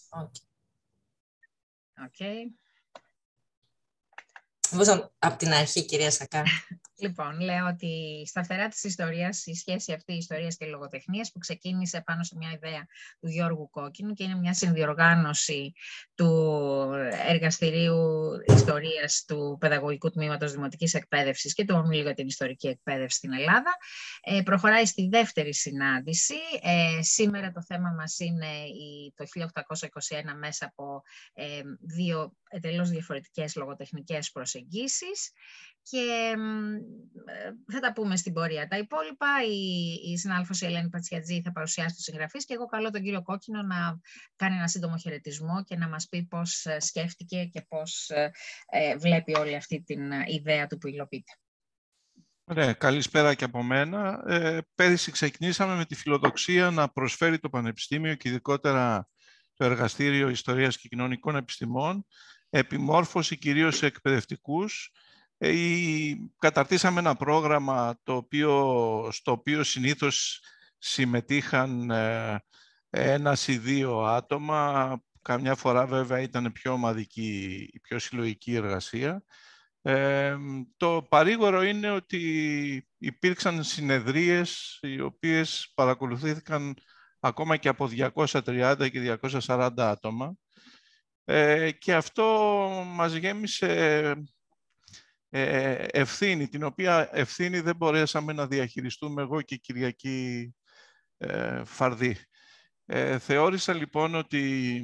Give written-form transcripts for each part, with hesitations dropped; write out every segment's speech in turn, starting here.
Okay. Από την αρχή, κυρία Σακά. Λοιπόν, λέω ότι η σταθερά της ιστορίας, η σχέση αυτή ιστορίας και λογοτεχνίας που ξεκίνησε πάνω σε μια ιδέα του Γιώργου Κόκκινου και είναι μια συνδιοργάνωση του Εργαστηρίου Ιστορίας του Παιδαγωγικού Τμήματος Δημοτικής Εκπαίδευσης και του Ομίλου για την Ιστορική Εκπαίδευση στην Ελλάδα. Προχωράει στη δεύτερη συνάντηση. Σήμερα το θέμα μας είναι το 1821 μέσα από δύο εντελώς διαφορετικές λογοτεχνικές προσεγγίσεις. Και θα τα πούμε στην πορεία. Τα υπόλοιπα, η συνάδελφος Ελένη Πατσιατζή θα παρουσιάσει τους συγγραφείς και εγώ καλώ τον κύριο Κόκκινο να κάνει ένα σύντομο χαιρετισμό και να μας πει πώς σκέφτηκε και πώς βλέπει όλη αυτή την ιδέα του που υλοποιείται. Ωραία, καλησπέρα και από μένα. Πέρυσι ξεκινήσαμε με τη φιλοδοξία να προσφέρει το Πανεπιστήμιο και ειδικότερα το Εργαστήριο Ιστορίας και Κοινωνικών Επιστημών επιμόρφωση κυρίως σε εκπαιδευτικούς. Καταρτήσαμε ένα πρόγραμμα στο οποίο συνήθως συμμετείχαν ένας ή δύο άτομα. Καμιά φορά βέβαια ήταν πιο ομαδική, πιο συλλογική εργασία. Το παρήγορο είναι ότι υπήρξαν συνεδρίες οι οποίες παρακολουθήθηκαν ακόμα και από 230 και 240 άτομα και αυτό μας γέμισε ευθύνη, την οποία ευθύνη δεν μπορέσαμε να διαχειριστούμε εγώ και η Κυριακή Φαρδί. Θεώρησα λοιπόν ότι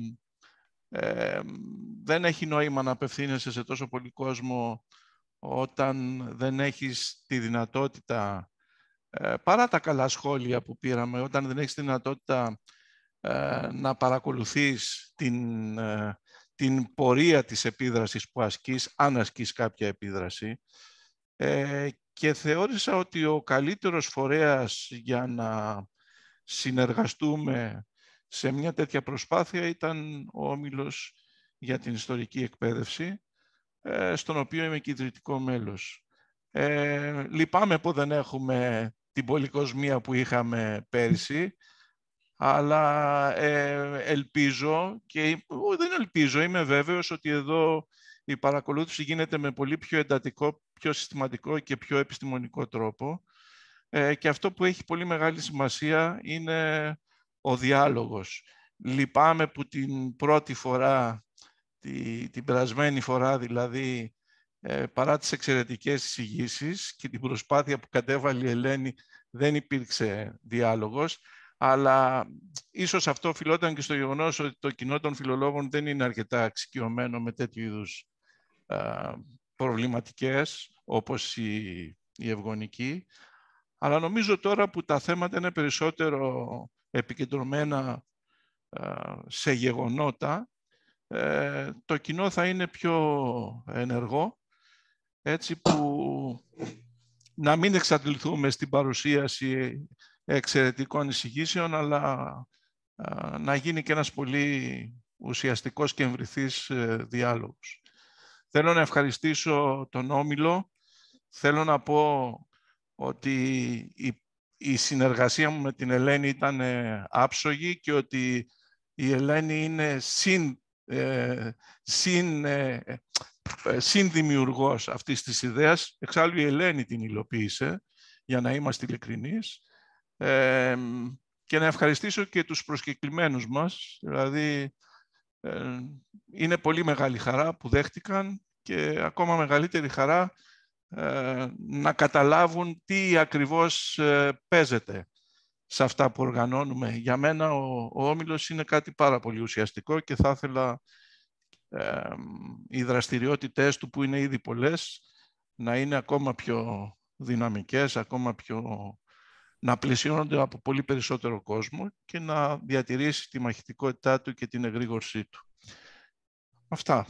δεν έχει νόημα να απευθύνεσαι σε τόσο πολύ κόσμο όταν δεν έχεις τη δυνατότητα, παρά τα καλά σχόλια που πήραμε, όταν δεν έχεις τη δυνατότητα να παρακολουθείς την πορεία της επίδρασης που ασκείς, αν ασκείς κάποια επίδραση. Και θεώρησα ότι ο καλύτερος φορέας για να συνεργαστούμε σε μια τέτοια προσπάθεια ήταν ο Όμιλος για την Ιστορική Εκπαίδευση, στον οποίο είμαι και ιδρυτικό μέλος. Λυπάμαι που δεν έχουμε την πολυκοσμία που είχαμε πέρυσι, αλλά ελπίζω και δεν ελπίζω, είμαι βέβαιος ότι εδώ η παρακολούθηση γίνεται με πολύ πιο εντατικό, πιο συστηματικό και πιο επιστημονικό τρόπο. Και αυτό που έχει πολύ μεγάλη σημασία είναι ο διάλογος. Λυπάμαι που την πρώτη φορά, την περασμένη φορά δηλαδή, παρά τις εξαιρετικές εισηγήσεις και την προσπάθεια που κατέβαλε η Ελένη, δεν υπήρξε διάλογος. Αλλά ίσως αυτό οφειλόταν και στο γεγονός ότι το κοινό των φιλολόγων δεν είναι αρκετά εξοικειωμένο με τέτοιου είδους προβληματικές, όπως η ευγονική. Αλλά νομίζω τώρα που τα θέματα είναι περισσότερο επικεντρωμένα σε γεγονότα, το κοινό θα είναι πιο ενεργό, έτσι που να μην εξαντληθούμε στην παρουσίαση εξαιρετικών εισηγήσεων, αλλά να γίνει και ένας πολύ ουσιαστικός και εμβριθής διάλογος. Θέλω να ευχαριστήσω τον Όμιλο. Θέλω να πω ότι η συνεργασία μου με την Ελένη ήταν άψογη και ότι η Ελένη είναι συνδημιουργός αυτής της ιδέας. Εξάλλου η Ελένη την υλοποίησε, για να είμαστε ειλικρινείς. Και να ευχαριστήσω και τους προσκεκλημένους μας. Δηλαδή, είναι πολύ μεγάλη χαρά που δέχτηκαν και ακόμα μεγαλύτερη χαρά να καταλάβουν τι ακριβώς παίζεται σε αυτά που οργανώνουμε. Για μένα ο Όμιλος είναι κάτι πάρα πολύ ουσιαστικό και θα ήθελα οι δραστηριότητες του, που είναι ήδη πολλές, να είναι ακόμα πιο δυναμικές, ακόμα πιο... να πλαισιώνονται από πολύ περισσότερο κόσμο και να διατηρήσει τη μαχητικότητά του και την εγρήγορσή του. Αυτά.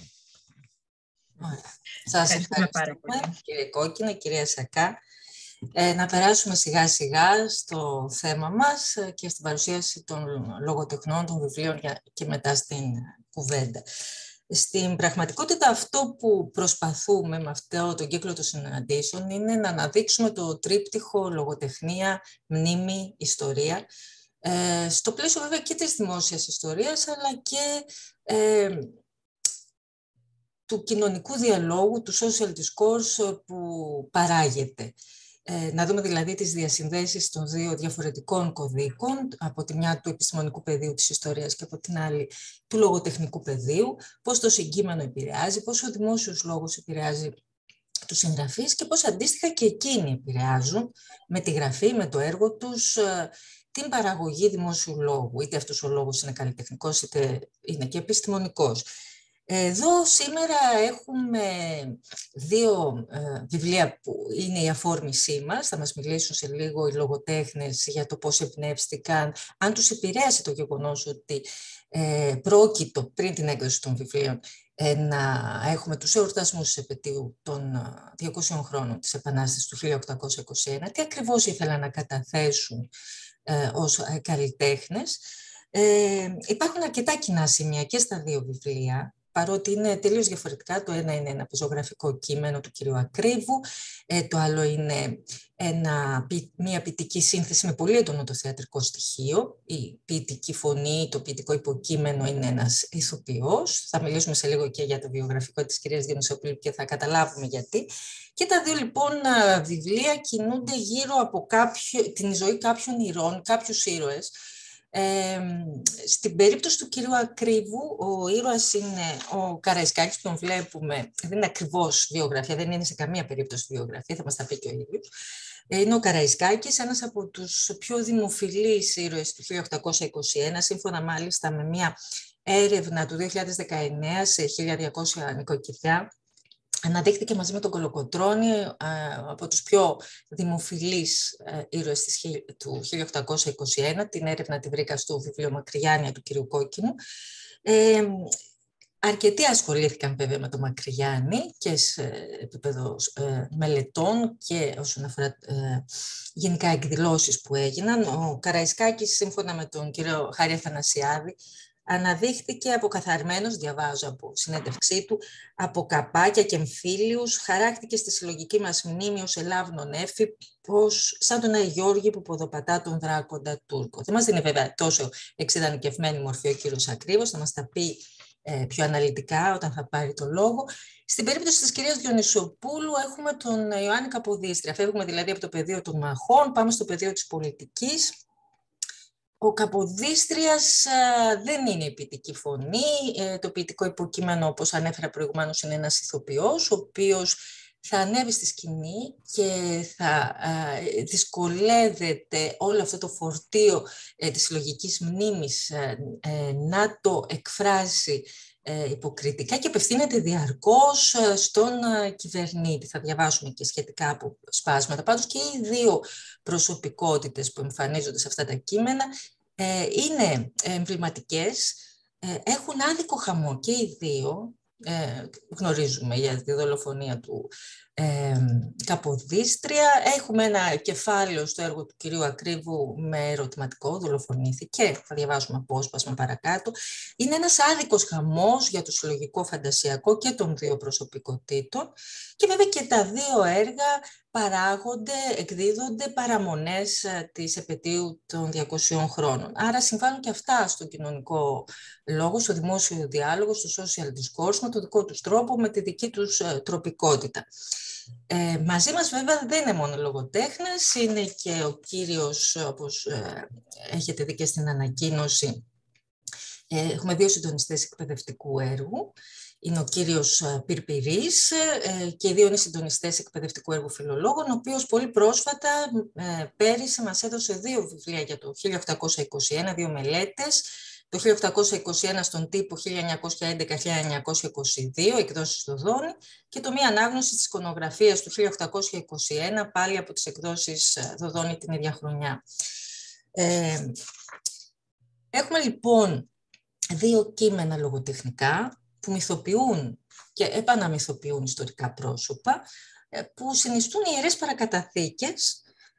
Σας ευχαριστούμε, κύριε Κόκκινο, κυρία Σακά. Να περάσουμε σιγά σιγά στο θέμα μας και στην παρουσίαση των λογοτεχνών, των βιβλίων και μετά στην κουβέντα. Στην πραγματικότητα αυτό που προσπαθούμε με αυτό τον κύκλο των συναντήσεων είναι να αναδείξουμε το τρίπτυχο λογοτεχνία, μνήμη, ιστορία, Στο πλαίσιο βέβαια και της δημόσιας ιστορίας, αλλά και του κοινωνικού διαλόγου, του social discourse που παράγεται. Να δούμε δηλαδή τις διασυνδέσεις των δύο διαφορετικών κωδίκων, από τη μια του επιστημονικού πεδίου της ιστορίας και από την άλλη του λογοτεχνικού πεδίου, πώς το συγκείμενο επηρεάζει, πώς ο δημόσιος λόγος επηρεάζει τους συγγραφείς και πώς αντίστοιχα και εκείνοι επηρεάζουν με τη γραφή, με το έργο τους, την παραγωγή δημόσιου λόγου. Είτε αυτός ο λόγος είναι καλλιτεχνικός, είτε είναι και επιστημονικός. Εδώ σήμερα έχουμε δύο βιβλία που είναι η αφόρμησή μας. Θα μας μιλήσουν σε λίγο οι λογοτέχνες για το πώς εμπνεύστηκαν, αν τους επηρέασε το γεγονός ότι πρόκειτο πριν την έκδοση των βιβλίων να έχουμε τους εορτασμούς της επετείου των 200 χρόνων της Επανάστασης του 1821, τι ακριβώς ήθελαν να καταθέσουν ως καλλιτέχνες. Υπάρχουν αρκετά κοινά σημεία και στα δύο βιβλία, παρότι είναι τελείως διαφορετικά. Το ένα είναι ένα πεζογραφικό κείμενο του κυρίου Ακρίβου, το άλλο είναι μια ποιητική σύνθεση με πολύ έντονο το θεατρικό στοιχείο. Η ποιητική φωνή, το ποιητικό υποκείμενο είναι ένας ηθοποιός. Θα μιλήσουμε σε λίγο και για το βιογραφικό της κυρίας Διονυσοπούλου και θα καταλάβουμε γιατί. Και τα δύο λοιπόν βιβλία κινούνται γύρω από την ζωή κάποιων ηρώων, κάποιους ήρωες. Στην περίπτωση του κυρίου Ακρίβου, ο ήρωας είναι ο Καραϊσκάκης, τον βλέπουμε, δεν είναι ακριβώς βιογραφία, δεν είναι σε καμία περίπτωση βιογραφία, θα μας τα πει και ο ίδιος. Είναι ο Καραϊσκάκης, ένας από τους πιο δημοφιλείς ήρωες του 1821, σύμφωνα μάλιστα με μια έρευνα του 2019 σε 1.200 νοικοκυριά. Αναδείχθηκε μαζί με τον Κολοκοτρώνη από τους πιο δημοφιλείς ήρωες του 1821. Την έρευνα τη βρήκα στο βιβλίο Μακρυγιάννια του κυρίου Κόκκινου. Αρκετοί ασχολήθηκαν βέβαια με τον Μακρυγιάννη και σε επίπεδο μελετών και όσον αφορά γενικά εκδηλώσεις που έγιναν. Ο Καραϊσκάκης, σύμφωνα με τον κύριο Χάρη Αθανασιάδη, αναδείχθηκε αποκαθαρμένος, διαβάζω από συνέντευξή του, από καπάκια και εμφύλιους, χαράκτηκε στη συλλογική μας μνήμη ως ελάβνον έφη, πως σαν τον Άι Γιώργη που ποδοπατά τον δράκοντα Τούρκο. Δεν μας δίνει βέβαια τόσο εξειδανικευμένη μορφή ο κύριος Ακρίβος, θα μας τα πει πιο αναλυτικά όταν θα πάρει το λόγο. Στην περίπτωση της κυρίας Διονυσοπούλου έχουμε τον Ιωάννη Καποδίστρια. Φεύγουμε δηλαδή από το πεδίο των μαχών, πάμε στο πεδίο της πολιτικής. Ο Καποδίστριας δεν είναι η ποιητική φωνή. Το ποιητικό υποκείμενο, όπως ανέφερα προηγουμένως, είναι ένας ηθοποιός, ο οποίος θα ανέβει στη σκηνή και θα δυσκολεύεται όλο αυτό το φορτίο της συλλογικής μνήμης να το εκφράσει υποκριτικά και απευθύνεται διαρκώς στον κυβερνήτη. Θα διαβάσουμε και σχετικά από σπάσματα. Πάντως και οι δύο προσωπικότητες που εμφανίζονται σε αυτά τα κείμενα είναι εμβληματικές, έχουν άδικο χαμό και οι δύο. Γνωρίζουμε για τη δολοφονία του Καποδίστρια. Έχουμε ένα κεφάλαιο στο έργο του κυρίου Ακρίβου με ερωτηματικό, δολοφονήθηκε, θα διαβάσουμε απόσπασμα παρακάτω. Είναι ένας άδικος χαμός για το συλλογικό φαντασιακό και των δύο προσωπικότητων και βέβαια και τα δύο έργα παράγονται, εκδίδονται παραμονές της επετείου των 200 χρόνων. Άρα συμβάλλουν και αυτά στο κοινωνικό λόγο, στο δημόσιο διάλογο, στο social discourse, με το δικό τους τρόπο, με τη δική τους τροπικότητα. Μαζί μας βέβαια δεν είναι μόνο λογοτέχνες, είναι και ο κύριος, όπως έχετε δει και στην ανακοίνωση, έχουμε δύο συντονιστές εκπαιδευτικού έργου. Είναι ο κύριος Πυρπυρής και οι δύο είναι συντονιστές εκπαιδευτικού έργου φιλολόγων, ο οποίος πολύ πρόσφατα, πέρυσι, μας έδωσε δύο βιβλία για το 1821, δύο μελέτες. Το 1821 στον τύπο 1911-1922, εκδόσεις Δοδόνη, και το μία ανάγνωση της εικονογραφίας του 1821, πάλι από τις εκδόσεις Δοδόνη την ίδια χρονιά. Έχουμε λοιπόν δύο κείμενα λογοτεχνικά που μυθοποιούν και επαναμυθοποιούν ιστορικά πρόσωπα, που συνιστούν ιερές παρακαταθήκες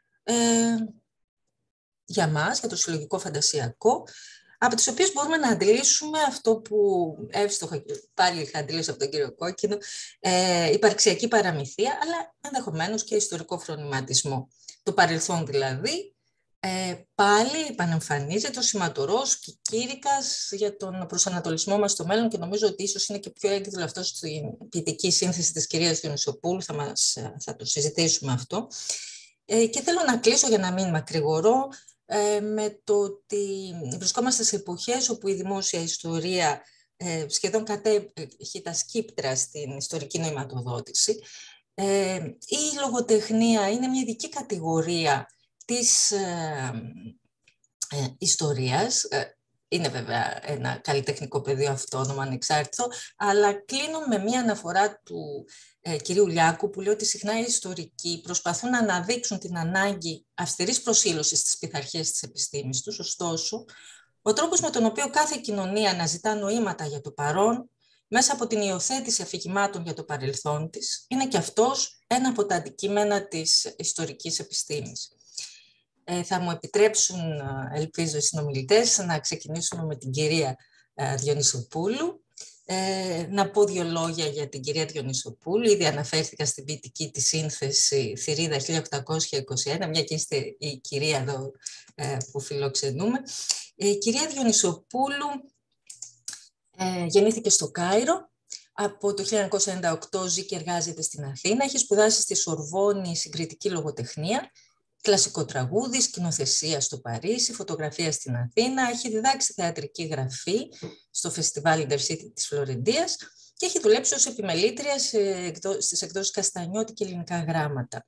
για μας, για το συλλογικό φαντασιακό, από τις οποίες μπορούμε να αντιλήσουμε αυτό που εύστοχα πάλι είχα αντιλήσει από τον κύριο Κόκκινο, υπαρξιακή παραμυθία, αλλά ενδεχομένως και ιστορικό φρονηματισμό. Το παρελθόν δηλαδή πάλι επανεμφανίζεται ο σηματορός και κήρυκας για τον προσανατολισμό μας στο μέλλον και νομίζω ότι ίσως είναι και πιο έκδηλο αυτό στην ποιητική σύνθεση της κυρίας Διονυσοπούλου, θα το συζητήσουμε αυτό. Και θέλω να κλείσω για να μην μακρηγορώ με το ότι βρισκόμαστε σε εποχές όπου η δημόσια ιστορία σχεδόν κατέχει τα σκύπτρα στην ιστορική νοηματοδότηση. Η λογοτεχνία είναι μια ειδική κατηγορία της ιστορίας. Είναι βέβαια ένα καλλιτεχνικό πεδίο αυτόνομο, ανεξάρτητο, αλλά κλείνω με μια αναφορά του κυρίου Λιάκου που λέει ότι συχνά οι ιστορικοί προσπαθούν να αναδείξουν την ανάγκη αυστηρής προσήλωσης στις πειθαρχίες της επιστήμης τους. Ωστόσο, ο τρόπος με τον οποίο κάθε κοινωνία αναζητά νοήματα για το παρόν μέσα από την υιοθέτηση αφηγημάτων για το παρελθόν της είναι και αυτός ένα από τα αντικείμενα της ιστορικής επιστήμης. Θα μου επιτρέψουν, ελπίζω, οι συνομιλητές να ξεκινήσουμε με την κυρία Διονυσοπούλου. Να πω 2 λόγια για την κυρία Διονυσοπούλου. Ήδη αναφέρθηκα στην ποιητική της σύνθεση Θηρίδα 1821, μια και είστε η κυρία εδώ που φιλοξενούμε. Η κυρία Διονυσοπούλου γεννήθηκε στο Κάιρο. Από το 1998 ζει και εργάζεται στην Αθήνα. Έχει σπουδάσει στη Σορβόνη συγκριτική λογοτεχνία, κλασικό τραγούδι, σκηνοθεσία στο Παρίσι, φωτογραφία στην Αθήνα. Έχει διδάξει θεατρική γραφή στο Φεστιβάλ Intercity της Φλωρεντίας και έχει δουλέψει ως επιμελήτρια στις εκδόσεις Καστανιώτη και Ελληνικά Γράμματα.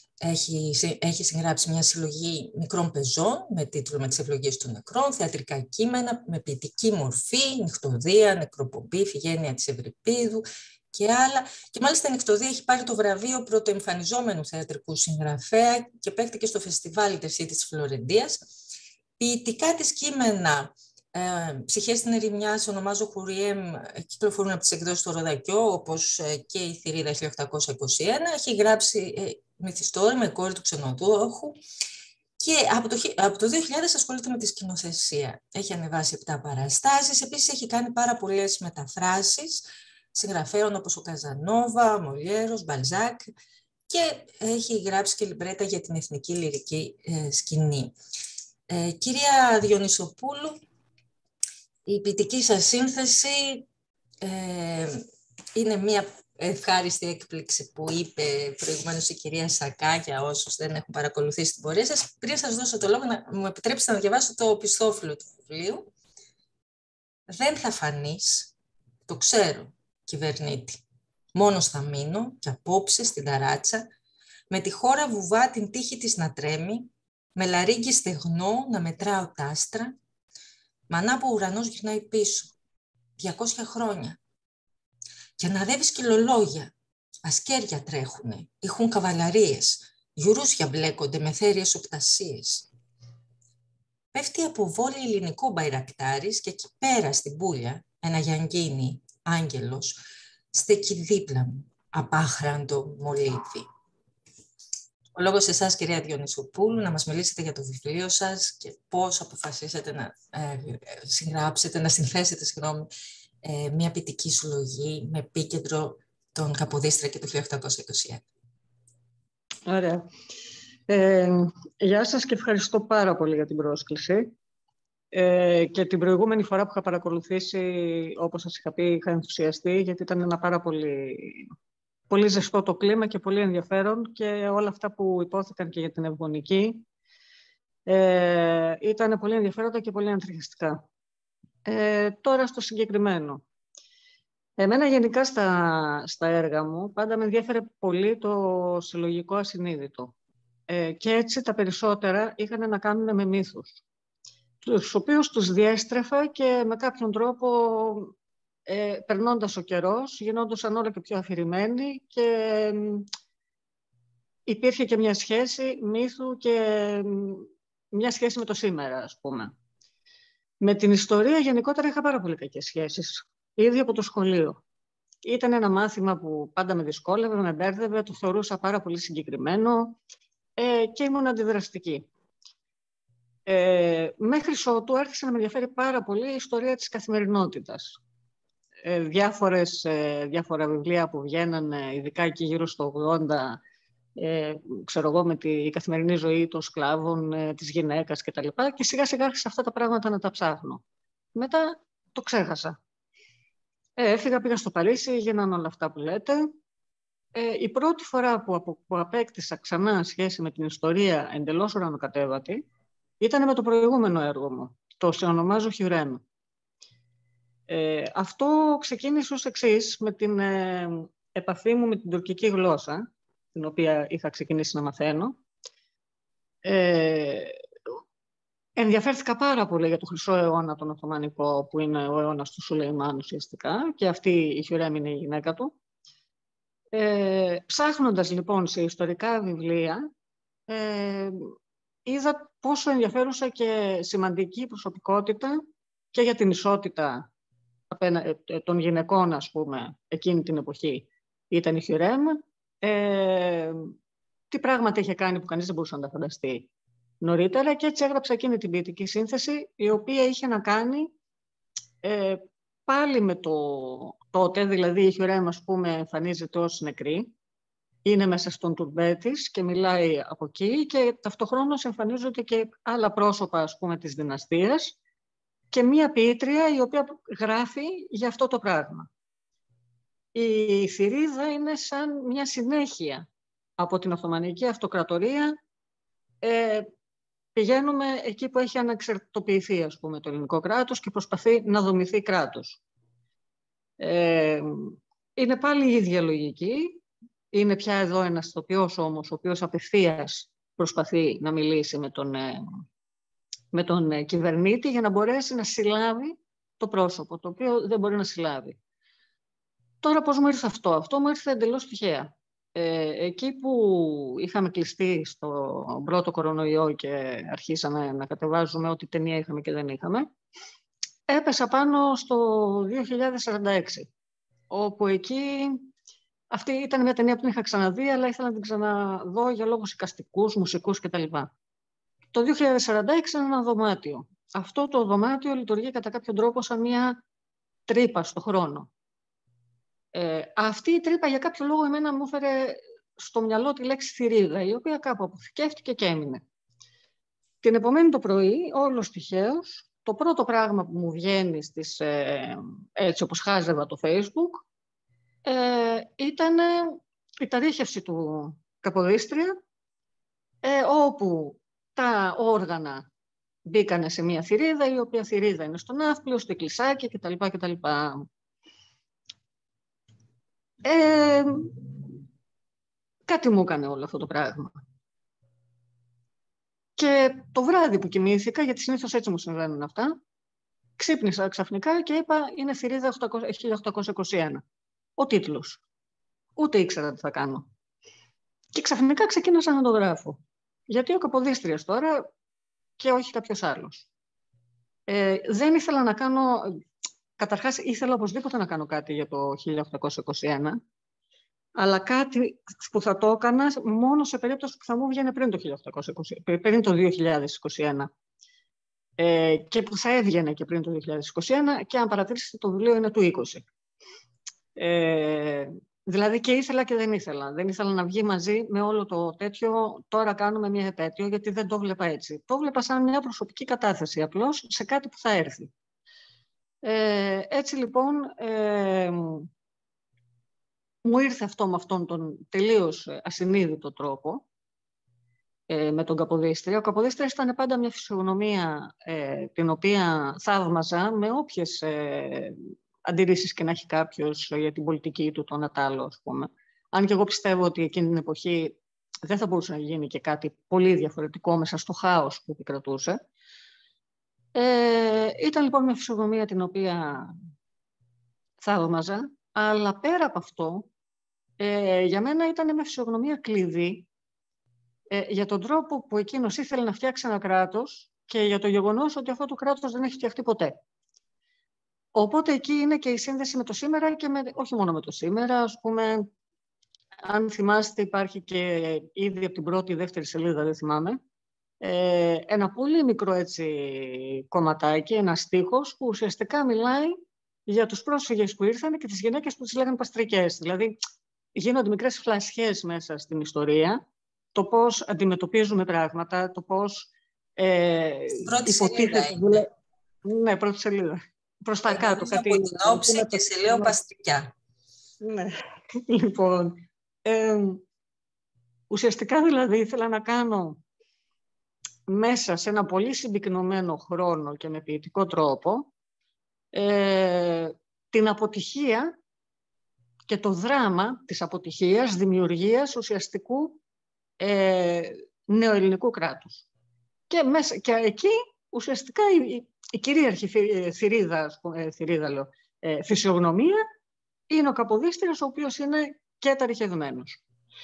Έχει συγγράψει μια συλλογή μικρών πεζών με τίτλο «Με τις ευλογίες των νεκρών», θεατρικά κείμενα με ποιητική μορφή, νυχτωδία, νεκροπομπή, Φιγένεια της Ευρυπίδου και άλλα. Και μάλιστα η νυχτωδία έχει πάρει το βραβείο πρωτοεμφανιζόμενου θεατρικού συγγραφέα και παίχτηκε στο Φεστιβάλ Intercity της Φλωρεντίας. Ποιητικά της κείμενα, «Ψυχές στην ερημιά», «Σε ονομάζω Χουριέμ», κυκλοφορούν από τις εκδόσεις του Ροδακιό, όπως και η Θηρίδα 1821. Έχει γράψει μυθιστόρημα με κόρη του ξενοδόχου και από το 2000 ασχολείται με τη σκηνοθεσία. Έχει ανεβάσει 7 παραστάσεις. Επίσης έχει κάνει πάρα πολλές μεταφράσεις συγγραφέων όπως ο Καζανόβα, Μολιέρος, Μπαλζάκ και έχει γράψει και λιμπρέτα για την εθνική λυρική σκηνή. Κυρία Διονυσοπούλου, η ποιητική σας σύνθεση είναι μια ευχάριστη έκπληξη που είπε προηγουμένως η κυρία Σακά για όσους δεν έχουν παρακολουθήσει την πορεία σας. Πριν σας δώσω το λόγο, να μου επιτρέψετε να διαβάσω το πιστόφυλλο του βιβλίου. «Δεν θα φανείς, το ξέρω, κυβερνήτη. Μόνος θα μείνω κι απόψε στην ταράτσα, με τη χώρα βουβά την τύχη της να τρέμει, με λαρίγκι στεγνό να μετράω τ' άστρα, μανά που ο ουρανός γυρνάει πίσω, 200 χρόνια. Και αναδεύει σκυλολόγια, ασκέρια τρέχουνε, ηχούν καβαλαρίες, γιουρούσια μπλέκονται με θέριες οπτασίες. Πέφτει από βόλη ελληνικό μπαϊρακτάρης και εκεί πέρα στην πουλια ένα γιανγκίνι, άγγελος, στέκει δίπλα μου, απάχραντο μολύβι». Ο λόγος σε εσάς, κυρία Διονυσοπούλου, να μας μιλήσετε για το βιβλίο σας και πώς αποφασίσατε να συνθέσετε μια ποιητική συλλογή με επίκεντρο τον Καποδίστρια και το 1821. Ωραία. Γεια σας και ευχαριστώ πάρα πολύ για την πρόσκληση. Και την προηγούμενη φορά που είχα παρακολουθήσει, όπως σας είχα πει, είχα ενθουσιαστεί, γιατί ήταν ένα πάρα πολύ ζεστό το κλίμα και πολύ ενδιαφέρον και όλα αυτά που υπόθηκαν και για την Ευγονική ήταν πολύ ενδιαφέροντα και πολύ ανατριχιαστικά. Τώρα στο συγκεκριμένο. Εμένα γενικά στα έργα μου πάντα με ενδιαφέρε πολύ το συλλογικό ασυνείδητο. Και έτσι τα περισσότερα είχαν να κάνουν με μύθους, τους οποίους τους διέστρεφα και με κάποιον τρόπο, περνώντας ο καιρός, γινόντουσαν όλο και πιο αφηρημένοι και υπήρχε και μια σχέση μύθου και μια σχέση με το σήμερα, ας πούμε. Με την ιστορία γενικότερα είχα πάρα πολύ κακές σχέσεις, ήδη από το σχολείο. Ήταν ένα μάθημα που πάντα με δυσκόλευε, με μπέρδευε, το θεωρούσα πάρα πολύ συγκεκριμένο και ήμουν αντιδραστική. Μέχρι ότου άρχισε να με ενδιαφέρει πάρα πολύ η ιστορία της καθημερινότητας. Διάφορα βιβλία που βγαίνανε, ειδικά εκεί γύρω στο 80, ξέρω εγώ, με τη καθημερινή ζωή των σκλάβων, της γυναίκας κτλ. Και σιγά σιγά άρχισα αυτά τα πράγματα να τα ψάχνω. Μετά το ξέχασα. Έφυγα, πήγα στο Παρίσι, έγιναν όλα αυτά που λέτε. Η πρώτη φορά που απέκτησα ξανά σχέση με την ιστορία εντελώς ουρανοκατέβατη ήταν με το προηγούμενο έργο μου, το «Σε ονομάζω Χιουρέμ». Αυτό ξεκίνησε ως εξής, με την επαφή μου με την τουρκική γλώσσα, την οποία είχα ξεκινήσει να μαθαίνω. Ενδιαφέρθηκα πάρα πολύ για το Χρυσό Αιώνα, τον Οθωμανικό, που είναι ο αιώνας του Σουλεϊμάν ουσιαστικά, και αυτή η Χιουρέμ είναι η γυναίκα του. Ψάχνοντας λοιπόν σε ιστορικά βιβλία, είδα πόσο ενδιαφέρουσα και σημαντική προσωπικότητα και για την ισότητα των γυναικών, ας πούμε, εκείνη την εποχή ήταν η Χιουρέμ. Τι πράγματα είχε κάνει που κανείς δεν μπορούσε να τα φανταστεί νωρίτερα, και έτσι έγραψα εκείνη την ποιητική σύνθεση, η οποία είχε να κάνει πάλι με το τότε, δηλαδή η Χιουρέμ, ας πούμε, εμφανίζεται ως νεκρή, είναι μέσα στον τουρμπέ της και μιλάει από εκεί, και ταυτοχρόνως εμφανίζονται και άλλα πρόσωπα, ας πούμε, της δυναστείας, και μία ποιήτρια η οποία γράφει για αυτό το πράγμα. Η θηρίδα είναι σαν μια συνέχεια από την Οθωμανική Αυτοκρατορία. Πηγαίνουμε εκεί που έχει αναξαρτητοποιηθεί, ας πούμε, το ελληνικό κράτος και προσπαθεί να δομηθεί κράτος. Είναι πάλι η ίδια λογική. Είναι πια εδώ ένας ηθοποιός όμως, ο οποίος απευθείας προσπαθεί να μιλήσει με τον κυβερνήτη για να μπορέσει να συλλάβει το πρόσωπο, το οποίο δεν μπορεί να συλλάβει. Τώρα πώς μου ήρθε αυτό? Αυτό μου ήρθε εντελώς τυχαία. Εκεί που είχαμε κλειστεί στο πρώτο κορονοϊό και αρχίσαμε να κατεβάζουμε ό,τι ταινία είχαμε και δεν είχαμε, έπεσα πάνω στο 2046, όπου εκεί αυτή ήταν μια ταινία που την είχα ξαναδεί, αλλά ήθελα να την ξαναδώ για λόγους εικαστικούς, μουσικούς κτλ. Το 2046 είναι ένα δωμάτιο. Αυτό το δωμάτιο λειτουργεί κατά κάποιον τρόπο σαν μια τρύπα στο χρόνο. Αυτή η τρύπα για κάποιο λόγο εμένα μου έφερε στο μυαλό τη λέξη θηρίδα, η οποία κάπου αποθηκεύτηκε και έμεινε. Την επομένη το πρωί, όλος τυχαίως, το πρώτο πράγμα που μου βγαίνει έτσι όπως χάζευα το Facebook, ήταν η ταρίχευση του Καποδίστρια, όπου τα όργανα μπήκανε σε μια θηρίδα, η οποία θηρίδα είναι στο Ναύπλιο, στο Εκκλησάκι κτλ. Κάτι μου έκανε όλο αυτό το πράγμα. Και το βράδυ που κοιμήθηκα, γιατί συνήθως έτσι μου συμβαίνουν αυτά, ξύπνησα ξαφνικά και είπα είναι θηρίδα 1821. Ο τίτλος. Ούτε ήξερα τι θα κάνω. Και ξαφνικά ξεκίνησα να το γράφω. Γιατί ο Καποδίστριας τώρα και όχι κάποιος άλλος. Δεν ήθελα να κάνω... Καταρχάς ήθελα οπωσδήποτε να κάνω κάτι για το 1821, αλλά κάτι που θα το έκανα μόνο σε περίπτωση που θα μου βγαίνει πριν το 2021. Και που θα έβγαινε και πριν το 2021, και αν παρατηρήσετε το βιβλίο είναι του 20. Δηλαδή και ήθελα και δεν ήθελα. Δεν ήθελα να βγει μαζί με όλο το τέτοιο, τώρα κάνουμε μια επέτειο, γιατί δεν το βλέπα έτσι. Το βλέπα σαν μια προσωπική κατάθεση, απλώς σε κάτι που θα έρθει. Έτσι λοιπόν, μου ήρθε αυτό με αυτόν τον τελείως ασυνείδητο τρόπο, με τον Καποδίστρια. Ο Καποδίστριας ήταν πάντα μια φυσιογνωμία την οποία θαύμαζα, με όποιες αντιρρήσεις και να έχει κάποιος για την πολιτική του, τον Ατάλο, ας πούμε. Αν και εγώ πιστεύω ότι εκείνη την εποχή δεν θα μπορούσε να γίνει και κάτι πολύ διαφορετικό μέσα στο χάος που επικρατούσε. Ήταν λοιπόν μια φυσιογνωμία την οποία θαύμαζα, αλλά πέρα από αυτό, για μένα ήταν μια φυσιογνωμία κλειδί για τον τρόπο που εκείνος ήθελε να φτιάξει ένα κράτος και για το γεγονός ότι αυτό το κράτος δεν έχει φτιαχτεί ποτέ. Οπότε εκεί είναι και η σύνδεση με το σήμερα και όχι μόνο με το σήμερα. Ας πούμε, αν θυμάστε, υπάρχει και ήδη από την πρώτη ή δεύτερη σελίδα, δεν θυμάμαι, ένα πολύ μικρό έτσι κομματάκι, ένα στίχος που ουσιαστικά μιλάει για τους πρόσφυγες που ήρθαν και τις γυναίκες που τις λέγανε παστρικές. Δηλαδή, γίνονται μικρές φλασιές μέσα στην ιστορία, το πώς αντιμετωπίζουμε πράγματα, το πώς πρώτη σελίδα είναι. Ναι, πρώτη σελίδα. Προς τα κάτω. Κάτι από την όψη και σε λέω παστρικιά. Ναι, λοιπόν. Ουσιαστικά δηλαδή ήθελα να κάνω μέσα σε ένα πολύ συμπυκνωμένο χρόνο και με ποιητικό τρόπο την αποτυχία και το δράμα της αποτυχίας δημιουργίας ουσιαστικού νεοελληνικού κράτους. Και εκεί ουσιαστικά η κυρίαρχη φυσιογνωμία είναι ο Καποδίστριας, ο οποίος είναι και ταρυχευμένος.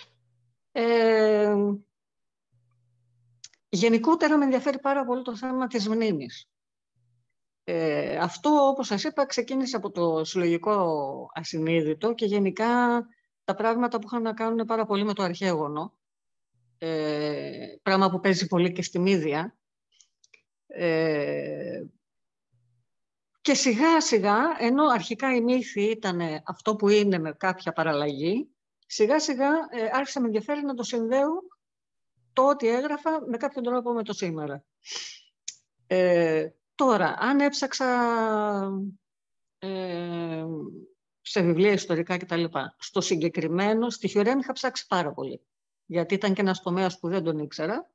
Γενικότερα με ενδιαφέρει πάρα πολύ το θέμα της μνήμης. Αυτό, όπως σας είπα, ξεκίνησε από το συλλογικό ασυνείδητο και γενικά τα πράγματα που είχαν να κάνουν πάρα πολύ με το αρχαίγωνο, πράγμα που παίζει πολύ και στη μύδια. Και σιγά σιγά, ενώ αρχικά η μύθη ήταν αυτό που είναι με κάποια παραλλαγή, σιγά σιγά άρχισα με ενδιαφέρει να το συνδέω το ότι έγραφα με κάποιον τρόπο με το σήμερα. Τώρα, αν έψαξα σε βιβλία ιστορικά κτλ. Στο συγκεκριμένο, στη Χιουρέμ είχα ψάξει πάρα πολύ. Γιατί ήταν και ένας τομέας που δεν τον ήξερα.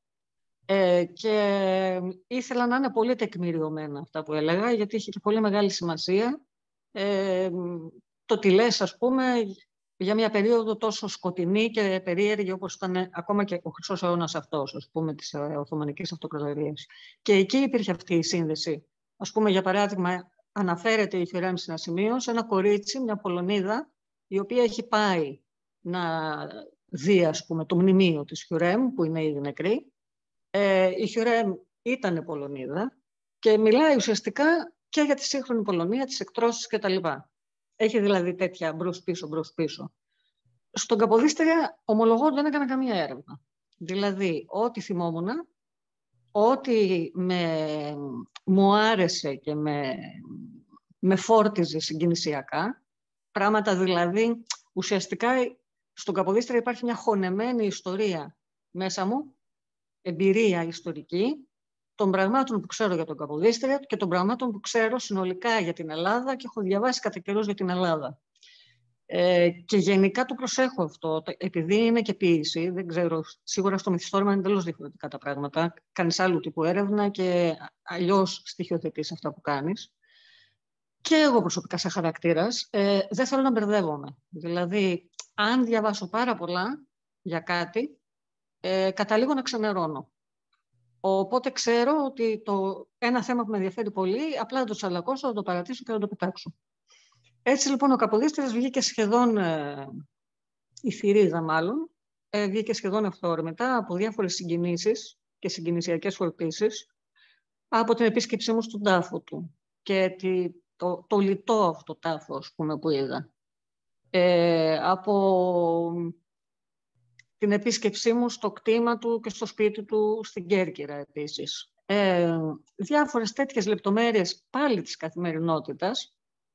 Και ήθελα να είναι πολύ τεκμηριωμένα αυτά που έλεγα, γιατί είχε και πολύ μεγάλη σημασία το τι λες, ας πούμε, για μια περίοδο τόσο σκοτεινή και περίεργη όπως ήταν ακόμα και ο χρυσός αιώνας αυτός, ας πούμε, της Οθωμανικής Αυτοκρατορίας. Και εκεί υπήρχε αυτή η σύνδεση. Ας πούμε, για παράδειγμα, αναφέρεται η Χιουρέμ σε ένα σημείο, σε ένα κορίτσι, μια Πολωνίδα, η οποία έχει πάει να δει, ας πούμε, το μνημείο της Χιουρέμ, που είναι ήδη νεκρή. Η Χιουρέμ ήταν Πολωνίδα και μιλάει ουσιαστικά και για τη σύγχρονη Πολωνία, τις εκτρώσεις κτλ. Έχει δηλαδή τέτοια μπρος-πίσω. Στον Καποδίστρια, ομολογώ, δεν έκανα καμία έρευνα. Δηλαδή, ό,τι θυμόμουν, ό,τι μου άρεσε και με φόρτιζε συγκινησιακά, πράγματα δηλαδή, ουσιαστικά στον Καποδίστρια υπάρχει μια χωνεμένη ιστορία μέσα μου, εμπειρία ιστορική, των πραγμάτων που ξέρω για τον Καποδίστρια και των πραγμάτων που ξέρω συνολικά για την Ελλάδα και έχω διαβάσει κατά καιρούς για την Ελλάδα. Και γενικά το προσέχω αυτό, επειδή είναι και ποίηση, δεν ξέρω, σίγουρα στο μυθιστόρημα είναι τελώς διαφορετικά τα πράγματα, κάνεις άλλου τύπου έρευνα και αλλιώς στοιχειοθετείς αυτά που κάνεις. Και εγώ προσωπικά σαν χαρακτήρας δεν θέλω να μπερδεύομαι. Δηλαδή, αν διαβάσω πάρα πολλά για κάτι, καταλήγω να ξενερώνω. Οπότε ξέρω ότι ένα θέμα που με ενδιαφέρει πολύ, απλά θα το τσαλακώσω, θα το παρατήσω και θα το πετάξω. Έτσι λοιπόν ο Καποδίστριας βγήκε σχεδόν, η θηρίδα μάλλον, βγήκε σχεδόν αυθόρμητα από διάφορες συγκινήσεις και συγκινησιακές φορτίσεις, από την επίσκεψή μου στον τάφο του και το λιτό αυτό τάφο, ας πούμε, που είδα. Από την επίσκεψή μου στο κτήμα του και στο σπίτι του στην Κέρκυρα επίσης. Διάφορες τέτοιες λεπτομέρειες πάλι της καθημερινότητας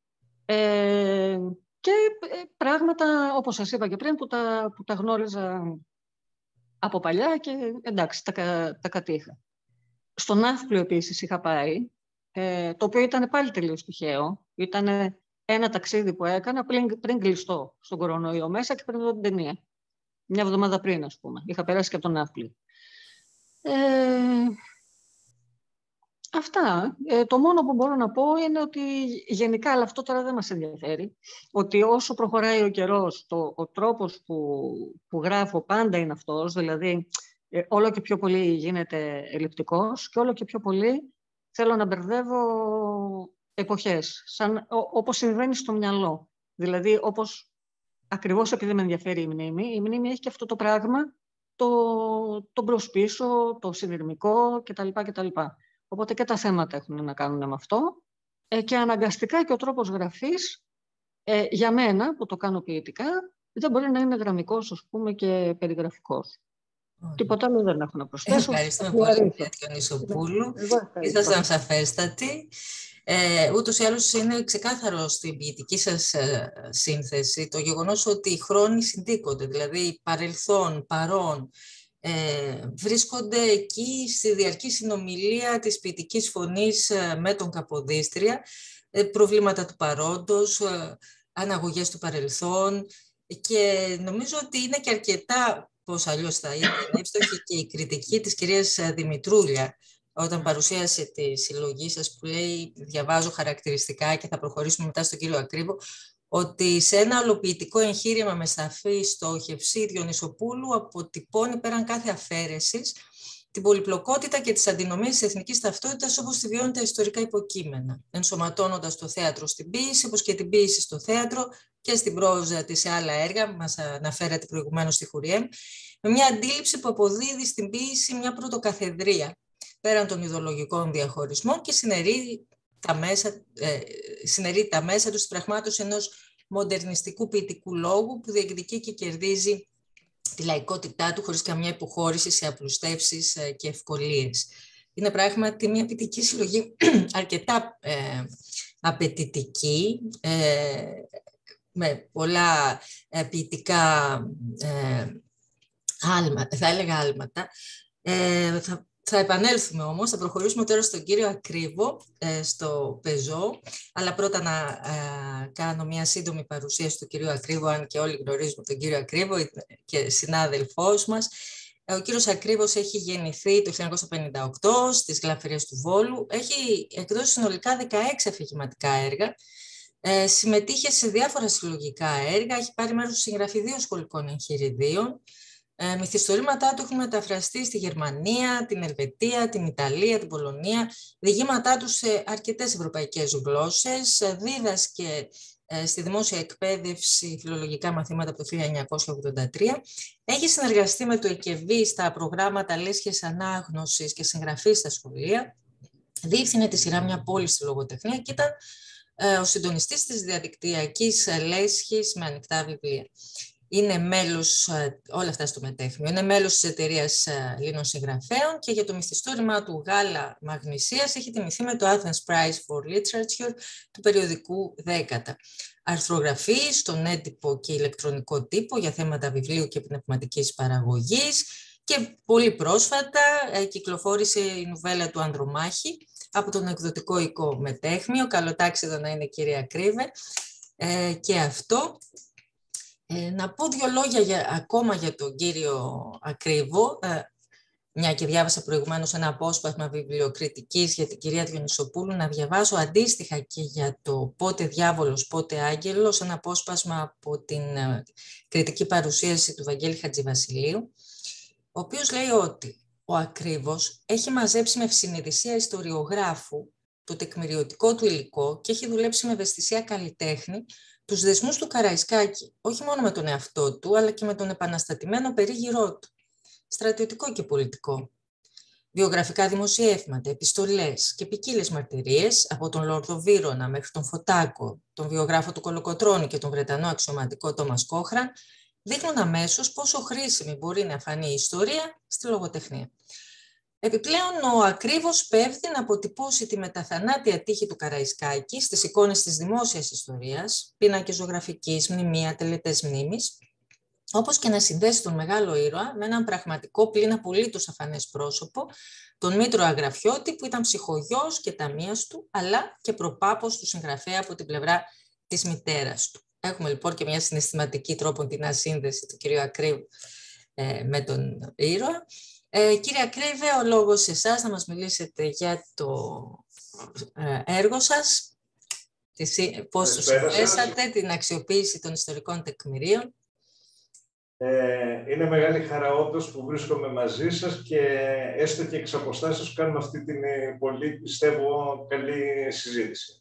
και πράγματα, όπως σας είπα και πριν, που τα γνώριζα από παλιά και εντάξει, τα κατήχα. Στο Ναύπλιο επίσης είχα πάει, το οποίο ήταν πάλι τελείως τυχαίο. Ήταν ένα ταξίδι που έκανα πριν κλειστώ στον κορονοϊό μέσα και πριν δω την ταινία. Μια εβδομάδα πριν, ας πούμε. Είχα περάσει και από τον Ναύπλιο. Αυτά. Το μόνο που μπορώ να πω είναι ότι γενικά, αλλά αυτό τώρα δεν μας ενδιαφέρει, ότι όσο προχωράει ο καιρός, ο τρόπος που γράφω πάντα είναι αυτός, δηλαδή όλο και πιο πολύ γίνεται ελλειπτικός και όλο και πιο πολύ θέλω να μπερδεύω εποχές, όπως συμβαίνει στο μυαλό. Δηλαδή, ακριβώς επειδή με ενδιαφέρει η μνήμη έχει και αυτό το πράγμα, το μπρος-πίσω, το συνειρμικό κτλ. Οπότε και τα θέματα έχουν να κάνουν με αυτό και αναγκαστικά και ο τρόπος γραφής, για μένα που το κάνω ποιητικά, δεν μπορεί να είναι γραμμικός, ας πούμε, και περιγραφικός. Τίποτα άλλο δεν έχω να προσθέσω. Ευχαριστούμε πολύ, κυρία Διονυσοπούλου. Ήσασταν σαφέστατοι. Ούτως ή άλλως είναι ξεκάθαρο στην ποιητική σας σύνθεση το γεγονός ότι οι χρόνοι συντύκονται, δηλαδή παρελθόν, παρόν, βρίσκονται εκεί στη διαρκή συνομιλία της ποιητικής φωνής με τον Καποδίστρια, προβλήματα του παρόντος, αναγωγές του παρελθόν, και νομίζω ότι είναι και αρκετά, πώς αλλιώς θα είναι, εύστοχη και η κριτική της κυρίας Δημητρούλια όταν παρουσίασε τη συλλογή σας, που λέει, διαβάζω χαρακτηριστικά και θα προχωρήσουμε μετά στον κύριο Ακρίβο, ότι σε ένα αλλοποιητικό εγχείρημα με σαφή στόχευση, Διονυσοπούλου αποτυπώνει πέραν κάθε αφαίρεσης την πολυπλοκότητα και τις αντινομίες της εθνικής ταυτότητας όπως τη βιώνουν τα ιστορικά υποκείμενα, ενσωματώνοντας το θέατρο στην ποίηση, όπως και την ποίηση στο θέατρο και στην πρόζα της σε άλλα έργα, μας αναφέρατε προηγουμένως στη Χουριέμ, με μια αντίληψη που αποδίδει στην ποίηση μια πρωτοκαθεδρία, πέραν των ιδεολογικών διαχωρισμών, και συναιρεί τα μέσα του στην πραγμάτωση ενός μοντερνιστικού ποιητικού λόγου που διεκδικεί και κερδίζει τη λαϊκότητά του χωρίς καμία υποχώρηση σε απλουστεύσεις και ευκολίες. Είναι πράγματι μια ποιητική συλλογή αρκετά απαιτητική, με πολλά ποιητικά άλματα, θα έλεγα άλματα. Θα επανέλθουμε όμως, θα προχωρήσουμε τώρα στον κύριο Ακρίβο, στο πεζό, αλλά πρώτα να κάνω μια σύντομη παρουσίαση του κυρίου Ακρίβο, αν και όλοι γνωρίζουμε τον κύριο Ακρίβο και συνάδελφός μας. Ο κύριος Ακρίβος έχει γεννηθεί το 1958 στις Γλαφυρές του Βόλου, έχει εκδώσει συνολικά 16 αφηγηματικά έργα, συμμετείχε σε διάφορα συλλογικά έργα, έχει πάρει μέρος στη συγγραφή 2 σχολικών εγχειριδίων. Μυθιστορήματά του έχουν μεταφραστεί στη Γερμανία, την Ελβετία, την Ιταλία, την Πολωνία, διηγήματά του σε αρκετές ευρωπαϊκές γλώσσες, δίδασκε στη δημόσια εκπαίδευση φιλολογικά μαθήματα από το 1983, έχει συνεργαστεί με το ΕΚΕΒΗ στα προγράμματα λέσχες ανάγνωσης και συγγραφής στα σχολεία, διεύθυνε τη σειρά «Μια πόλη στη λογοτεχνία» και ήταν ο συντονιστής της διαδικτυακής λέσχης με ανοιχτά βιβλία. Είναι μέλος, όλα αυτά στο μετέχμιο, είναι μέλος της εταιρείας Ελλήνων Συγγραφέων και για το μυθιστόρημά του Γάλα Μαγνησίας έχει τιμηθεί με το Athens Prize for Literature του περιοδικού 10. Αρθρογραφεί στον έντυπο και ηλεκτρονικό τύπο για θέματα βιβλίου και πνευματικής παραγωγής και πολύ πρόσφατα κυκλοφόρησε η νουβέλα του Ανδρομάχη από τον εκδοτικό οικό Μετέχμιο. Καλοτάξιδο να είναι, κύριε Ακρίβε, και αυτό. Να πω 2 λόγια ακόμα για τον κύριο Ακρίβο, μια και διάβασα προηγουμένως ένα απόσπασμα βιβλιοκριτικής για την κυρία Διονυσοπούλου, να διαβάσω αντίστοιχα και για το «Πότε διάβολος, πότε άγγελος», ένα απόσπασμα από την κριτική παρουσίαση του Βαγγέλη Χατζηβασιλείου, ο οποίος λέει ότι ο Ακρίβος έχει μαζέψει με ευσυνειδησία ιστοριογράφου το τεκμηριωτικό του υλικό και έχει δουλέψει με ευαισθησία καλλιτέχνη τους δεσμούς του Καραϊσκάκη, όχι μόνο με τον εαυτό του, αλλά και με τον επαναστατημένο περίγυρό του, στρατιωτικό και πολιτικό. Βιογραφικά δημοσιεύματα, επιστολές και ποικίλες μαρτυρίες, από τον Λόρδο Βύρωνα μέχρι τον Φωτάκο, τον βιογράφο του Κολοκοτρώνη και τον Βρετανό αξιωματικό Τόμας Κόχραν, δείχνουν αμέσως πόσο χρήσιμη μπορεί να φανεί η ιστορία στη λογοτεχνία. Επιπλέον, ο Ακρίβος πέφτει να αποτυπώσει τη μεταθανάτια τύχη του Καραϊσκάκη στις εικόνες της δημόσιας ιστορίας, πίνακες ζωγραφικής, μνημεία, τελετές μνήμης, όπως και να συνδέσει τον μεγάλο ήρωα με έναν πραγματικό πλην απολύτως αφανές πρόσωπο, τον Μήτρο Αγραφιώτη, που ήταν ψυχογιός και ταμείας του, αλλά και προπάπος του συγγραφέα από την πλευρά της μητέρας του. Έχουμε λοιπόν και μια συναισθηματική τρόπον την ασύνδεση του κυρίου Ακρίβου με τον ήρωα. Κύριε Ακρίβε, ο λόγος σε εσάς να μας μιλήσετε για το έργο σας, πώς το συνδέσατε, την αξιοποίηση των ιστορικών τεκμηρίων. Είναι μεγάλη χαρά όντως που βρίσκομαι μαζί σας και έστω και εξ αποστάσεως κάνουμε αυτή την πολύ, πιστεύω, καλή συζήτηση.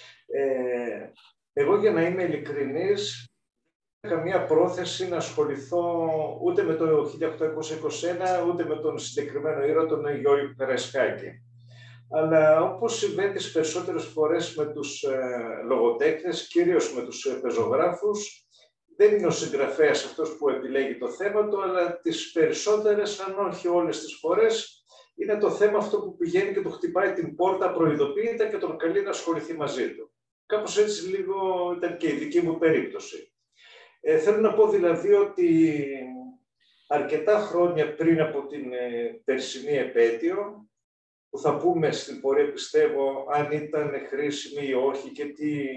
Εγώ, για να είμαι ειλικρινής, δεν είχα καμία πρόθεση να ασχοληθώ ούτε με το 1821, ούτε με τον συγκεκριμένο ήρωα, τον Γιώργο Καραϊσκάκη. Αλλά όπως συμβαίνει τις περισσότερες φορές με τους λογοτέχνες, κυρίως με τους πεζογράφους, δεν είναι ο συγγραφέας αυτός που επιλέγει το θέμα του, αλλά τις περισσότερες, αν όχι όλες τις φορές, είναι το θέμα αυτό που πηγαίνει και του χτυπάει την πόρτα προειδοποίητα και τον καλεί να ασχοληθεί μαζί του. Κάπως έτσι λίγο ήταν και η δική μου περίπτωση. Θέλω να πω δηλαδή ότι αρκετά χρόνια πριν από την περσινή επέτειο, που θα πούμε στην πορεία, πιστεύω, αν ήταν χρήσιμη ή όχι και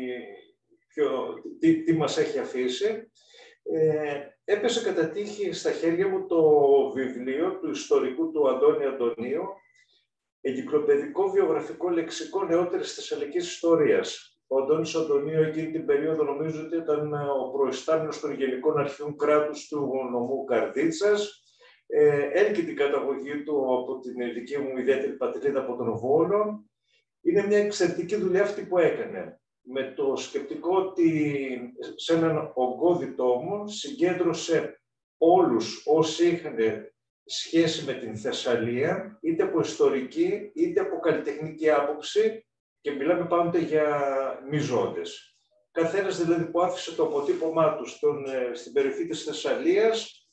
τι μας έχει αφήσει, έπεσε κατά τύχη στα χέρια μου το βιβλίο του ιστορικού του Αντώνη Αντωνίου, «Εγκυκλοπαιδικό βιογραφικό λεξικό νεότερης θεσσαλικής ιστορίας». Ο Αντώνης Αντωνίου εκείνη την περίοδο νομίζω ότι ήταν ο προϊστάμενος των Γενικών Αρχείων Κράτους του νομού Καρδίτσας. Έλκει την καταγωγή του από την δική μου ιδιαίτερη πατρίδα, από τον Βόλο. Είναι μια εξαιρετική δουλειά αυτή που έκανε. Με το σκεπτικό ότι σε έναν ογκώδη τόμο συγκέντρωσε όλους όσοι είχαν σχέση με την Θεσσαλία, είτε από ιστορική είτε από καλλιτεχνική άποψη, και μιλάμε πάντοτε για μυζώντες. Καθένας δηλαδή που άφησε το αποτύπωμά του στην περιοχή της Θεσσαλίας,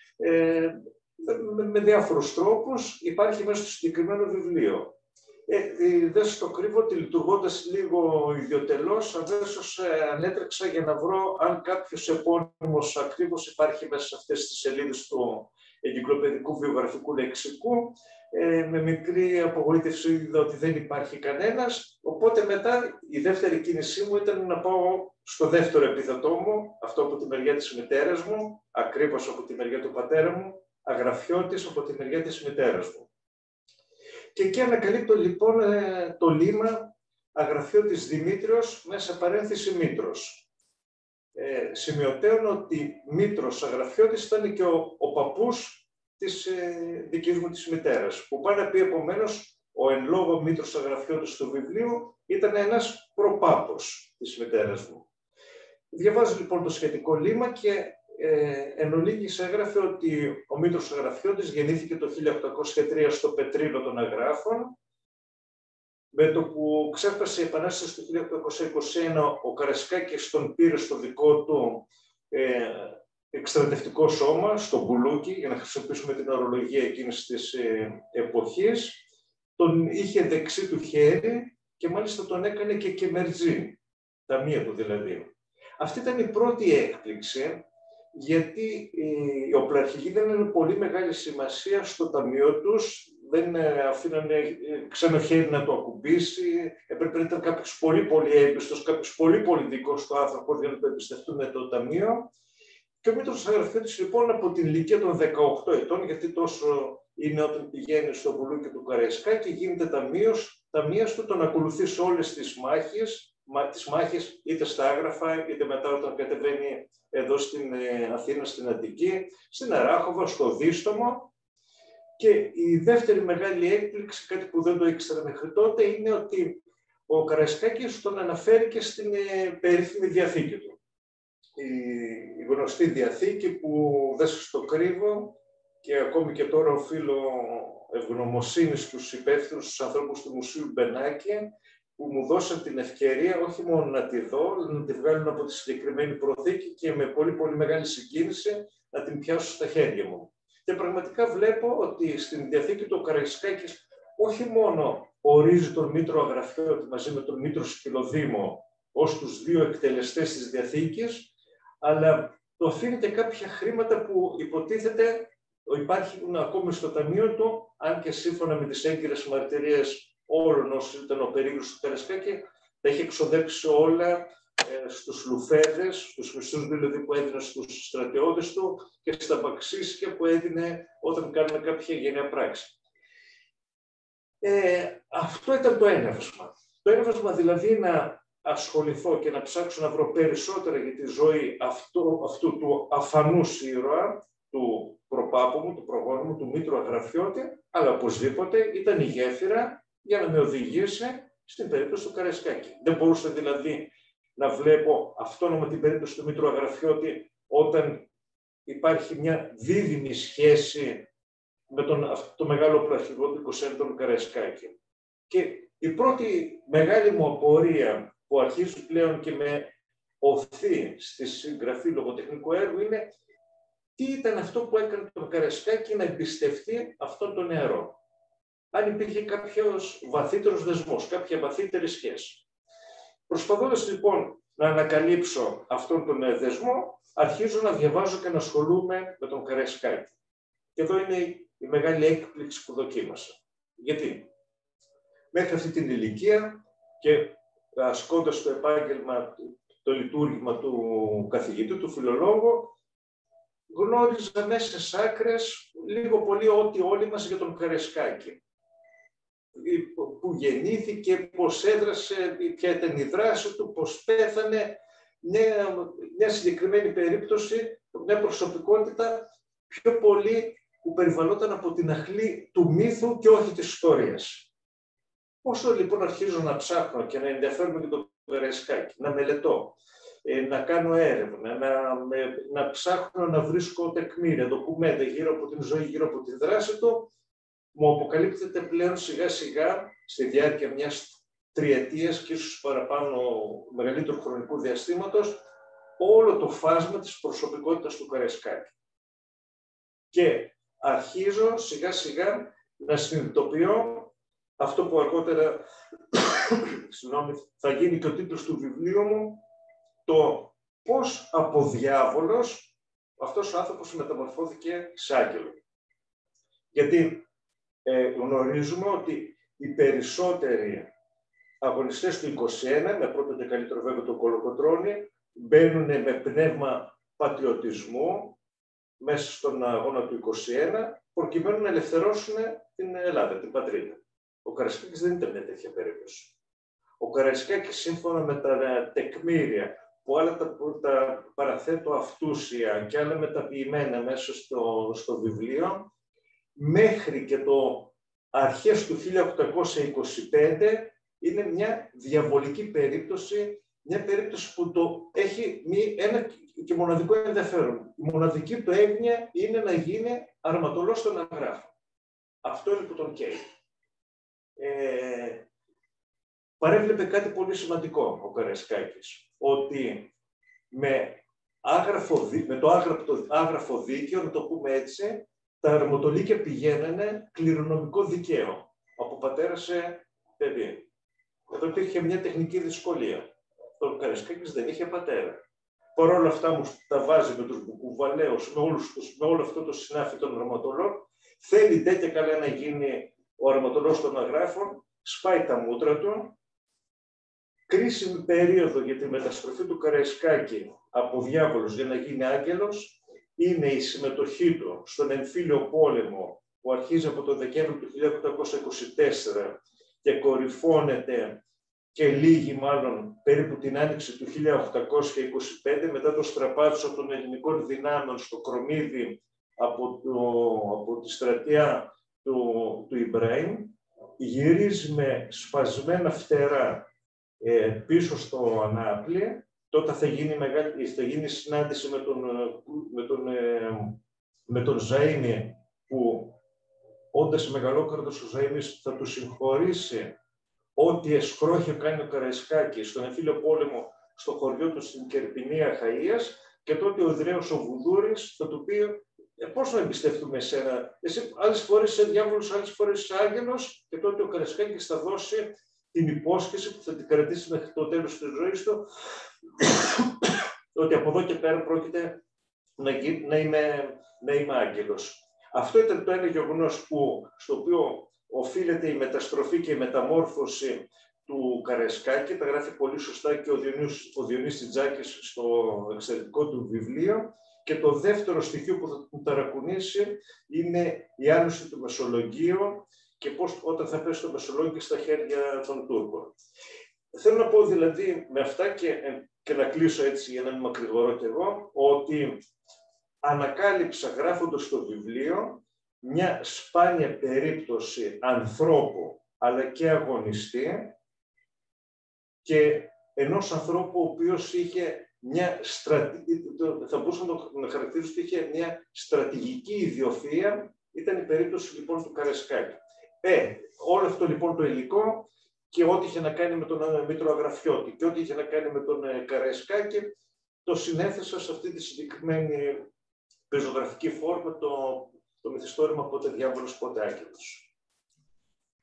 με διάφορους τρόπους, υπάρχει μέσα στο συγκεκριμένο βιβλίο. Δεν σας το κρύβω ότι λειτουργώντας λίγο ιδιωτελώς, αμέσως ανέτρεξα για να βρω αν κάποιος επώνυμος ακριβώς υπάρχει μέσα σε αυτές τις σελίδες του εγκυκλοπαιδικού βιογραφικού λεξικού. Με μικρή απογοήτευση είδα ότι δεν υπάρχει κανένας, οπότε μετά η δεύτερη κίνησή μου ήταν να πάω στο δεύτερο επίθετό μου, αυτό από τη μεριά της μητέρας μου, ακριβώς από τη μεριά του πατέρα μου, Αγραφιώτης από τη μεριά της μητέρας μου. Και εκεί ανακαλύπτω λοιπόν το λίμα Αγραφιώτης Δημήτριος, μέσα παρένθεση Μήτρος. Σημειωτέων ότι Μήτρος Αγραφιώτης ήταν και ο παππούς της δικής μου της μητέρας, που πάει να πει επομένως ο εν λόγω Μήτρος Αγραφιώτης του βιβλίου ήταν ένας προπάπος της μητέρας μου. Διαβάζω λοιπόν το σχετικό λίμα και εν ολίγης έγραφε ότι ο Μήτρος Αγραφιώτης γεννήθηκε το 1803 στο Πετρίλο των Αγράφων. Με το που ξέφτασε η Επανάσταση του 1821, ο Καραϊσκάκης τον πήρε στο δικό του εκστρατευτικό σώμα, στο Μπουλούκι, για να χρησιμοποιήσουμε την ορολογία εκείνης της εποχής. Τον είχε δεξί του χέρι και μάλιστα τον έκανε και κεμερτζή, ταμεία του δηλαδή. Αυτή ήταν η πρώτη έκπληξη, γιατί οι οπλαρχηγοί δεν είναι πολύ μεγάλη σημασία στο ταμείο τους, δεν αφήνανε ξένο χέρι να το ακουμπήσει, έπρεπε να ήταν κάποιος πολύ έμπιστος, κάποιος πολύ δικός στο άνθρωπο για να το εμπιστευτούν το ταμείο. Και ο Μήτρος Αγραφιώτης λοιπόν από την ηλικία των 18 ετών, γιατί τόσο είναι όταν πηγαίνει στο Βουλούκι του Καραϊσκάκη, γίνεται ταμείας του, τον ακολουθεί σε όλες τις μάχες, είτε στα Άγραφα, είτε μετά όταν κατεβαίνει εδώ στην Αθήνα, στην Αττική, στην Αράχοβα, στο Δίστομο. Και η δεύτερη μεγάλη έκπληξη, κάτι που δεν το ήξερα μέχρι τότε, είναι ότι ο Καραϊσκάκης τον αναφέρει και στην περίφημη διαθήκη του. Η γνωστή διαθήκη που δεν σας το κρύβω και ακόμη και τώρα οφείλω ευγνωμοσύνη στους υπεύθυνους, στους ανθρώπους του Μουσείου Μπενάκη, που μου δώσαν την ευκαιρία όχι μόνο να τη δω, να τη βγάλουν από τη συγκεκριμένη προθήκη και με πολύ μεγάλη συγκίνηση να την πιάσω στα χέρια μου. Και πραγματικά βλέπω ότι στην διαθήκη του Καραϊσκάκης όχι μόνο ορίζει τον Μήτρο Αγραφιώτη μαζί με τον Μήτρο Σκυλοδήμο ως τους δύο εκτελεστές της διαθήκης, αλλά το αφήνει και κάποια χρήματα που υποτίθεται υπάρχουν ακόμη στο ταμείο του, αν και σύμφωνα με τις έγκυρες μαρτυρίες όλων όσοι ήταν ο περίγυρος του Καραϊσκάκη, τα έχει εξοδέψει όλα στους λουφέδες, στους μισθούς δηλαδή που έδινε στους στρατιώτες του και στα μπαξίσια που έδινε όταν κάνουμε κάποια γενναία πράξη. Αυτό ήταν το έναυσμα. Το έναυσμα δηλαδή να ασχοληθώ και να ψάξω να βρω περισσότερα για τη ζωή αυτού του αφανούς ήρωα, του προπάπου μου, του προγόνου μου, του Μήτρου Αγραφιώτη, αλλά οπωσδήποτε ήταν η γέφυρα για να με οδηγήσει στην περίπτωση του Καραϊσκάκη. Δεν μπορούσα δηλαδή να βλέπω αυτόνομα την περίπτωση του Μήτρου Αγραφιώτη όταν υπάρχει μια δίδυμη σχέση με το μεγάλο πλαρχηγό του 20ου τον Καραϊσκάκη. Και η πρώτη μεγάλη μου απορία που αρχίζει πλέον και με οθεί στη συγγραφή λογοτεχνικού έργου είναι τι ήταν αυτό που έκανε τον Καραϊσκάκη να εμπιστευτεί αυτόν τον νεαρό. αν υπήρχε κάποιος βαθύτερος δεσμός, κάποια βαθύτερη σχέση. Προσπαθώντας λοιπόν να ανακαλύψω αυτόν τον δεσμό, αρχίζω να διαβάζω και να ασχολούμαι με τον Καραϊσκάκη. Και εδώ είναι η μεγάλη έκπληξη που δοκίμασα. Γιατί μέχρι αυτή την ηλικία και ασκώντας το επάγγελμα, το λειτουργήμα του καθηγητή, του φιλολόγου, γνώριζα μέσα στις άκρες λίγο πολύ ό,τι όλοι μας για τον Καραϊσκάκη. Που γεννήθηκε, πώς έδρασε, ποια ήταν η δράση του, πώς πέθανε, μια συγκεκριμένη περίπτωση, μια προσωπικότητα πιο πολύ που περιβαλλόταν από την αχλή του μύθου και όχι της ιστορίας. Όσο λοιπόν αρχίζω να ψάχνω και να ενδιαφέρομαι για τον Καραϊσκάκη, να μελετώ, να κάνω έρευνα, να ψάχνω να βρίσκω τεκμήρια, ντοκουμέντα γύρω από την ζωή, γύρω από τη δράση του, μου αποκαλύπτεται πλέον σιγά σιγά στη διάρκεια μιας τριετίας και ίσως παραπάνω μεγαλύτερου χρονικού διαστήματος όλο το φάσμα της προσωπικότητας του Καραϊσκάκη. Και αρχίζω σιγά σιγά να συνειδητοποιώ αυτό που αργότερα θα γίνει και ο τίτλος του βιβλίου μου, το πώς από διάβολος αυτός ο άνθρωπος μεταμορφώθηκε σε άγγελο. Γιατί γνωρίζουμε ότι οι περισσότεροι αγωνιστές του 21, με πρώτο και καλύτερο βέβαια τον Κολοκοτρώνη, μπαίνουν με πνεύμα πατριωτισμού μέσα στον αγώνα του 21, προκειμένου να ελευθερώσουν την Ελλάδα, την πατρίδα. Ο Καραϊσκάκης δεν ήταν μια τέτοια περίπτωση. Ο Καραϊσκάκης, σύμφωνα με τα τεκμήρια, που άλλα τα παραθέτω αυτούσια και άλλα μεταποιημένα μέσα στο βιβλίο, μέχρι και το αρχές του 1825 είναι μια διαβολική περίπτωση, μια περίπτωση που το έχει ένα και μοναδικό ενδιαφέρον. Η μοναδική του έγνοια είναι να γίνει αρματολός στον αγράφο. Αυτό είναι που τον καίει. Παρέβλεπε κάτι πολύ σημαντικό ο Καραϊσκάκης, ότι με το άγραφο δίκαιο, να το πούμε έτσι, τα αρματολίκια πηγαίνανε κληρονομικό δικαίο, από πατέρα σε παιδί. Εδώ υπήρχε μια τεχνική δυσκολία. Ο Καραϊσκάκης δεν είχε πατέρα. Παρ' όλα αυτά μου τα βάζει με τους μπουκουβαλαίους, με όλο αυτό το συνάφι των αρματολών. Θέλει τέτοια καλά να γίνει ο αρματολός των αγράφων, σπάει τα μούτρα του. Κρίσιμη περίοδο για τη μεταστροφή του Καραϊσκάκη από διάβολος για να γίνει άγγελος είναι η συμμετοχή του στον εμφύλιο πόλεμο που αρχίζει από το Δεκέμβριο του 1824 και κορυφώνεται και λύγει μάλλον περίπου την άνοιξη του 1825 μετά το στραπάτσο των ελληνικών δυνάμεων στο Κρομίδι από τη στρατεία του Ιμπραήμ, γυρίζει με σπασμένα φτερά πίσω στο Ανάπλη. Τότε θα γίνει συνάντηση με τον Ζαΐμι, που όντας μεγαλόκρατος ο Ζαΐμις θα του συγχωρήσει ό,τι εσκρόχιο κάνει ο Καραϊσκάκης στον εμφύλιο πόλεμο στο χωριό του στην Κερπινία Χαΐας, και τότε ο Ιδραίος ο Βουδούρης θα του πει πώς να εμπιστευτούμε εσένα, εσύ άλλες φορές είσαι διάβολος, άλλες φορές είσαι άγγελος, και τότε ο Καραϊσκάκης θα δώσει την υπόσχεση που θα την κρατήσει μέχρι το τέλος της ζωής του, ότι από εδώ και πέρα πρόκειται να είμαι άγγελος. Αυτό ήταν το ένα γεγονός στο οποίο οφείλεται η μεταστροφή και η μεταμόρφωση του Καραϊσκάκη. Τα γράφει πολύ σωστά και ο Διονύσης Τζάκης στο εξαιρετικό του βιβλίο. Και το δεύτερο στοιχείο που θα του ταρακουνήσει είναι η άνοιξη του Μεσολογγίου και πώς όταν θα πέσει το Μεσολόγγιο στα χέρια των Τούρκων. Θέλω να πω δηλαδή με αυτά και να κλείσω έτσι για να μην μακρηγορώ κι εγώ, ότι ανακάλυψα γράφοντας το βιβλίο μια σπάνια περίπτωση ανθρώπου αλλά και αγωνιστή, και ενός ανθρώπου ο οποίος είχε θα μπορούσαμε να χαρακτηρίσουμε ότι είχε μια στρατηγική ιδιοφυΐα. Ήταν η περίπτωση λοιπόν του Καραϊσκάκη. Όλο αυτό λοιπόν το υλικό και ό,τι είχε να κάνει με τον Μήτρο Αγραφιώτη και ό,τι είχε να κάνει με τον Καραϊσκάκη, το συνέθεσα σε αυτή τη συγκεκριμένη πεζογραφική φόρμα, το μυθιστόρημα «Πότε διάβολος, πότε άγγελος».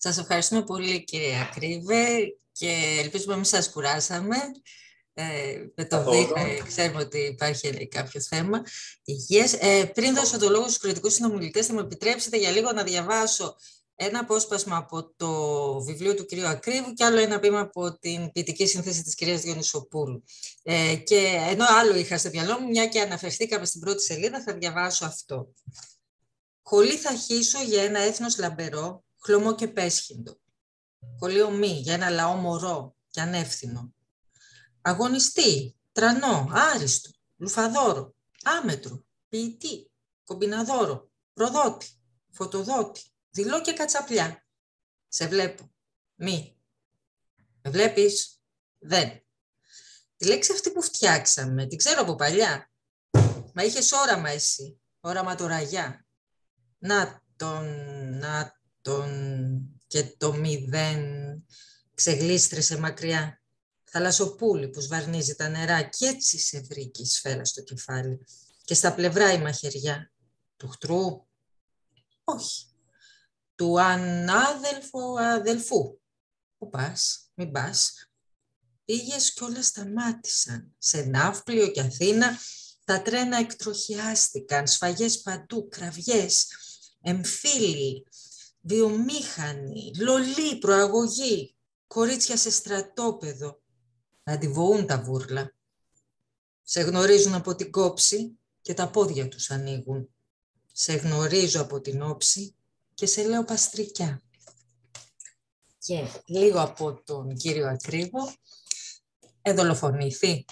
Σας ευχαριστούμε πολύ, κύριε Ακρίβε, και ελπίζουμε μην σας κουράσαμε. Με το ΔΥΧ ξέρουμε ότι υπάρχει κάποιο θέμα υγείας. Πριν δώσω το λόγο στους κριτικούς συνομιλητές, θα μου επιτρέψετε για λίγο να διαβάσω ένα απόσπασμα από το βιβλίο του κυρίου Ακρίβου και άλλο ένα ποίημα από την ποιητική σύνθεση της κυρίας Διονυσοπούλου. Και ενώ άλλο είχα στο μυαλό μου, μια και αναφερθήκαμε στην πρώτη σελίδα, θα διαβάσω αυτό. «Χολή θα χύσω για ένα έθνος λαμπερό, χλωμό και πέσχυντο. Χολή ομή για ένα λαό μωρό και ανεύθυνο. Αγωνιστή, τρανό, άριστο, λουφαδόρο, άμετρο, ποιητή, κομπιναδόρο, προδότη, φωτοδότη, δειλό και κατσαπλιά. Σε βλέπω. Μη. Με βλέπεις. Δεν. Τη λέξη αυτή που φτιάξαμε, την ξέρω από παλιά. Μα είχες όραμα εσύ, όραμα το ραγιά. Να τον και το μηδέν ξεγλίστρησε μακριά. Θαλασσοπούλη που σβαρνίζει τα νερά κι έτσι σε βρήκε η σφαίρα στο κεφάλι. Και στα πλευρά η μαχαιριά. Του χτρού. Όχι. Του αδελφού. Πού πας, μην πας. Πήγες κι όλα σταμάτησαν. Σε Ναύπλιο και Αθήνα τα τρένα εκτροχιάστηκαν. Σφαγές παντού, κραυγές, εμφύλοι, βιομήχανοι, λολί, προαγωγή, κορίτσια σε στρατόπεδο. Να αντιβοούν τα βούρλα. Σε γνωρίζουν από την κόψη και τα πόδια τους ανοίγουν. Σε γνωρίζω από την όψη και σε λέω παστρικιά. Και λίγο από τον κύριο Ακρίβο. Δολοφονήθη.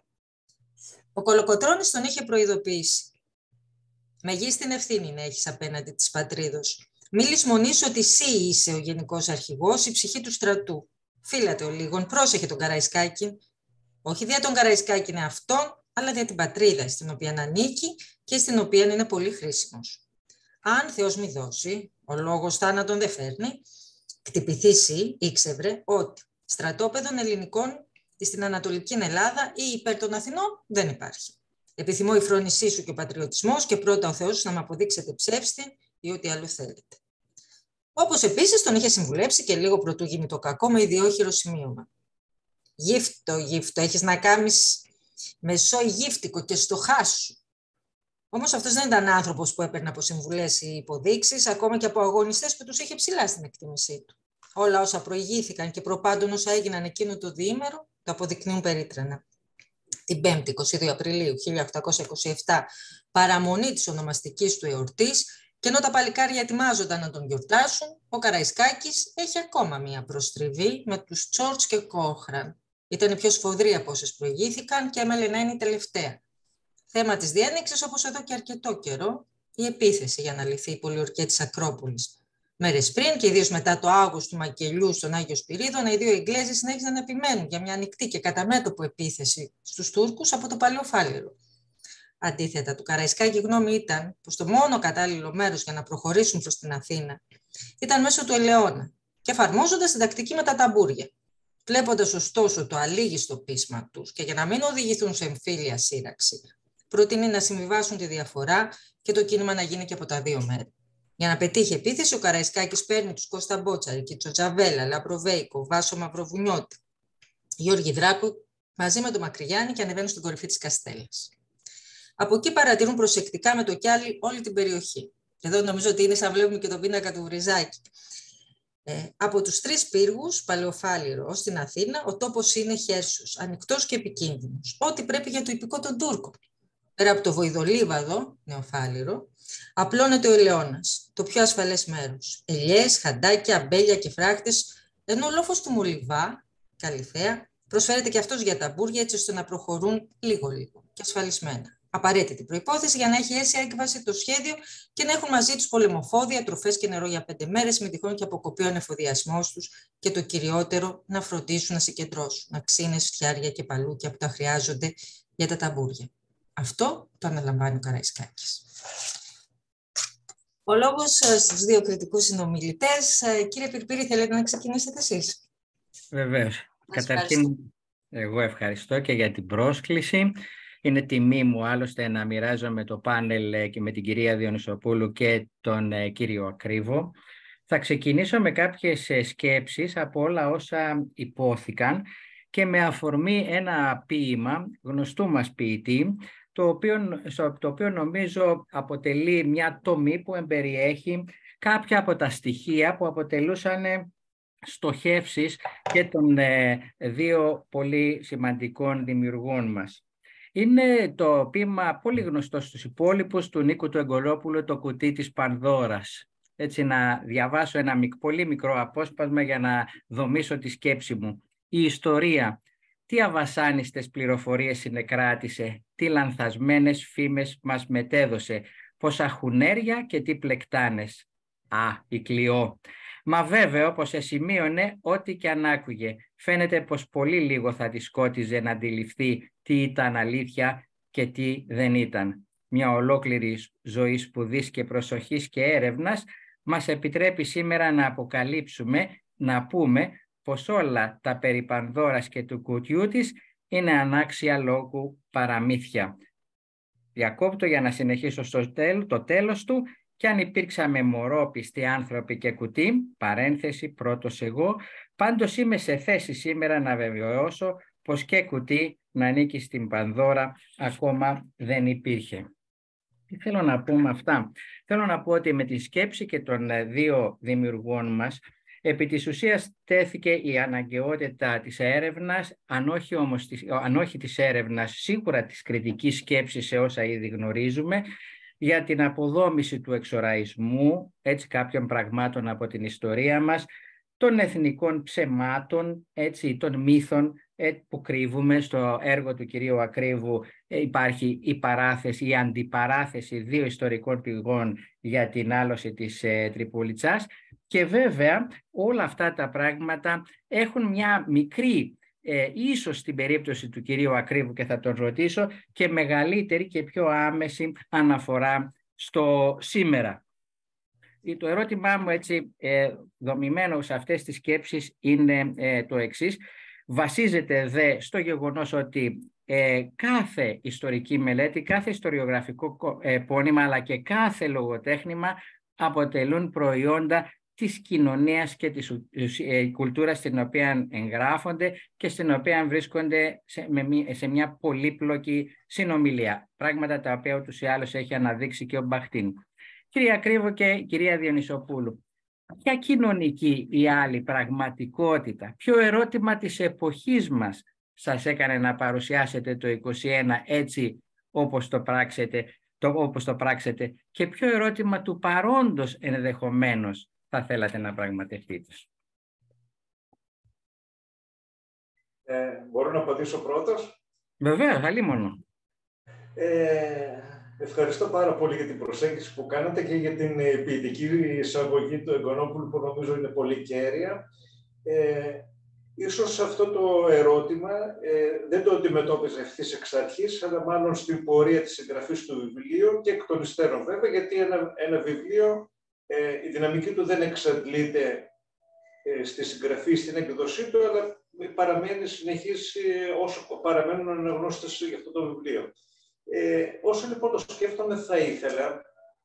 Ο Κολοκοτρώνης τον είχε προειδοποιήσει. Μεγίστην ευθύνη να έχεις απέναντι της πατρίδος. Μη λησμονείς ότι εσύ είσαι ο γενικός αρχηγός, η ψυχή του στρατού. Φύλατε ο λίγον, πρόσεχε τον Καραϊσκάκη. Όχι δια τον Καραϊσκάκη είναι αυτόν, αλλά δια την πατρίδα στην οποία ανήκει και στην οποία είναι πολύ χρήσιμος. Αν Θεός μη δώσει, ο λόγος θάνατον δεν φέρνει, κτυπηθήσει, ήξευρε ότι στρατόπεδων ελληνικών στην Ανατολική Ελλάδα ή υπέρ των Αθηνών δεν υπάρχει. Επιθυμώ η φρόνησή σου και ο πατριωτισμός και πρώτα ο Θεός να με αποδείξετε ψεύστη ή ό,τι άλλο θέλετε. Όπως επίσης τον είχε συμβουλέψει και λίγο πρωτού γίνει το κακό με ιδιόχειρο σημείωμα. Γύφτο, έχεις να κάνεις μεσό γύφτικο και στο χάσου. Όμως αυτός δεν ήταν άνθρωπος που έπαιρνε από συμβουλές ή υποδείξεις, ακόμα και από αγωνιστές που τους είχε ψηλά στην εκτίμησή του. Όλα όσα προηγήθηκαν και προπάντων όσα έγιναν εκείνο το διήμερο, το αποδεικνύουν περίτρανα. Την 5η, 22 Απριλίου 1827, παραμονή της ονομαστικής του εορτής, και ενώ τα παλικάρια ετοιμάζονταν να τον γιορτάσουν, ο Καραϊσκάκης έχει ακόμα μία προστριβή με τους Τσόρτς και Κόχραν. Ήταν η πιο σφοδρή από όσες προηγήθηκαν και έμελε να είναι η τελευταία. Θέμα της διένεξης, όπως εδώ και αρκετό καιρό, η επίθεση για να λυθεί η πολιορκία της Ακρόπολης. Μέρες πριν και ιδίως μετά το άγος του Μακελιού στον Άγιο Σπυρίδωνα, οι δύο Εγγλέζοι συνέχισαν να επιμένουν για μια ανοιχτή και κατά μέτωπο επίθεση στους Τούρκους από το Παλαιό Φάληρο. Αντίθετα, του Καραϊσκάκη η γνώμη ήταν πως το μόνο κατάλληλο μέρος για να προχωρήσουν προς την Αθήνα ήταν μέσω του Ελαιώνα και εφαρμόζοντας την τακτική με τα ταμπούρια. Βλέποντας ωστόσο το αλήγιστο πείσμα τους και για να μην οδηγηθούν σε εμφύλια σύραξη, προτείνει να συμβιβάσουν τη διαφορά και το κίνημα να γίνει και από τα δύο μέρη. Για να πετύχει επίθεση, ο Καραϊσκάκης παίρνει τους Κώστα Μπότσαρη, Κίτσο Τζαβέλα, Λαμπροβέικο, Βάσο Μαυροβουνιώτη, Γιώργη Δράκου μαζί με τον Μακρυγιάννη και ανεβαίνουν στην κορυφή της Καστέλας. Από εκεί παρατηρούν προσεκτικά με το κιάλι όλη την περιοχή. Εδώ νομίζω ότι είναι σαν βλέπουμε και τον πίνακα του Βριζάκη. Από τους τρεις πύργους, Παλαιοφάληρο ως την Αθήνα, ο τόπος είναι χέρσος, ανοιχτός και επικίνδυνος. Ό,τι πρέπει για το ιππικό των Τούρκων. Πέρα από το Βοηδολίβαδο, Νεοφάληρο, απλώνεται ο Ελαιώνας, το πιο ασφαλές μέρος. Ελιές, χαντάκια, αμπέλια και φράκτες, ενώ ο λόφος του Μολυβά, Καλυθέα, προσφέρεται και αυτός για ταμπούρια έτσι ώστε να προχωρούν λίγο-λίγο και ασφαλισμένα. Απαραίτητη προϋπόθεση για να έχει αίσια έκβαση το σχέδιο και να έχουν μαζί τους πολεμοφόδια, τροφές και νερό για 5 μέρες, με τυχόν και αποκοπεί ο ανεφοδιασμός τους και το κυριότερο να φροντίσουν να συγκεντρώσουν αξίνες, φτιάρια και παλούκια που τα χρειάζονται για τα ταμπούρια. Αυτό το αναλαμβάνει ο Καραϊσκάκης. Ο λόγος στους δύο κριτικούς συνομιλητές. Κύριε Πυρπύρη, θέλετε να ξεκινήσετε εσείς? Βεβαίως. Καταρχήν, εγώ ευχαριστώ και για την πρόσκληση. Είναι τιμή μου άλλωστε να μοιράζομαι το πάνελ και με την κυρία Διονυσοπούλου και τον κύριο Ακρίβο. Θα ξεκινήσω με κάποιες σκέψεις από όλα όσα υπόθηκαν και με αφορμή ένα ποίημα γνωστού μας ποιητή, το οποίο νομίζω αποτελεί μια τομή που εμπεριέχει κάποια από τα στοιχεία που αποτελούσαν στοχεύσεις και των δύο πολύ σημαντικών δημιουργών μας. Είναι το ποίημα πολύ γνωστό στους υπόλοιπους του Νίκου του Εγκολόπουλου, «Το κουτί της Πανδώρας». Έτσι, να διαβάσω ένα πολύ μικρό απόσπασμα για να δομήσω τη σκέψη μου. Η ιστορία, τι αβασάνιστες πληροφορίες συνεκράτησε, τι λανθασμένες φήμες μας μετέδωσε, πόσα χουνέρια και τι πλεκτάνες. Α, η Κλειό. Μα βέβαιο πως εσημείωνε ό,τι και αν άκουγε. Φαίνεται πως πολύ λίγο θα τη σκότιζε να αντιληφθεί τι ήταν αλήθεια και τι δεν ήταν. Μια ολόκληρη ζωή σπουδής και προσοχής και έρευνας μας επιτρέπει σήμερα να αποκαλύψουμε, να πούμε πως όλα τα περί Πανδώρας και του κουτιού της είναι ανάξια λόγου παραμύθια. Διακόπτω για να συνεχίσω το τέλος του. Κι αν υπήρξαμε μωρόπιστοι άνθρωποι και κουτί, παρένθεση πρώτος εγώ, πάντως είμαι σε θέση σήμερα να βεβαιώσω πως και κουτί να ανήκει στην Πανδώρα ακόμα δεν υπήρχε. Τι θέλω να πω με αυτά? Θέλω να πω ότι με τη σκέψη και των δύο δημιουργών μας, επί της ουσίας τέθηκε η αναγκαιότητα της έρευνας, αν όχι της έρευνας, σίγουρα της κριτικής σκέψης σε όσα ήδη γνωρίζουμε, για την αποδόμηση του εξοραϊσμού, έτσι, κάποιων πραγμάτων από την ιστορία μας, των εθνικών ψεμάτων, έτσι, των μύθων που κρύβουμε. Στο έργο του κυρίου Ακρίβου υπάρχει η αντιπαράθεση δύο ιστορικών πηγών για την άλωση της Τριπολιτσάς, και βέβαια όλα αυτά τα πράγματα έχουν μια μικρή, ίσως στην περίπτωση του κυρίου Ακρίβου, και θα τον ρωτήσω, και μεγαλύτερη και πιο άμεση αναφορά στο σήμερα. Το ερώτημά μου, έτσι, δομημένο σε αυτές τις σκέψεις, είναι το εξής. Βασίζεται δε στο γεγονός ότι κάθε ιστορική μελέτη, κάθε ιστοριογραφικό πόνημα, αλλά και κάθε λογοτέχνημα αποτελούν προϊόντα της κοινωνίας και της κουλτούρας στην οποία εγγράφονται και στην οποία βρίσκονται σε μια πολύπλοκη συνομιλία. Πράγματα τα οποία ούτως ή άλλως έχει αναδείξει και ο Μπαχτίν. Κυρία Ακρίβου και κυρία Διονυσοπούλου, ποια κοινωνική ή άλλη πραγματικότητα, ποιο ερώτημα της εποχής μας σας έκανε να παρουσιάσετε το 21 έτσι όπως το πράξετε, και ποιο ερώτημα του παρόντος ενδεχομένως θα θέλατε να πραγματευτείτε? Μπορώ να απαντήσω πρώτος? Βεβαίως, αλίμονο. Ευχαριστώ πάρα πολύ για την προσέγγιση που κάνατε και για την ποιητική εισαγωγή του Εγκονόπουλου, που νομίζω είναι πολύ κέρια. Ίσως αυτό το ερώτημα δεν το αντιμετώπιζε ευθύς εξ αρχής, αλλά μάλλον στην πορεία της συγγραφής του βιβλίου και εκ των υστέρων βέβαια, γιατί ένα βιβλίο, η δυναμική του δεν εξαντλείται στη συγγραφή, στην έκδοσή του, αλλά παραμένει συνεχής όσο παραμένουν αναγνώστες για αυτό το βιβλίο. Όσο λοιπόν το σκέφτομαι, θα ήθελα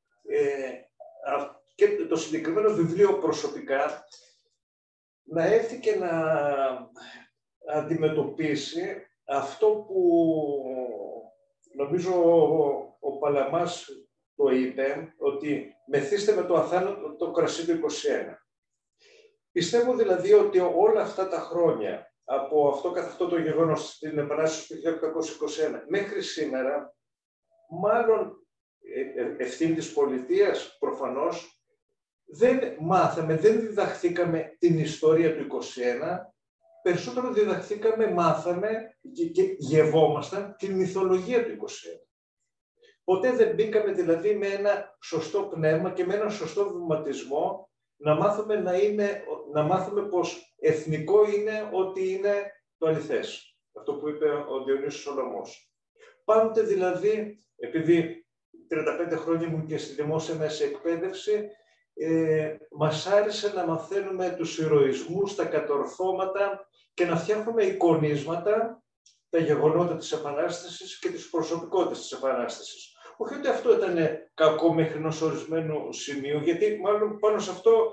και το συγκεκριμένο βιβλίο προσωπικά να έρθει και να αντιμετωπίσει αυτό που νομίζω ο Παλαμάς το είπε, ότι μεθύστε με το αθάνατο το κρασί του 21. Πιστεύω δηλαδή ότι όλα αυτά τα χρόνια, από αυτό καθ' αυτό το γεγονός, την Επανάσταση του 1821 μέχρι σήμερα, μάλλον ευθύνη της πολιτείας προφανώς, δεν μάθαμε, δεν διδαχθήκαμε την ιστορία του 21, περισσότερο διδαχθήκαμε, μάθαμε και γευόμασταν την μυθολογία του 21. Ποτέ δεν μπήκαμε δηλαδή με ένα σωστό πνεύμα και με ένα σωστό βηματισμό να μάθουμε πως εθνικό είναι ότι είναι το αληθές. Αυτό που είπε ο Διονύσιος Σολωμός. Πάντοτε δηλαδή, επειδή 35 χρόνια ήμουν και στη δημόσια μέση εκπαίδευση, μας άρεσε να μαθαίνουμε τους ηρωισμούς, τα κατορθώματα και να φτιάχνουμε εικονίσματα, τα γεγονότα της Επανάστασης και τις προσωπικότητες της Επανάστασης. Όχι ότι αυτό ήταν κακό μέχρι ενός ορισμένου σημείου, γιατί μάλλον πάνω σε αυτό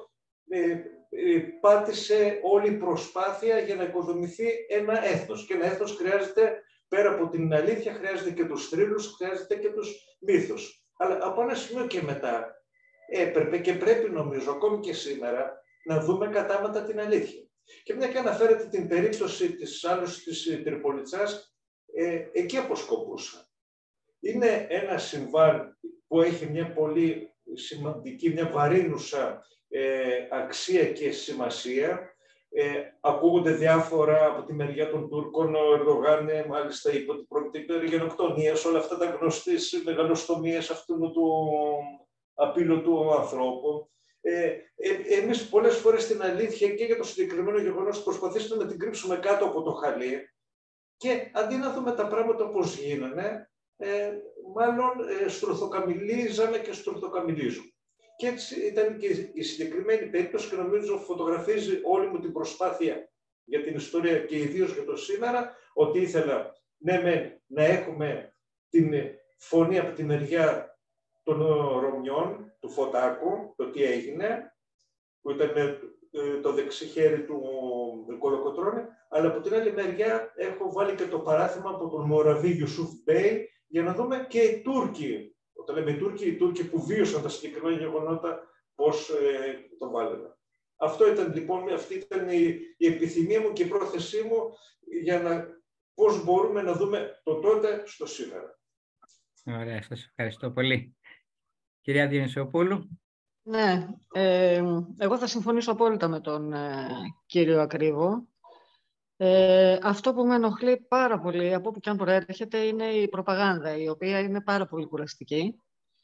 πάτησε όλη η προσπάθεια για να οικοδομηθεί ένα έθνος. Και ένα έθνος χρειάζεται, πέρα από την αλήθεια, χρειάζεται και τους θρύλους, χρειάζεται και τους μύθους. Αλλά από ένα σημείο και μετά έπρεπε και πρέπει, νομίζω, ακόμη και σήμερα, να δούμε κατάματα την αλήθεια. Και μια και αναφέρετε την περίπτωση της άλλωσης της Τριπολιτσάς, εκεί αποσκοπούσα. Είναι ένα συμβάν που έχει μια πολύ σημαντική, μια βαρύνουσα αξία και σημασία. Ακούγονται διάφορα από τη μεριά των Τούρκων. Ο Ερντογάν μάλιστα είπε ότι πρόκειται περί γενοκτονίας, όλα αυτά τα γνωστές μεγαλοστομίες αυτού του απείλωτου ανθρώπου. Εμείς πολλές φορές την αλήθεια και για το συγκεκριμένο γεγονός προσπαθήσαμε να την κρύψουμε κάτω από το χαλί και αντί να δούμε τα πράγματα όπως γίνανε, μάλλον στουρθοκαμιλίζαμε και στουρθοκαμιλίζουμε. Και έτσι ήταν και η συγκεκριμένη περίπτωση και νομίζω φωτογραφίζει όλη μου την προσπάθεια για την ιστορία και ιδίως για το σήμερα, ότι ήθελα να έχουμε την φωνή από τη μεριά των Ρωμιών, του Φωτάκου, το τι έγινε, που ήταν το δεξί χέρι του Κολοκοτρώνη, αλλά από την άλλη μεριά έχω βάλει και το παράθυμα από τον Μοραβί Γιουσούφ Μπέι, για να δούμε και οι Τούρκοι, όταν λέμε οι Τούρκοι που βίωσαν τα συγκεκριμένα γεγονότα, πώς το βάλαμε. Αυτό ήταν λοιπόν, αυτή ήταν η επιθυμία μου και η πρόθεσή μου για πώς μπορούμε να δούμε το τότε στο σήμερα. Ωραία, σας ευχαριστώ πολύ. Κυρία Διονυσιοπούλου. Ναι, εγώ θα συμφωνήσω απόλυτα με τον κύριο Ακρίβο. Αυτό που με ενοχλεί πάρα πολύ, από όπου και αν προέρχεται, είναι η προπαγάνδα, η οποία είναι πάρα πολύ κουραστική.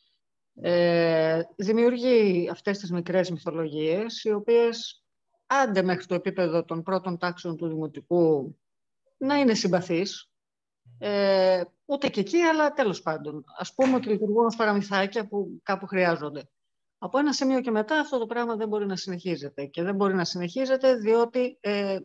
Δημιουργεί αυτές τις μικρές μυθολογίες, οι οποίες άντε μέχρι το επίπεδο των πρώτων τάξεων του δημοτικού να είναι συμπαθείς. Ούτε και εκεί, αλλά τέλος πάντων. Ας πούμε ότι λειτουργούν ως παραμυθάκια που κάπου χρειάζονται. Από ένα σημείο και μετά αυτό το πράγμα δεν μπορεί να συνεχίζεται. Και δεν μπορεί να συνεχίζεται διότι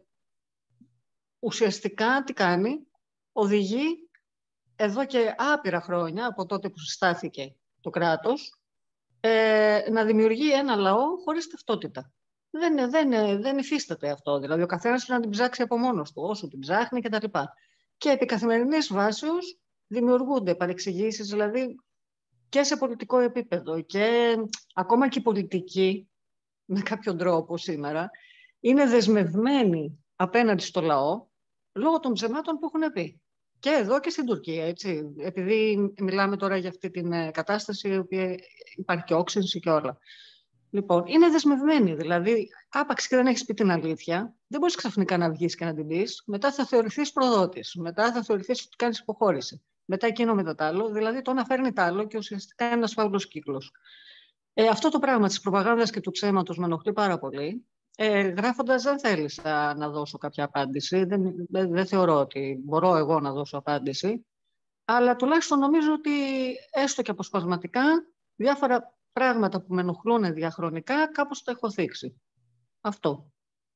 ουσιαστικά τι κάνει, οδηγεί εδώ και άπειρα χρόνια, από τότε που συστάθηκε το κράτος, να δημιουργεί ένα λαό χωρίς ταυτότητα. Δεν υφίσταται αυτό. Δηλαδή ο καθένας πρέπει να την ψάξει από μόνος του, όσο την ψάχνει κτλ. Και επί καθημερινής βάσεως δημιουργούνται παρεξηγήσεις, δηλαδή και σε πολιτικό επίπεδο και ακόμα και οι πολιτικοί, με κάποιο τρόπο σήμερα, είναι δεσμευμένοι απέναντι στο λαό λόγω των ψεμάτων που έχουν πει. Και εδώ και στην Τουρκία, έτσι. Επειδή μιλάμε τώρα για αυτή την κατάσταση, η οποία υπάρχει και όξυνση και όλα. Λοιπόν, είναι δεσμευμένοι. Δηλαδή, άπαξ και δεν έχεις πει την αλήθεια, δεν μπορείς ξαφνικά να βγεις και να την πεις. Μετά θα θεωρηθείς προδότης. Μετά θα θεωρηθείς ότι κάνεις υποχώρηση. Μετά εκείνο μετά τ' άλλο. Δηλαδή, το ένα φέρνει τ' άλλο και ουσιαστικά είναι ένας φαύλος κύκλος. Αυτό το πράγμα της προπαγάνδας και του ψέματος με ενοχλεί πάρα πολύ. Γράφοντας δεν θέλησα να δώσω κάποια απάντηση. Δεν θεωρώ ότι μπορώ εγώ να δώσω απάντηση. Αλλά τουλάχιστον νομίζω ότι έστω και αποσπασματικά διάφορα πράγματα που με ενοχλούν διαχρονικά κάπως το έχω θίξει. Αυτό.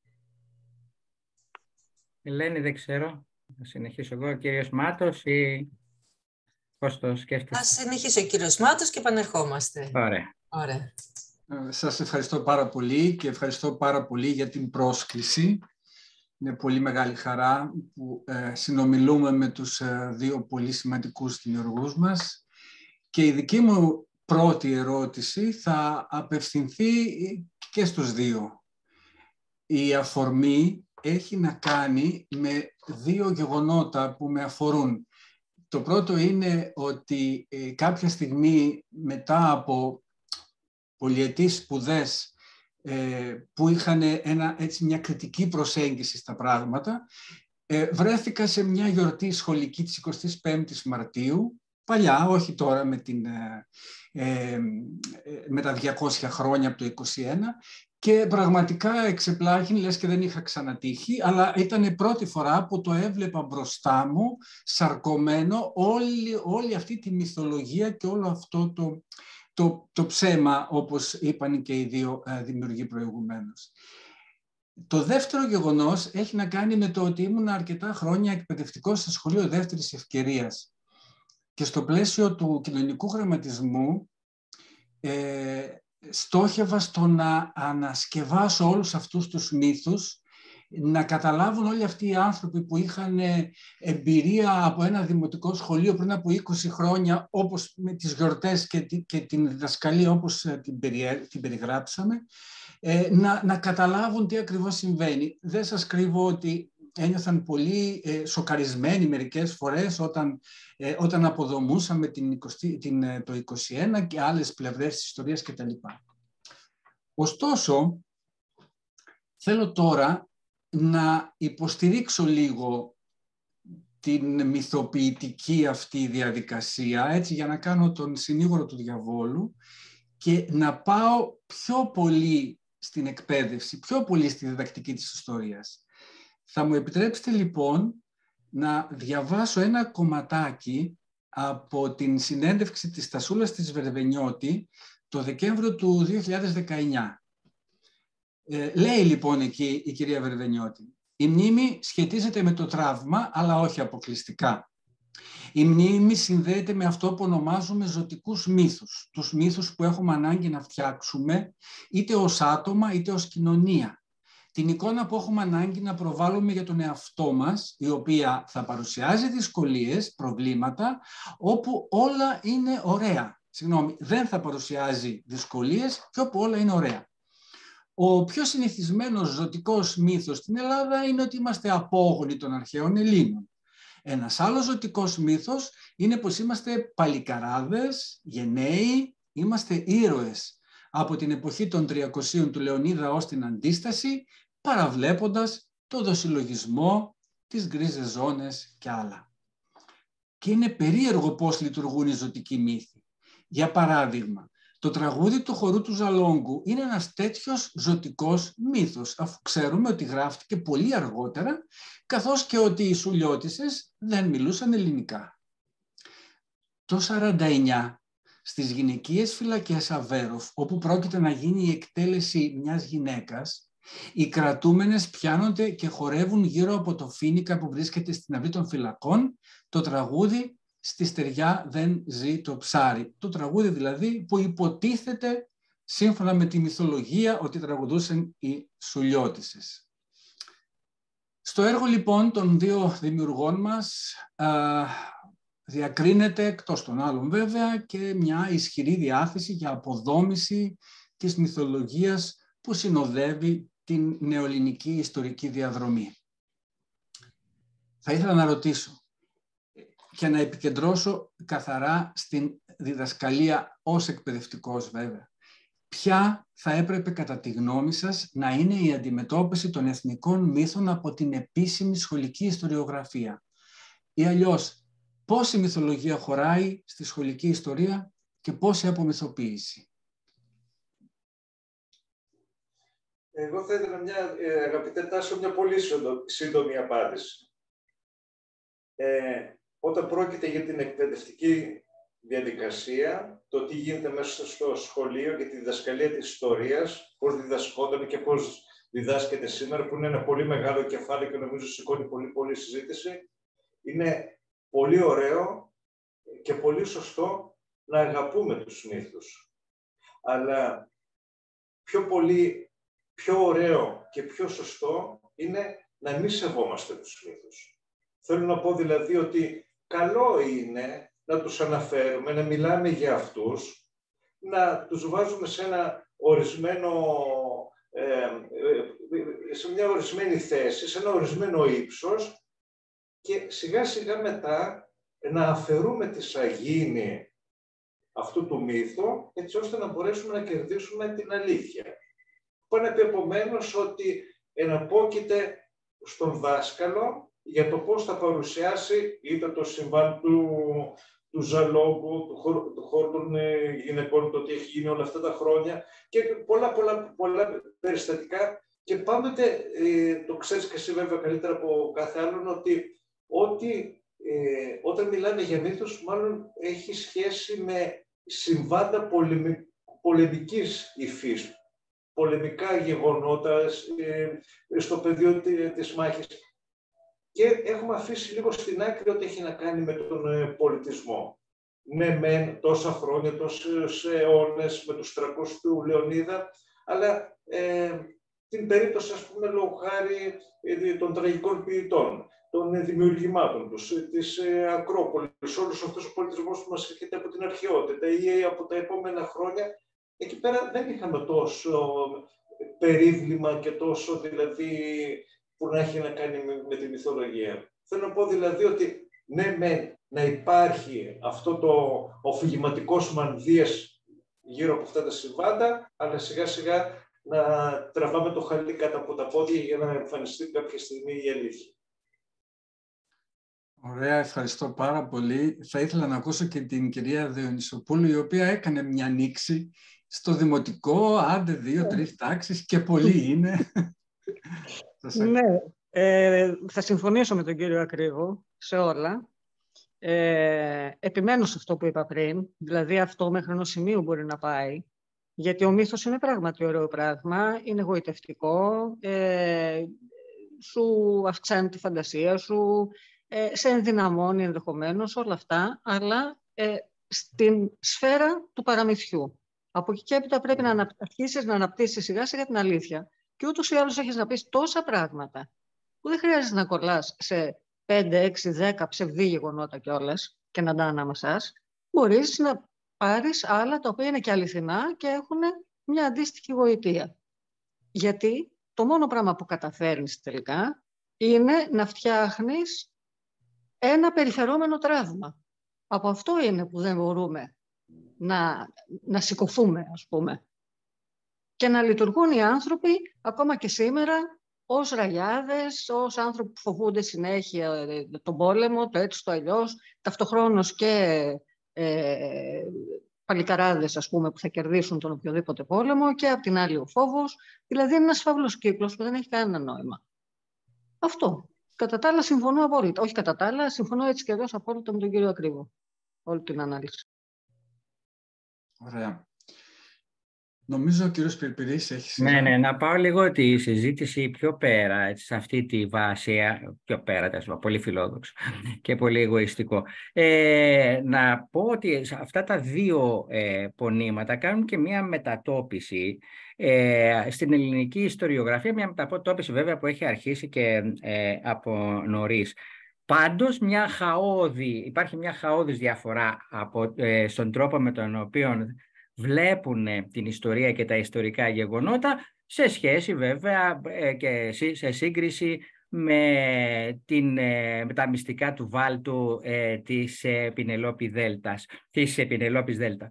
Ελένη, δεν ξέρω. Θα συνεχίσω εγώ, ο κύριος Μάτος ή πώς το σκέφτεστε? Θα συνεχίσει ο κύριος Μάτος και επανερχόμαστε. Ωραία. Σας ευχαριστώ πάρα πολύ και ευχαριστώ πάρα πολύ για την πρόσκληση. Είναι πολύ μεγάλη χαρά που συνομιλούμε με τους δύο πολύ σημαντικούς δημιουργούς μας. Και η δική μου πρώτη ερώτηση θα απευθυνθεί και στους δύο. Η αφορμή έχει να κάνει με δύο γεγονότα που με αφορούν. Το πρώτο είναι ότι κάποια στιγμή μετά από πολυετής σπουδές που είχαν μια κριτική προσέγγιση στα πράγματα, βρέθηκα σε μια γιορτή σχολική της 25ης Μαρτίου, παλιά, όχι τώρα με τα 200 χρόνια από το 21, και πραγματικά εξεπλάγει, λες και δεν είχα ξανατύχει, αλλά ήταν η πρώτη φορά που το έβλεπα μπροστά μου σαρκωμένο όλη αυτή τη μυθολογία και όλο αυτό το ψέμα, όπως είπαν και οι δύο δημιουργοί προηγουμένως. Το δεύτερο γεγονός έχει να κάνει με το ότι ήμουν αρκετά χρόνια εκπαιδευτικός στο σχολείο δεύτερης ευκαιρίας και στο πλαίσιο του κοινωνικού γραμματισμού στόχευα στο να ανασκευάσω όλους αυτούς τους μύθους, να καταλάβουν όλοι αυτοί οι άνθρωποι που είχαν εμπειρία από ένα δημοτικό σχολείο πριν από 20 χρόνια, όπως με τις γιορτές και την διδασκαλία όπως την περιγράψαμε, να καταλάβουν τι ακριβώς συμβαίνει. Δεν σας κρύβω ότι ένιωθαν πολύ σοκαρισμένοι μερικές φορές όταν αποδομούσαμε το 21 και άλλες πλευρές της ιστορίας κτλ. Ωστόσο, θέλω τώρα να υποστηρίξω λίγο την μυθοποιητική αυτή διαδικασία, έτσι, για να κάνω τον συνήγορο του διαβόλου και να πάω πιο πολύ στην εκπαίδευση, πιο πολύ στη διδακτική της ιστορίας. Θα μου επιτρέψετε λοιπόν να διαβάσω ένα κομματάκι από την συνέντευξη της Τασούλας της Βερβενιώτη το Δεκέμβριο του 2019. Λέει λοιπόν εκεί η κυρία Βερβενιώτη: «Η μνήμη σχετίζεται με το τραύμα, αλλά όχι αποκλειστικά. Η μνήμη συνδέεται με αυτό που ονομάζουμε ζωτικούς μύθους, τους μύθους που έχουμε ανάγκη να φτιάξουμε, είτε ως άτομα είτε ως κοινωνία. Την εικόνα που έχουμε ανάγκη να προβάλλουμε για τον εαυτό μας, η οποία θα παρουσιάζει δυσκολίες, προβλήματα, όπου όλα είναι ωραία. Δεν θα παρουσιάζει δυσκολίες και όπου όλα είναι ωραία. Ο πιο συνηθισμένος ζωτικός μύθος στην Ελλάδα είναι ότι είμαστε απόγονοι των αρχαίων Ελλήνων. Ένας άλλος ζωτικός μύθος είναι πως είμαστε παλικαράδες, γενναίοι, είμαστε ήρωες από την εποχή των 300 του Λεωνίδα ως την Αντίσταση, παραβλέποντας το δοσυλλογισμό, τις γκρίζες ζώνες και άλλα. Και είναι περίεργο πώς λειτουργούν οι ζωτικοί μύθοι. Για παράδειγμα, το τραγούδι του χορού του Ζαλόγκου είναι ένας τέτοιος ζωτικός μύθος, αφού ξέρουμε ότι γράφτηκε πολύ αργότερα, καθώς και ότι οι Σουλιώτισσες δεν μιλούσαν ελληνικά. Το 49, στις γυναικείες φυλακές Αβέροφ, όπου πρόκειται να γίνει η εκτέλεση μιας γυναίκας, οι κρατούμενες πιάνονται και χορεύουν γύρω από το Φοίνικα που βρίσκεται στην αυλή των φυλακών, το τραγούδι «Στη στεριά δεν ζει το ψάρι». Το τραγούδι δηλαδή που υποτίθεται σύμφωνα με τη μυθολογία ότι τραγουδούσαν οι Σουλιώτισσες. Στο έργο λοιπόν των δύο δημιουργών μας διακρίνεται, εκτός των άλλων βέβαια, και μια ισχυρή διάθεση για αποδόμηση της μυθολογίας που συνοδεύει την νεοελληνική ιστορική διαδρομή. Θα ήθελα να ρωτήσω και να επικεντρώσω καθαρά στην διδασκαλία ως εκπαιδευτικός βέβαια. Ποια θα έπρεπε κατά τη γνώμη σας να είναι η αντιμετώπιση των εθνικών μύθων από την επίσημη σχολική ιστοριογραφία? Ή αλλιώς, πόση μυθολογία χωράει στη σχολική ιστορία και πόση απομυθοποίηση? Εγώ θα ήθελα αγαπητέ Τάσο, μια πολύ σύντομη απάντηση. Όταν πρόκειται για την εκπαιδευτική διαδικασία, το τι γίνεται μέσα στο σχολείο και τη διδασκαλία της ιστορίας, πώς διδασκόταν και πώς διδάσκεται σήμερα, που είναι ένα πολύ μεγάλο κεφάλαιο και νομίζω σηκώνει πολύ συζήτηση, είναι πολύ ωραίο και πολύ σωστό να αγαπούμε τους μύθους. Αλλά πιο ωραίο και πιο σωστό είναι να μην σεβόμαστε τους μύθους. Θέλω να πω δηλαδή ότι καλό είναι να τους αναφέρουμε, να μιλάμε για αυτούς, να τους βάζουμε σε μια ορισμένη θέση, σε ένα ορισμένο ύψος και σιγά σιγά μετά να αφαιρούμε τη σαγίνη αυτού του μύθου, έτσι ώστε να μπορέσουμε να κερδίσουμε την αλήθεια. Πάνε επομένως ότι εναπόκειται στον δάσκαλο για το πώς θα παρουσιάσει είτε το συμβάν του Ζαλόγκου, του χώρου των γυναικών, το τι έχει γίνει όλα αυτά τα χρόνια και πολλά περιστατικά. Και πάντοτε, το ξέρεις και εσύ βέβαια καλύτερα από κάθε άλλον, ότι όταν μιλάμε για μύθους, μάλλον έχει σχέση με συμβάντα πολεμικής υφής, πολεμικά γεγονότα στο πεδίο της μάχης. Και έχουμε αφήσει λίγο στην άκρη ό,τι έχει να κάνει με τον πολιτισμό. ναι μεν τόσα χρόνια, τόσους αιώνες με τους 300 του Λεωνίδα, αλλά την περίπτωση, ας πούμε, λόγω χάρη των τραγικών ποιητών, των δημιουργημάτων τους, της Ακρόπολης, όλους αυτούς ο πολιτισμός που μας έρχεται από την αρχαιότητα ή από τα επόμενα χρόνια, εκεί πέρα δεν είχαμε τόσο περίβλημα και τόσο, δηλαδή, που να έχει να κάνει με τη μυθολογία. Θέλω να πω δηλαδή ότι ναι, να υπάρχει αυτό ο αφηγηματικός μανδύας γύρω από αυτά τα συμβάντα, αλλά σιγά σιγά να τραβάμε το χαλί κάτω από τα πόδια για να εμφανιστεί κάποια στιγμή η αλήθεια. Ωραία, ευχαριστώ πάρα πολύ. Θα ήθελα να ακούσω και την κυρία Διονυσοπούλου, η οποία έκανε μια ανοίξη στο δημοτικό, άντε 2-3 τάξεις και πολλοί είναι. Ναι, θα συμφωνήσω με τον κύριο Ακρίβο σε όλα. Επιμένω σε αυτό που είπα πριν, δηλαδή αυτό μέχρι ενός σημείου μπορεί να πάει, γιατί ο μύθος είναι πράγματι ωραίο πράγμα, είναι εγωιτευτικό, σου αυξάνει τη φαντασία σου, σε ενδυναμώνει ενδεχομένως όλα αυτά, αλλά στην σφαίρα του παραμυθιού. Από εκεί και έπειτα πρέπει να αρχίσεις να αναπτύσσεις σιγά σιγά την αλήθεια. Και ούτως ή άλλως έχεις να πεις τόσα πράγματα που δεν χρειάζεται να κολλάς σε 5, 6, 10 ψευδή γεγονότα κιόλας και να τα ανάμεσάς. Μπορείς να πάρεις άλλα τα οποία είναι και αληθινά και έχουν μια αντίστοιχη γοητεία. Γιατί το μόνο πράγμα που καταφέρνεις τελικά είναι να φτιάχνεις ένα περιφερόμενο τραύμα. Από αυτό είναι που δεν μπορούμε να σηκωθούμε, ας πούμε. Και να λειτουργούν οι άνθρωποι ακόμα και σήμερα ως ραγιάδες, ως άνθρωποι που φοβούνται συνέχεια τον πόλεμο, το έτσι το αλλιώς, ταυτοχρόνως και παλικαράδες, ας πούμε, που θα κερδίσουν τον οποιοδήποτε πόλεμο και απ' την άλλη ο φόβος. Δηλαδή είναι ένας φαύλος κύκλος που δεν έχει κανένα νόημα. Αυτό. Κατά τα άλλα συμφωνώ απόλυτα. Όχι κατά τα άλλα, συμφωνώ έτσι και εδώ απόλυτα με τον κύριο Ακρίβο. Όλη την ανάλυση. Ωραία. Νομίζω ο κύριος Πυρπυρής έχει σειρά. Ναι, να πάω λίγο τη συζήτηση πιο πέρα, έτσι, σε αυτή τη βάση, πιο πέρα, πολύ φιλόδοξο και πολύ εγωιστικό. Να πω ότι αυτά τα δύο πονήματα κάνουν και μία μετατόπιση στην ελληνική ιστοριογραφία, μία μετατόπιση βέβαια που έχει αρχίσει και από νωρίς. Πάντως υπάρχει μια χαώδης διαφορά στον τρόπο με τον οποίο βλέπουν την ιστορία και τα ιστορικά γεγονότα σε σχέση βέβαια και σε σύγκριση με τα μυστικά του βάλτου της Πηνελόπης Δέλτα.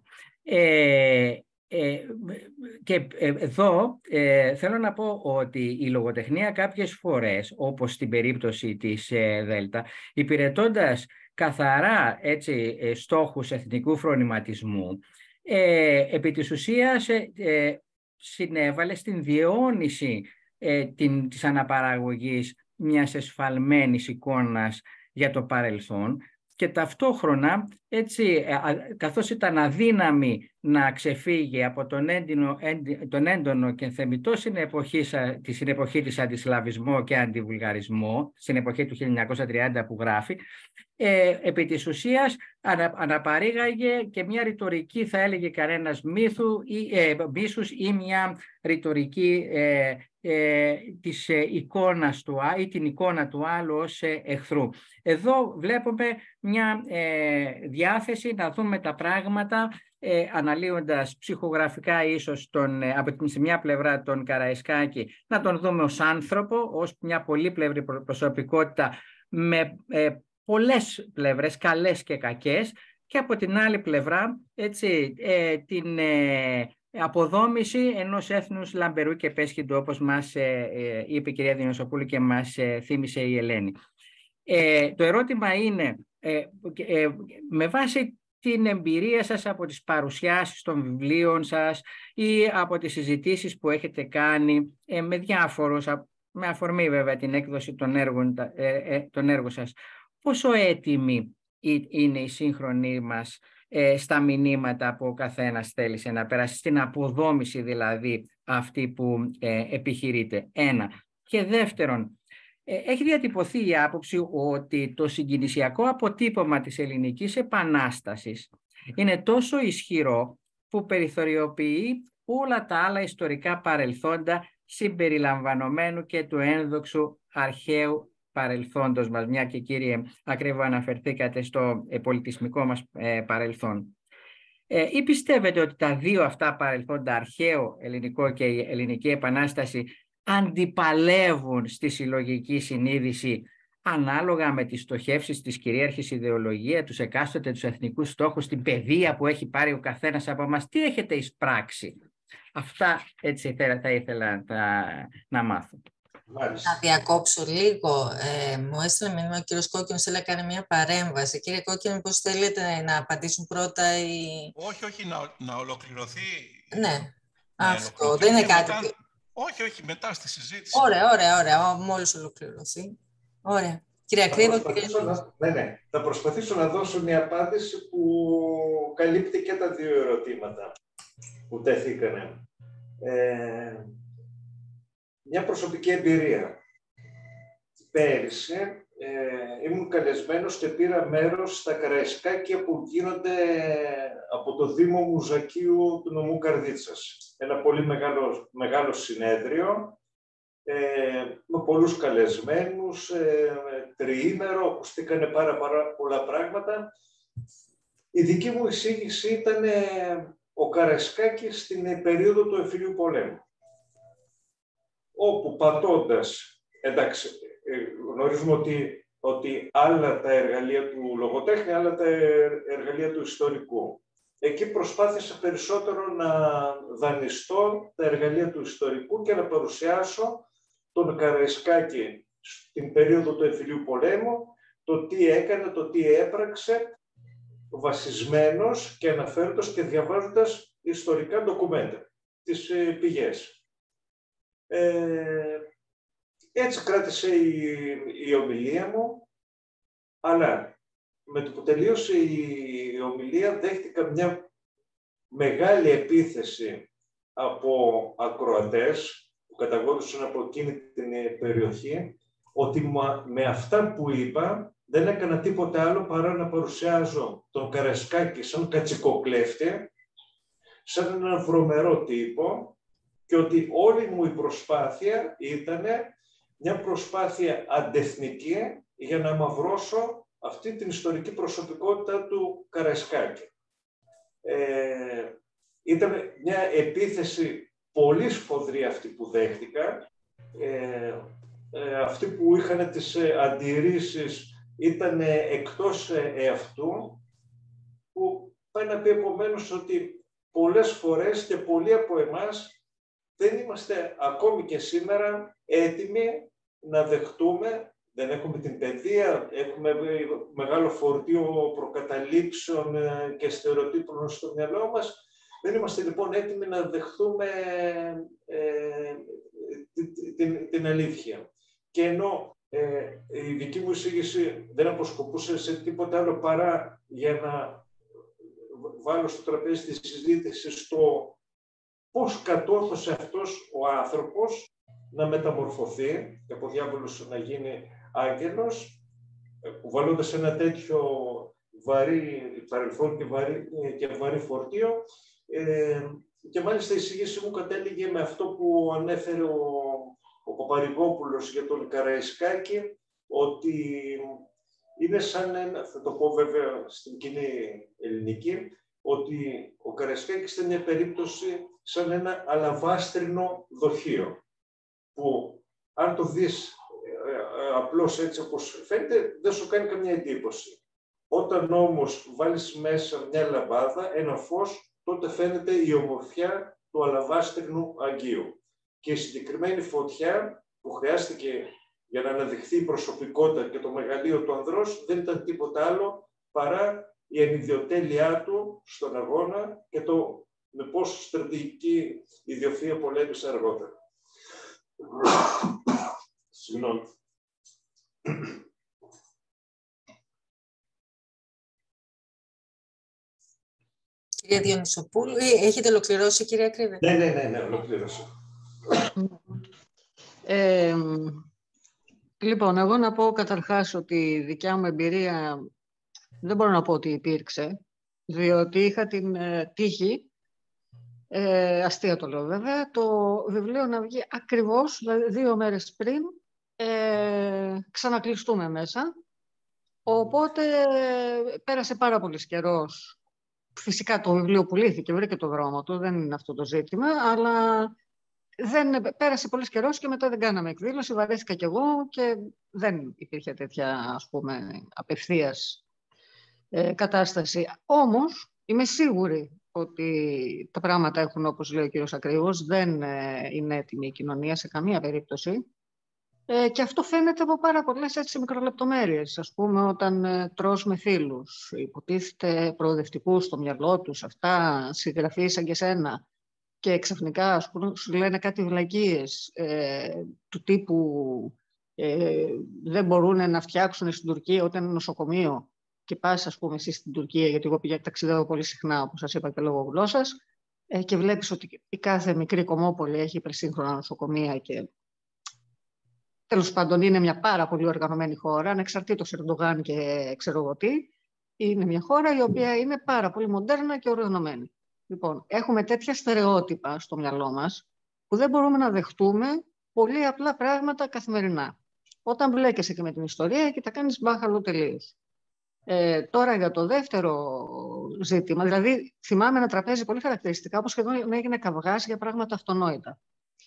Και εδώ θέλω να πω ότι η λογοτεχνία κάποιες φορές, όπως στην περίπτωση της Δέλτα, υπηρετώντας καθαρά στόχους εθνικού φρονηματισμού, επί της ουσίας συνέβαλε στην διαιώνιση της αναπαραγωγής μιας εσφαλμένης εικόνας για το παρελθόν και ταυτόχρονα, έτσι, καθώς ήταν να ξεφύγει από τον έντονο και θεμιτό στην εποχή της αντισλαβισμό και αντιβουλγαρισμό, στην εποχή του 1930 που γράφει, επί της ουσίας αναπαρήγαγε και μια ρητορική, θα έλεγε κανένας, μίσους ή μια ρητορική της εικόνας του ή την εικόνα του άλλου ως εχθρού. Εδώ βλέπουμε μια διάθεση να δούμε τα πράγματα αναλύοντας ψυχογραφικά ίσως από τη μια πλευρά τον Καραϊσκάκη, να τον δούμε ως άνθρωπο, ως μια πολύπλευρη προσωπικότητα με πολλές πλευρές, καλές και κακές, και από την άλλη πλευρά έτσι, την αποδόμηση ενός έθνους λαμπερού και πέσχυντου, όπως μας είπε η κυρία Διονυσοπούλου και μας θύμισε η Ελένη. Το ερώτημα είναι, με βάση την εμπειρία σας από τις παρουσιάσεις των βιβλίων σας ή από τις συζητήσεις που έχετε κάνει με διάφορους, με αφορμή βέβαια την έκδοση των έργων σας, πόσο έτοιμοι είναι οι σύγχρονοι μας στα μηνύματα που ο καθένας θέλησε να περάσει, στην αποδόμηση δηλαδή αυτή που επιχειρείται? Ένα. Και δεύτερον, έχει διατυπωθεί η άποψη ότι το συγκινησιακό αποτύπωμα της ελληνικής επανάστασης είναι τόσο ισχυρό που περιθωριοποιεί όλα τα άλλα ιστορικά παρελθόντα συμπεριλαμβανομένου και του ένδοξου αρχαίου παρελθόντος μας, μια και κύριε ακριβώς αναφερθήκατε στο πολιτισμικό μας παρελθόν. Ή πιστεύετε ότι τα δύο αυτά παρελθόντα, αρχαίο ελληνικό και η ελληνική επανάσταση, αντιπαλεύουν στη συλλογική συνείδηση ανάλογα με τις στοχεύσεις της κυρίαρχης ιδεολογία, τους εκάστοτε τους εθνικούς στόχους, την παιδεία που έχει πάρει ο καθένας από εμάς? Τι έχετε εισπράξει? Αυτά έτσι θα ήθελα να μάθω. Να διακόψω λίγο. Μου έστειλε μήνυμα ο κύριος Κόκκινος, θέλει να κάνει μια παρέμβαση. Κύριε Κόκκινο, πώς θέλετε να απαντήσουν πρώτα οι... Όχι, να ολοκληρωθεί. Ναι, αυτό δεν είναι κάτι... Μετά... Όχι, μετά στη συζήτηση. Ωραία, μόλις ολοκληρωθεί. Ωραία. Κύριε Ακρίβο, θα προσπαθήσω να δώσω μια απάντηση που καλύπτει και τα δύο ερωτήματα που τέθηκανε. Μια προσωπική εμπειρία. Πέρυσι ήμουν καλεσμένος και πήρα μέρος στα Καραϊσκάκια που γίνονται από το Δήμο Μουζακίου του νομού Καρδίτσας. Ένα πολύ μεγάλο συνέδριο, με πολλούς καλεσμένους, τριήμερο, ακουστήκανε πάρα πολλά πράγματα. Η δική μου εισήγηση ήταν ο Καραϊσκάκης στην περίοδο του εμφυλίου πολέμου, όπου πατώντας, εντάξει, γνωρίζουμε ότι άλλα τα εργαλεία του λογοτέχνη, άλλα τα εργαλεία του ιστορικού. Εκεί προσπάθησα περισσότερο να δανειστώ τα εργαλεία του ιστορικού και να παρουσιάσω τον Καραϊσκάκη στην περίοδο του εμφυλίου πολέμου, το τι έκανε, το τι έπραξε, βασισμένος και αναφέροντας και διαβάζοντας ιστορικά ντοκουμέντα, τις πηγές. Έτσι κράτησε η ομιλία μου, αλλά με το που τελείωσε η ομιλία δέχτηκα μια μεγάλη επίθεση από ακροατές που καταγόντουσαν από εκείνη την περιοχή, ότι με αυτά που είπα δεν έκανα τίποτα άλλο παρά να παρουσιάζω τον Καραϊσκάκη σαν κατσικοκλέφτη, σαν έναν βρωμερό τύπο, και ότι όλη μου η προσπάθεια ήταν μια προσπάθεια αντεθνική για να μαυρώσω αυτή την ιστορική προσωπικότητα του Καραϊσκάκη. Ήταν μια επίθεση πολύ σφοδρή αυτή που δέχτηκα. Αυτοί που είχαν τις αντιρρήσεις ήταν εκτός εαυτού, που πάει να πει επομένως ότι πολλές φορές και πολλοί από εμάς δεν είμαστε ακόμη και σήμερα έτοιμοι να δεχτούμε, δεν έχουμε την παιδεία, έχουμε μεγάλο φορτίο προκαταλήψεων και στερεοτύπων στο μυαλό μας. Δεν είμαστε λοιπόν έτοιμοι να δεχτούμε την αλήθεια. Και ενώ η δική μου εισήγηση δεν αποσκοπούσε σε τίποτα άλλο παρά για να βάλω στο τραπέζι τη συζήτηση στο πώς κατόρθωσε αυτός ο άνθρωπος να μεταμορφωθεί και από διάβολος να γίνει άγγελος, κουβαλώντας ένα τέτοιο βαρύ παρελθόν και βαρύ φορτίο. Και μάλιστα η εισήγηση μου κατέληγε με αυτό που ανέφερε ο Παπαρηγόπουλος για τον Καραϊσκάκη, ότι είναι σαν ένα, θα το πω βέβαια στην κοινή ελληνική, ότι ο Καραϊσκάκης ήταν μια περίπτωση σαν ένα αλαβάστρινο δοχείο, που αν το δεις απλώς έτσι όπως φαίνεται, δεν σου κάνει καμία εντύπωση. Όταν όμως βάλεις μέσα μια λαμπάδα, ένα φως, τότε φαίνεται η ομορφιά του αλαβάστρινου Αγγείου. Και η συγκεκριμένη φωτιά που χρειάστηκε για να αναδειχθεί η προσωπικότητα και το μεγαλείο του ανδρός δεν ήταν τίποτα άλλο παρά η ανιδιοτέλειά του στον αγώνα και το με πόσο στρατηγική ιδιοφυΐα πολέμησε αργότερα. Συγγνώμη. Κυρία Διονυσοπούλου, έχετε ολοκληρώσει, κυρία Κρύβε? Ναι, ολοκλήρωσα. Λοιπόν, εγώ να πω καταρχάς ότι η δικιά μου εμπειρία δεν μπορώ να πω ότι υπήρξε. διότι είχα την τύχη, αστεία το λέω βέβαια, το βιβλίο να βγει ακριβώς, δηλαδή 2 μέρες πριν ξανακλειστούμε μέσα. Οπότε πέρασε πάρα πολύ καιρός. Φυσικά το βιβλίο πουλήθηκε, βρήκε το δρόμο του, δεν είναι αυτό το ζήτημα, αλλά πέρασε πολύ καιρός και μετά δεν κάναμε εκδήλωση, βαρέθηκα κι εγώ και δεν υπήρχε τέτοια, ας πούμε, απευθείας κατάσταση. Όμως είμαι σίγουρη ότι τα πράγματα έχουν, όπως λέει ο κύριος Ακρίβος, δεν είναι έτοιμη η κοινωνία σε καμία περίπτωση. Και αυτό φαίνεται από πάρα πολλές έτσι μικρολεπτομέρειες. Ας πούμε, όταν τρως με φίλους, υποτίθεται προοδευτικούς στο μυαλό τους, αυτά, συγγραφείς σαν και σένα, και ξαφνικά ας πούμε, σου λένε κάτι βλακίες του τύπου δεν μπορούν να φτιάξουν στην Τουρκία όταν είναι νοσοκομείο και πας, ας πούμε, εσύ στην Τουρκία, γιατί εγώ ταξιδεύω πολύ συχνά, όπως σας είπα, και λόγω γλώσσας, και βλέπεις ότι η κάθε μικρή κομμόπολη έχει υπερσύγχρονα νοσοκομεία και τέλος πάντων είναι μια πάρα πολύ οργανωμένη χώρα, ανεξαρτήτως Ερντογάν και ξέρω εγώ τι, είναι μια χώρα η οποία είναι πάρα πολύ μοντέρνα και οργανωμένη. Λοιπόν, έχουμε τέτοια στερεότυπα στο μυαλό μας που δεν μπορούμε να δεχτούμε πολύ απλά πράγματα καθημερινά. Όταν μπλέκεσαι και με την ιστορία και τα κάνεις μπάχαλο τελείως. Τώρα για το δεύτερο ζήτημα, δηλαδή θυμάμαι ένα τραπέζι πολύ χαρακτηριστικά, όπως σχεδόν έγινε καυγάς για πράγματα αυτονόητα.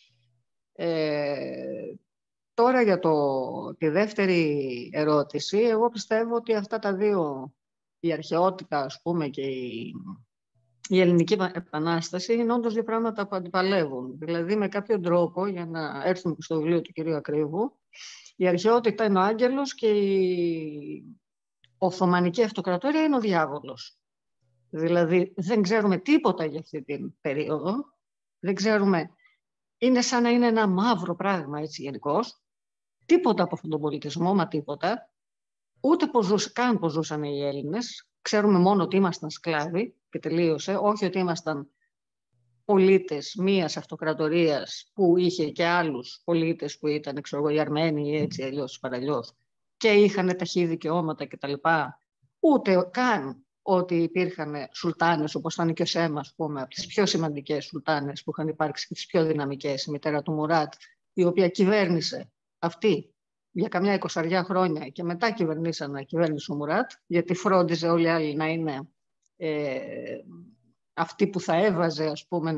Τώρα για τη δεύτερη ερώτηση, εγώ πιστεύω ότι αυτά τα δύο, η αρχαιότητα ας πούμε και η ελληνική επανάσταση, είναι όντως δύο πράγματα που αντιπαλεύουν. Δηλαδή με κάποιο τρόπο, για να έρθουμε στο βιβλίο του κυρίου Ακρίβου, η αρχαιότητα είναι ο άγγελος και η Οθωμανική Αυτοκρατορία είναι ο διάβολος. Δηλαδή δεν ξέρουμε τίποτα για αυτή την περίοδο, δεν ξέρουμε, είναι σαν να είναι ένα μαύρο πράγμα έτσι γενικώς. Τίποτα από αυτόν τον πολιτισμό, μα τίποτα. Ούτε καν πώς ζούσαν οι Έλληνες. Ξέρουμε μόνο ότι ήμασταν σκλάβοι και τελείωσε. Όχι ότι ήμασταν πολίτες μίας αυτοκρατορίας που είχε και άλλους πολίτες που ήταν οι Αρμένοι ή έτσι αλλιώς παραλλιώς και είχαν ταχύ δικαιώματα κτλ. Ούτε καν ότι υπήρχαν σουλτάνες όπως ήταν και ο Σέμα, ας πούμε, από τις πιο σημαντικές σουλτάνες που είχαν υπάρξει και τις πιο δυναμικές, η μητέρα του Μουράτ, η οποία κυβέρνησε αυτή για καμιά 20 χρόνια και μετά κυβέρνησε ο Μουράτ, γιατί φρόντιζε όλοι οι άλλοι να είναι αυτοί που θα έβαζε, ας πούμε,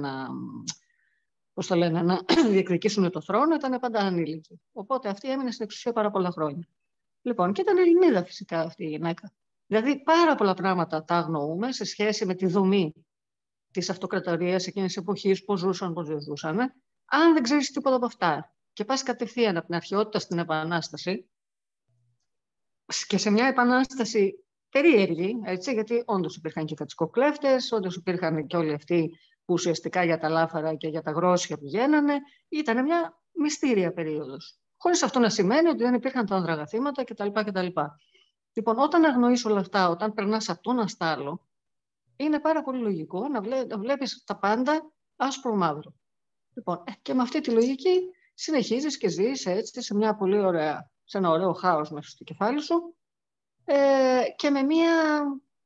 να διεκδικήσουν το θρόνο, ήταν πάντα ανήλικοι. Οπότε αυτή έμεινε στην εξουσία πάρα πολλά χρόνια. Λοιπόν, και ήταν Ελληνίδα φυσικά αυτή η γυναίκα. Δηλαδή πάρα πολλά πράγματα τα αγνοούμε σε σχέση με τη δομή της αυτοκρατορίας εκείνης της εποχής, πώς ζούσαν, πώς δεν ζούσαν. Αν δεν ξέρεις τίποτα από αυτά και πας κατευθείαν από την αρχαιότητα στην Επανάσταση, και σε μια Επανάσταση περίεργη, έτσι, γιατί όντως υπήρχαν και κατσικοκλέφτες, όντως υπήρχαν και όλοι αυτοί που ουσιαστικά για τα λάφαρα και για τα γρόσια πηγαίνανε, ήταν μια μυστήρια περίοδος. Χωρίς αυτό να σημαίνει ότι δεν υπήρχαν τα ανδραγαθήματα κτλ. Λοιπόν, όταν αγνοείς όλα αυτά, όταν περνάς από το ένα στο άλλο, είναι πάρα πολύ λογικό να βλέπεις τα πάντα άσπρο-μαύρο. Λοιπόν, και με αυτή τη λογική συνεχίζεις και ζεις έτσι σε μια πολύ ωραία, σε ένα ωραίο χάος μέσα στο κεφάλι σου και με μια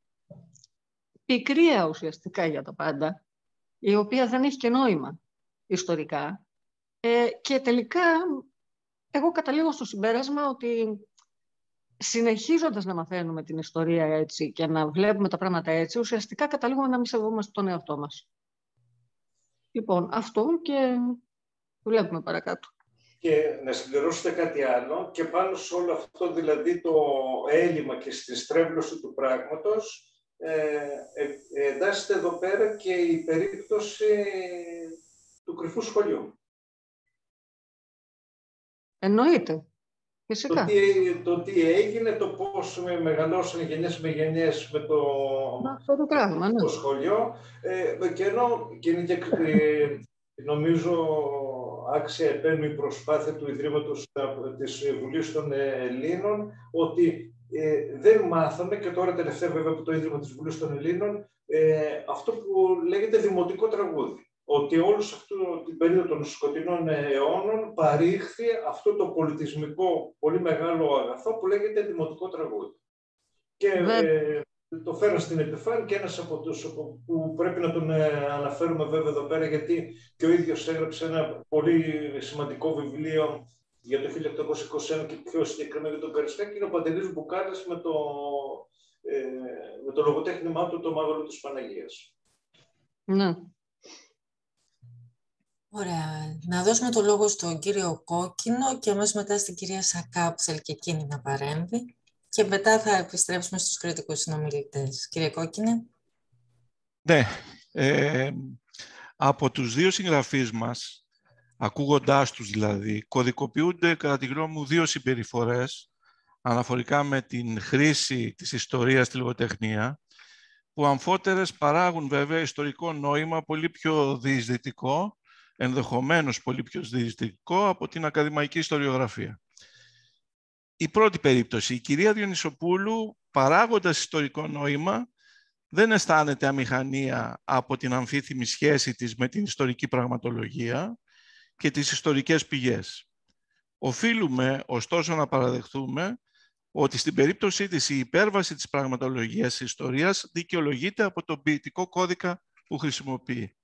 πικρία ουσιαστικά για τα πάντα, η οποία δεν έχει και νόημα ιστορικά. Και τελικά εγώ καταλήγω στο συμπέρασμα ότι συνεχίζοντας να μαθαίνουμε την ιστορία έτσι και να βλέπουμε τα πράγματα έτσι, ουσιαστικά καταλήγουμε να μην σεβόμαστε τον εαυτό μας. Λοιπόν, αυτό και βλέπουμε παρακάτω. Και να συμπληρώσετε κάτι άλλο και πάνω σε όλο αυτό, δηλαδή το έλλειμμα και στη στρέβλωση του πράγματος, εντάσσεται εδώ πέρα και η περίπτωση του κρυφού σχολείου. Εννοείται. Φυσικά. Το τι έγινε, το πώς μεγαλώσαν γενιές με γενιές με το πράγμα, ναι. σχολείο. Και είναι και νομίζω άξια επένου η προσπάθεια του Ιδρύματος της Βουλής των Ελλήνων, ότι δεν μάθαμε, και τώρα τελευταία βέβαια από το Ίδρυμα της Βουλής των Ελλήνων, αυτό που λέγεται δημοτικό τραγούδι. Ότι όλη αυτή την περίοδο των σκοτεινών αιώνων παρήχθη αυτό το πολιτισμικό πολύ μεγάλο αγαθό που λέγεται δημοτικό τραγούδι. Και το φέραν στην επιφάνεια και ένας από τους που πρέπει να τον αναφέρουμε βέβαια εδώ πέρα, γιατί και ο ίδιος έγραψε ένα πολύ σημαντικό βιβλίο για το 1821 και πιο συγκεκριμένα για τον Καρεσκάκη, είναι ο Παντελής Μπουκάλας με το λογοτέχνημά του «Το μάγουλο της Παναγίας». Ναι. Ωραία. Να δώσουμε το λόγο στον κύριο Κόκκινο και αμέσως μετά στην κυρία Σακά που θέλει και εκείνη να παρέμβει. Και μετά θα επιστρέψουμε στους κριτικούς συνομιλητές. Κύριε Κόκκινε. Ναι. Από τους δύο συγγραφείς μας, ακούγοντάς τους δηλαδή, κωδικοποιούνται κατά τη γνώμη μου δύο συμπεριφορές αναφορικά με την χρήση της ιστορίας στη λογοτεχνία, που αμφότερες παράγουν βέβαια ιστορικό νόημα πολύ πιο διεισδυτικό, ενδεχομένως πολύ πιο διεισδυτικό από την ακαδημαϊκή ιστοριογραφία. Η πρώτη περίπτωση, η κυρία Διονυσοπούλου, παράγοντας ιστορικό νόημα, δεν αισθάνεται αμηχανία από την αμφίθυμη σχέση της με την ιστορική πραγματολογία και τις ιστορικές πηγές. Οφείλουμε, ωστόσο, να παραδεχθούμε ότι στην περίπτωσή της η υπέρβαση της πραγματολογίας της ιστορίας δικαιολογείται από τον ποιητικό κώδικα που χρησιμοποιεί.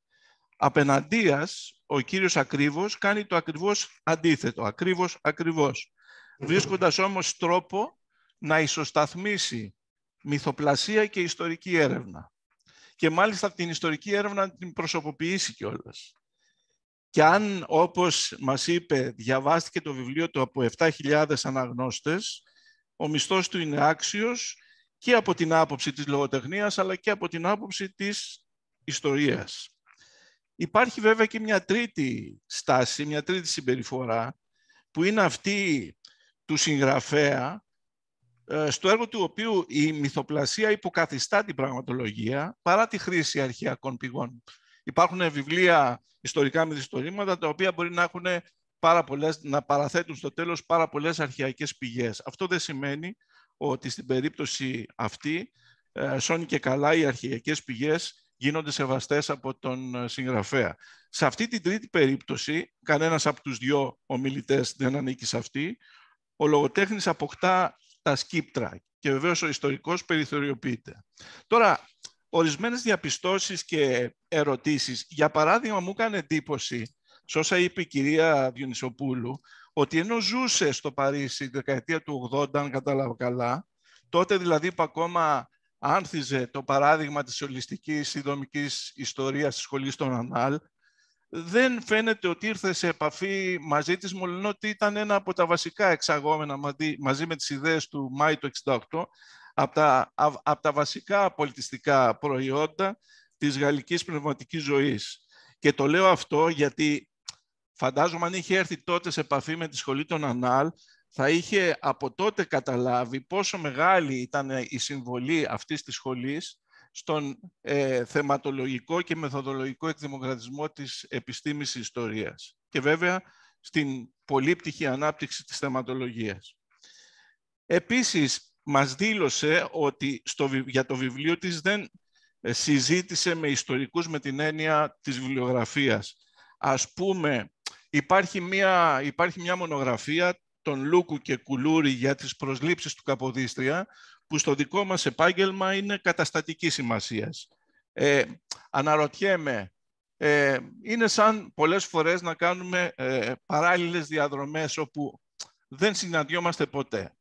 Απεναντίας, ο κύριος Ακρίβος κάνει το ακριβώς αντίθετο, ακριβώς, βρίσκοντας όμως τρόπο να ισοσταθμίσει μυθοπλασία και ιστορική έρευνα. Και μάλιστα την ιστορική έρευνα την προσωποποιήσει κιόλας. Και αν, όπως μας είπε, διαβάστηκε το βιβλίο του από 7.000 αναγνώστες, ο μισθός του είναι άξιος και από την άποψη της λογοτεχνίας, αλλά και από την άποψη της ιστορίας. Υπάρχει βέβαια και μια τρίτη στάση, μια τρίτη συμπεριφορά, που είναι αυτή του συγγραφέα, στο έργο του οποίου η μυθοπλασία υποκαθιστά την πραγματολογία παρά τη χρήση αρχαιακών πηγών. Υπάρχουν βιβλία ιστορικά μυθιστορήματα τα οποία μπορεί να έχουν να παραθέτουν στο τέλος πάρα πολλές αρχαιακές πηγές. Αυτό δεν σημαίνει ότι στην περίπτωση αυτή σώνει και καλά οι αρχαιακές πηγές γίνονται σεβαστές από τον συγγραφέα. Σε αυτή την τρίτη περίπτωση, κανένας από τους δύο ομιλητές δεν ανήκει σε αυτή, ο λογοτέχνης αποκτά τα σκύπτρα και βεβαίως ο ιστορικός περιθωριοποιείται. Τώρα, ορισμένες διαπιστώσεις και ερωτήσεις. Για παράδειγμα, μου έκανε εντύπωση, σε όσα είπε η κυρία Διονυσοπούλου, ότι ενώ ζούσε στο Παρίσι τη δεκαετία του 80, αν κατάλαβα καλά, τότε δηλαδή που ακόμα άνθιζε το παράδειγμα της ολιστικής ειδομικής ιστορίας της σχολής των Ανάλ, δεν φαίνεται ότι ήρθε σε επαφή μαζί της, μολονότι ήταν ένα από τα βασικά εξαγόμενα μαζί με τις ιδέες του Μάη του 1968, από τα βασικά πολιτιστικά προϊόντα της γαλλικής πνευματικής ζωής. Και το λέω αυτό γιατί φαντάζομαι αν είχε έρθει τότε σε επαφή με τη σχολή των Ανάλ, θα είχε από τότε καταλάβει πόσο μεγάλη ήταν η συμβολή αυτής της σχολής στον θεματολογικό και μεθοδολογικό εκδημοκρατισμό της επιστήμης ιστορίας και βέβαια στην πολύπτυχη ανάπτυξη της θεματολογίας. Επίσης, μας δήλωσε ότι για το βιβλίο της δεν συζήτησε με ιστορικούς με την έννοια της βιβλιογραφίας. Ας πούμε, υπάρχει μια μονογραφία των Λούκου και Κουλούρη για τις προσλήψεις του Καποδίστρια, που στο δικό μας επάγγελμα είναι καταστατικής σημασίας. Αναρωτιέμαι, είναι σαν πολλές φορές να κάνουμε παράλληλες διαδρομές όπου δεν συναντιόμαστε ποτέ.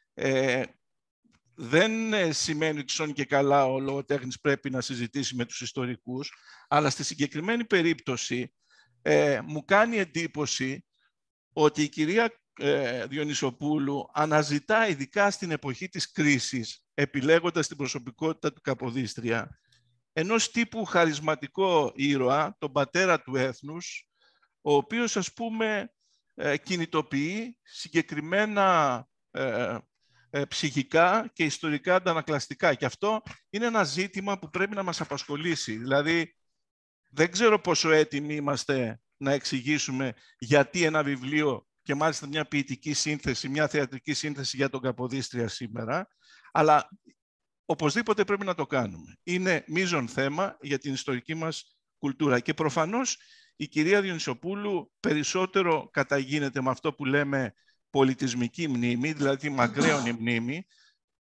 Δεν σημαίνει ότι σώνει και καλά ο λογοτέχνης πρέπει να συζητήσει με τους ιστορικούς, αλλά στη συγκεκριμένη περίπτωση μου κάνει εντύπωση ότι η κυρία Διονυσοπούλου αναζητά, ειδικά στην εποχή της κρίσης, επιλέγοντας την προσωπικότητα του Καποδίστρια, ενός τύπου χαρισματικό ήρωα, τον πατέρα του έθνους, ο οποίος, ας πούμε, κινητοποιεί συγκεκριμένα ψυχικά και ιστορικά αντανακλαστικά. Και αυτό είναι ένα ζήτημα που πρέπει να μας απασχολήσει. Δηλαδή, δεν ξέρω πόσο έτοιμοι είμαστε να εξηγήσουμε γιατί ένα βιβλίο και μάλιστα μια ποιητική σύνθεση, μια θεατρική σύνθεση για τον Καποδίστρια σήμερα, αλλά οπωσδήποτε πρέπει να το κάνουμε. Είναι μείζον θέμα για την ιστορική μας κουλτούρα. Και προφανώς η κυρία Διονυσοπούλου περισσότερο καταγίνεται με αυτό που λέμε πολιτισμική μνήμη, δηλαδή μακραίωνη μνήμη,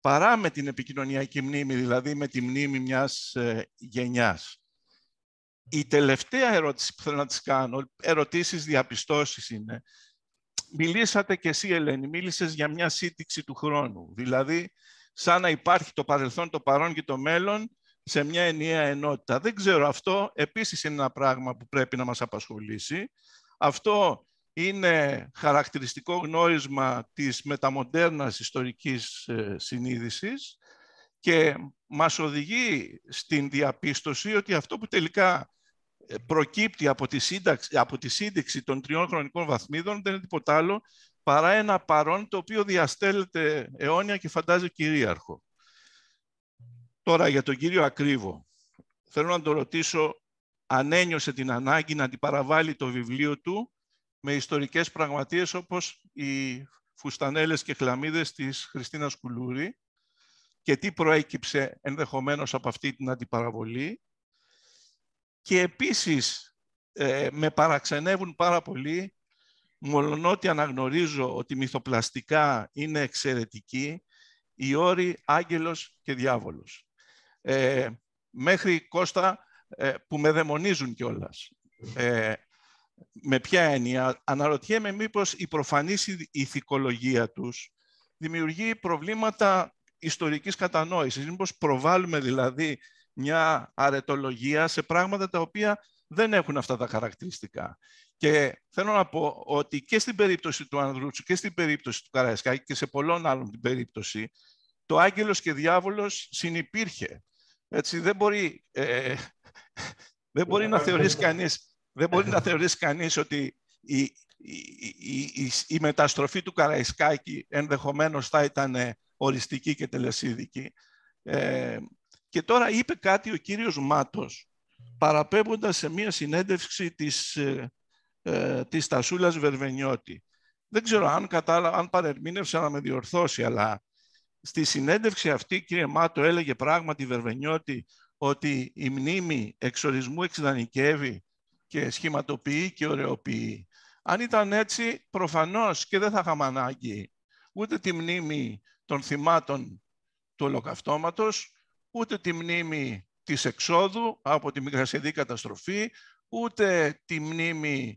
παρά με την επικοινωνιακή μνήμη, δηλαδή με τη μνήμη μιας γενιάς. Η τελευταία ερώτηση που θέλω να τις κάνω, ερωτήσεις διαπιστώσεις είναι, μιλήσατε και εσύ, Ελένη, μίλησες για μια σύντηξη του χρόνου, δηλαδή σαν να υπάρχει το παρελθόν, το παρόν και το μέλλον σε μια ενιαία ενότητα. Δεν ξέρω, αυτό επίσης είναι ένα πράγμα που πρέπει να μας απασχολήσει. Αυτό είναι χαρακτηριστικό γνώρισμα της μεταμοντέρνας ιστορικής συνείδησης και μας οδηγεί στην διαπίστωση ότι αυτό που τελικά προκύπτει από τη σύνταξη των 3 χρονικών βαθμίδων δεν είναι τίποτα άλλο παρά ένα παρόν το οποίο διαστέλλεται αιώνια και φαντάζει κυρίαρχο. Τώρα για τον κύριο Ακρίβο. Θέλω να τον ρωτήσω αν ένιωσε την ανάγκη να αντιπαραβάλει το βιβλίο του με ιστορικές πραγματείες όπως οι φουστανέλες και χλαμίδες της Χριστίνας Κουλούρη και τι προέκυψε ενδεχομένως από αυτή την αντιπαραβολή. Και επίσης με παραξενεύουν πάρα πολύ, μολονότι αναγνωρίζω ότι μυθοπλαστικά είναι εξαιρετική, οι όροι άγγελος και διάβολος. Μέχρι, Κώστα, που με δαιμονίζουν κιόλας. Με ποια έννοια? Αναρωτιέμαι μήπως η προφανής ηθικολογία τους δημιουργεί προβλήματα ιστορικής κατανόησης. Μήπως προβάλλουμε δηλαδή μια αρετολογία σε πράγματα τα οποία δεν έχουν αυτά τα χαρακτηριστικά. Και θέλω να πω ότι και στην περίπτωση του Ανδρούτσου και στην περίπτωση του Καραϊσκάκη και σε πολλών άλλων την περίπτωση, το άγγελος και διάβολος συνυπήρχε. Έτσι, δεν μπορεί να θεωρήσει κανείς ότι η μεταστροφή του Καραϊσκάκη ενδεχομένως θα ήταν οριστική και τελεσίδικη. Και τώρα είπε κάτι ο κύριος Μάτος, παραπέμποντας σε μία συνέντευξη της Τασούλας Βερβενιώτη. Δεν ξέρω αν παρερμήνευσα να με διορθώσει, αλλά στη συνέντευξη αυτή, κύριε Μάτο, έλεγε πράγματι η Βερβενιώτη ότι η μνήμη εξορισμού εξειδανικεύει και σχηματοποιεί και ωρεοποιεί. Αν ήταν έτσι, προφανώς και δεν θα είχαμε ανάγκη ούτε τη μνήμη των θυμάτων του Ολοκαυτώματος, ούτε τη μνήμη της εξόδου από τη Μικρασιατική καταστροφή, ούτε τη μνήμη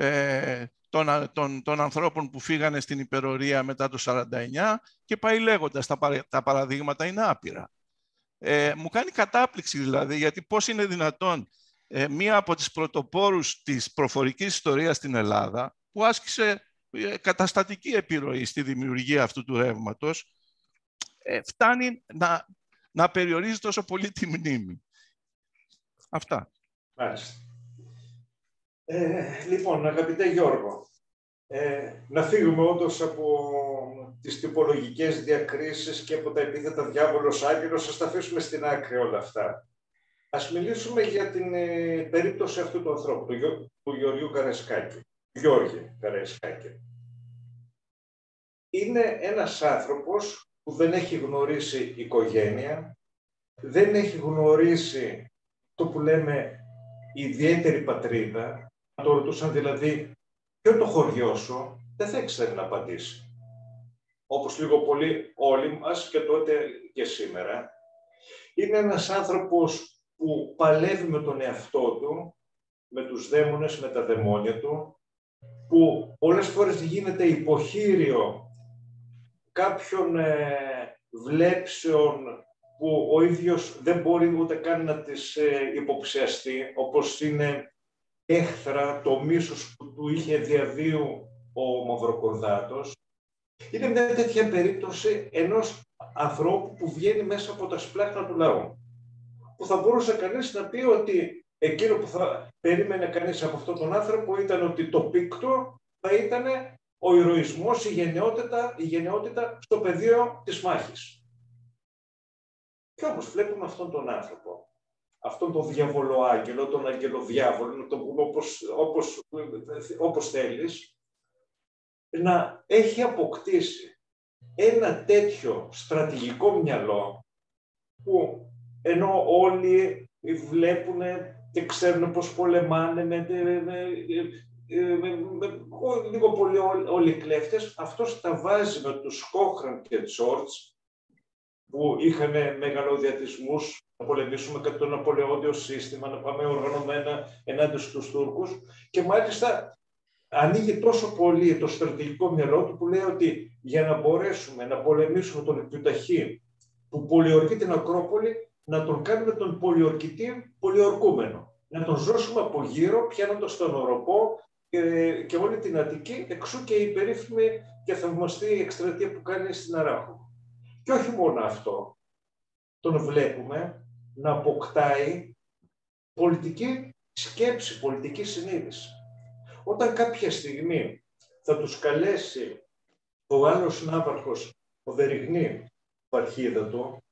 των ανθρώπων που φύγανε στην υπερορία μετά το 1949 και πάει λέγοντας, τα παραδείγματα είναι άπειρα. Μου κάνει κατάπληξη δηλαδή, γιατί πώς είναι δυνατόν μία από τις πρωτοπόρους της προφορικής ιστορίας στην Ελλάδα, που άσκησε καταστατική επιρροή στη δημιουργία αυτού του ρεύματος, φτάνει να περιορίζει τόσο πολύ τη μνήμη. Αυτά. Μάλιστα. Λοιπόν, αγαπητέ Γιώργο, να φύγουμε όντως από τις τυπολογικές διακρίσεις και από τα επίθετα διάβολος άγγελος, ας τα αφήσουμε στην άκρη όλα αυτά. Ας μιλήσουμε για την περίπτωση αυτού του ανθρώπου, του Γεωργίου Καραϊσκάκη. Γιώργη Καραϊσκάκη. Είναι ένας άνθρωπος που δεν έχει γνωρίσει οικογένεια, δεν έχει γνωρίσει το που λέμε ιδιαίτερη πατρίδα. Αν το ρωτούσαν δηλαδή ποιο το χωριό σου, δεν θα ήξερε να απαντήσει. Όπως λίγο πολύ όλοι μας και τότε και σήμερα. Είναι ένας άνθρωπος που παλεύει με τον εαυτό του, με τους δαίμονες, με τα δαιμόνια του, που πολλές φορές γίνεται υποχείριο κάποιων βλέψεων που ο ίδιος δεν μπορεί ούτε καν να τις υποψιαστεί, όπως είναι έχθρα, το μίσος που του είχε διαβίου ο Μαυροκορδάτος. Είναι μια τέτοια περίπτωση ενός ανθρώπου που βγαίνει μέσα από τα σπλάχνα του λαού. Που θα μπορούσε κανείς να πει ότι εκείνο που θα περίμενε κανείς από αυτόν τον άνθρωπο ήταν ότι το πίκτο θα ήταν ο ηρωισμός, η γενναιότητα στο πεδίο της μάχης. Και όμως βλέπουμε αυτόν τον άνθρωπο, αυτόν τον διαβολοάγγελο, τον αγγελοδιάβολο, να το πούμε όπως θέλεις, να έχει αποκτήσει ένα τέτοιο στρατηγικό μυαλό που ενώ όλοι βλέπουν και ξέρουν πώς πολεμάνε λίγο πολύ όλοι οι κλέφτες, αυτός τα βάζει με τους Κόχραν και Τζόρτζ που είχαν μεγαλοδιατισμούς, να πολεμήσουμε κατά το Ναπολεόντιο σύστημα, να πάμε οργανωμένα ενάντια στους Τούρκους. Και μάλιστα ανοίγει τόσο πολύ το στρατηγικό μυαλό του που λέει ότι για να μπορέσουμε να πολεμήσουμε τον Εκπιουταχή που πολιορκεί την Ακρόπολη, να τον κάνουμε τον πολιορκητή πολιορκούμενο. Να τον ζώσουμε από γύρω, πιάνοντας τον Οροπό και όλη την Αττική, εξού και η περίφημη και θαυμαστή εκστρατεία που κάνει στην Αράχο. Και όχι μόνο αυτό, τον βλέπουμε να αποκτάει πολιτική σκέψη, πολιτική συνείδηση. Όταν κάποια στιγμή θα τους καλέσει ο άλλος ναύαρχος, ο Δεριγνή, ο αρχίδατο,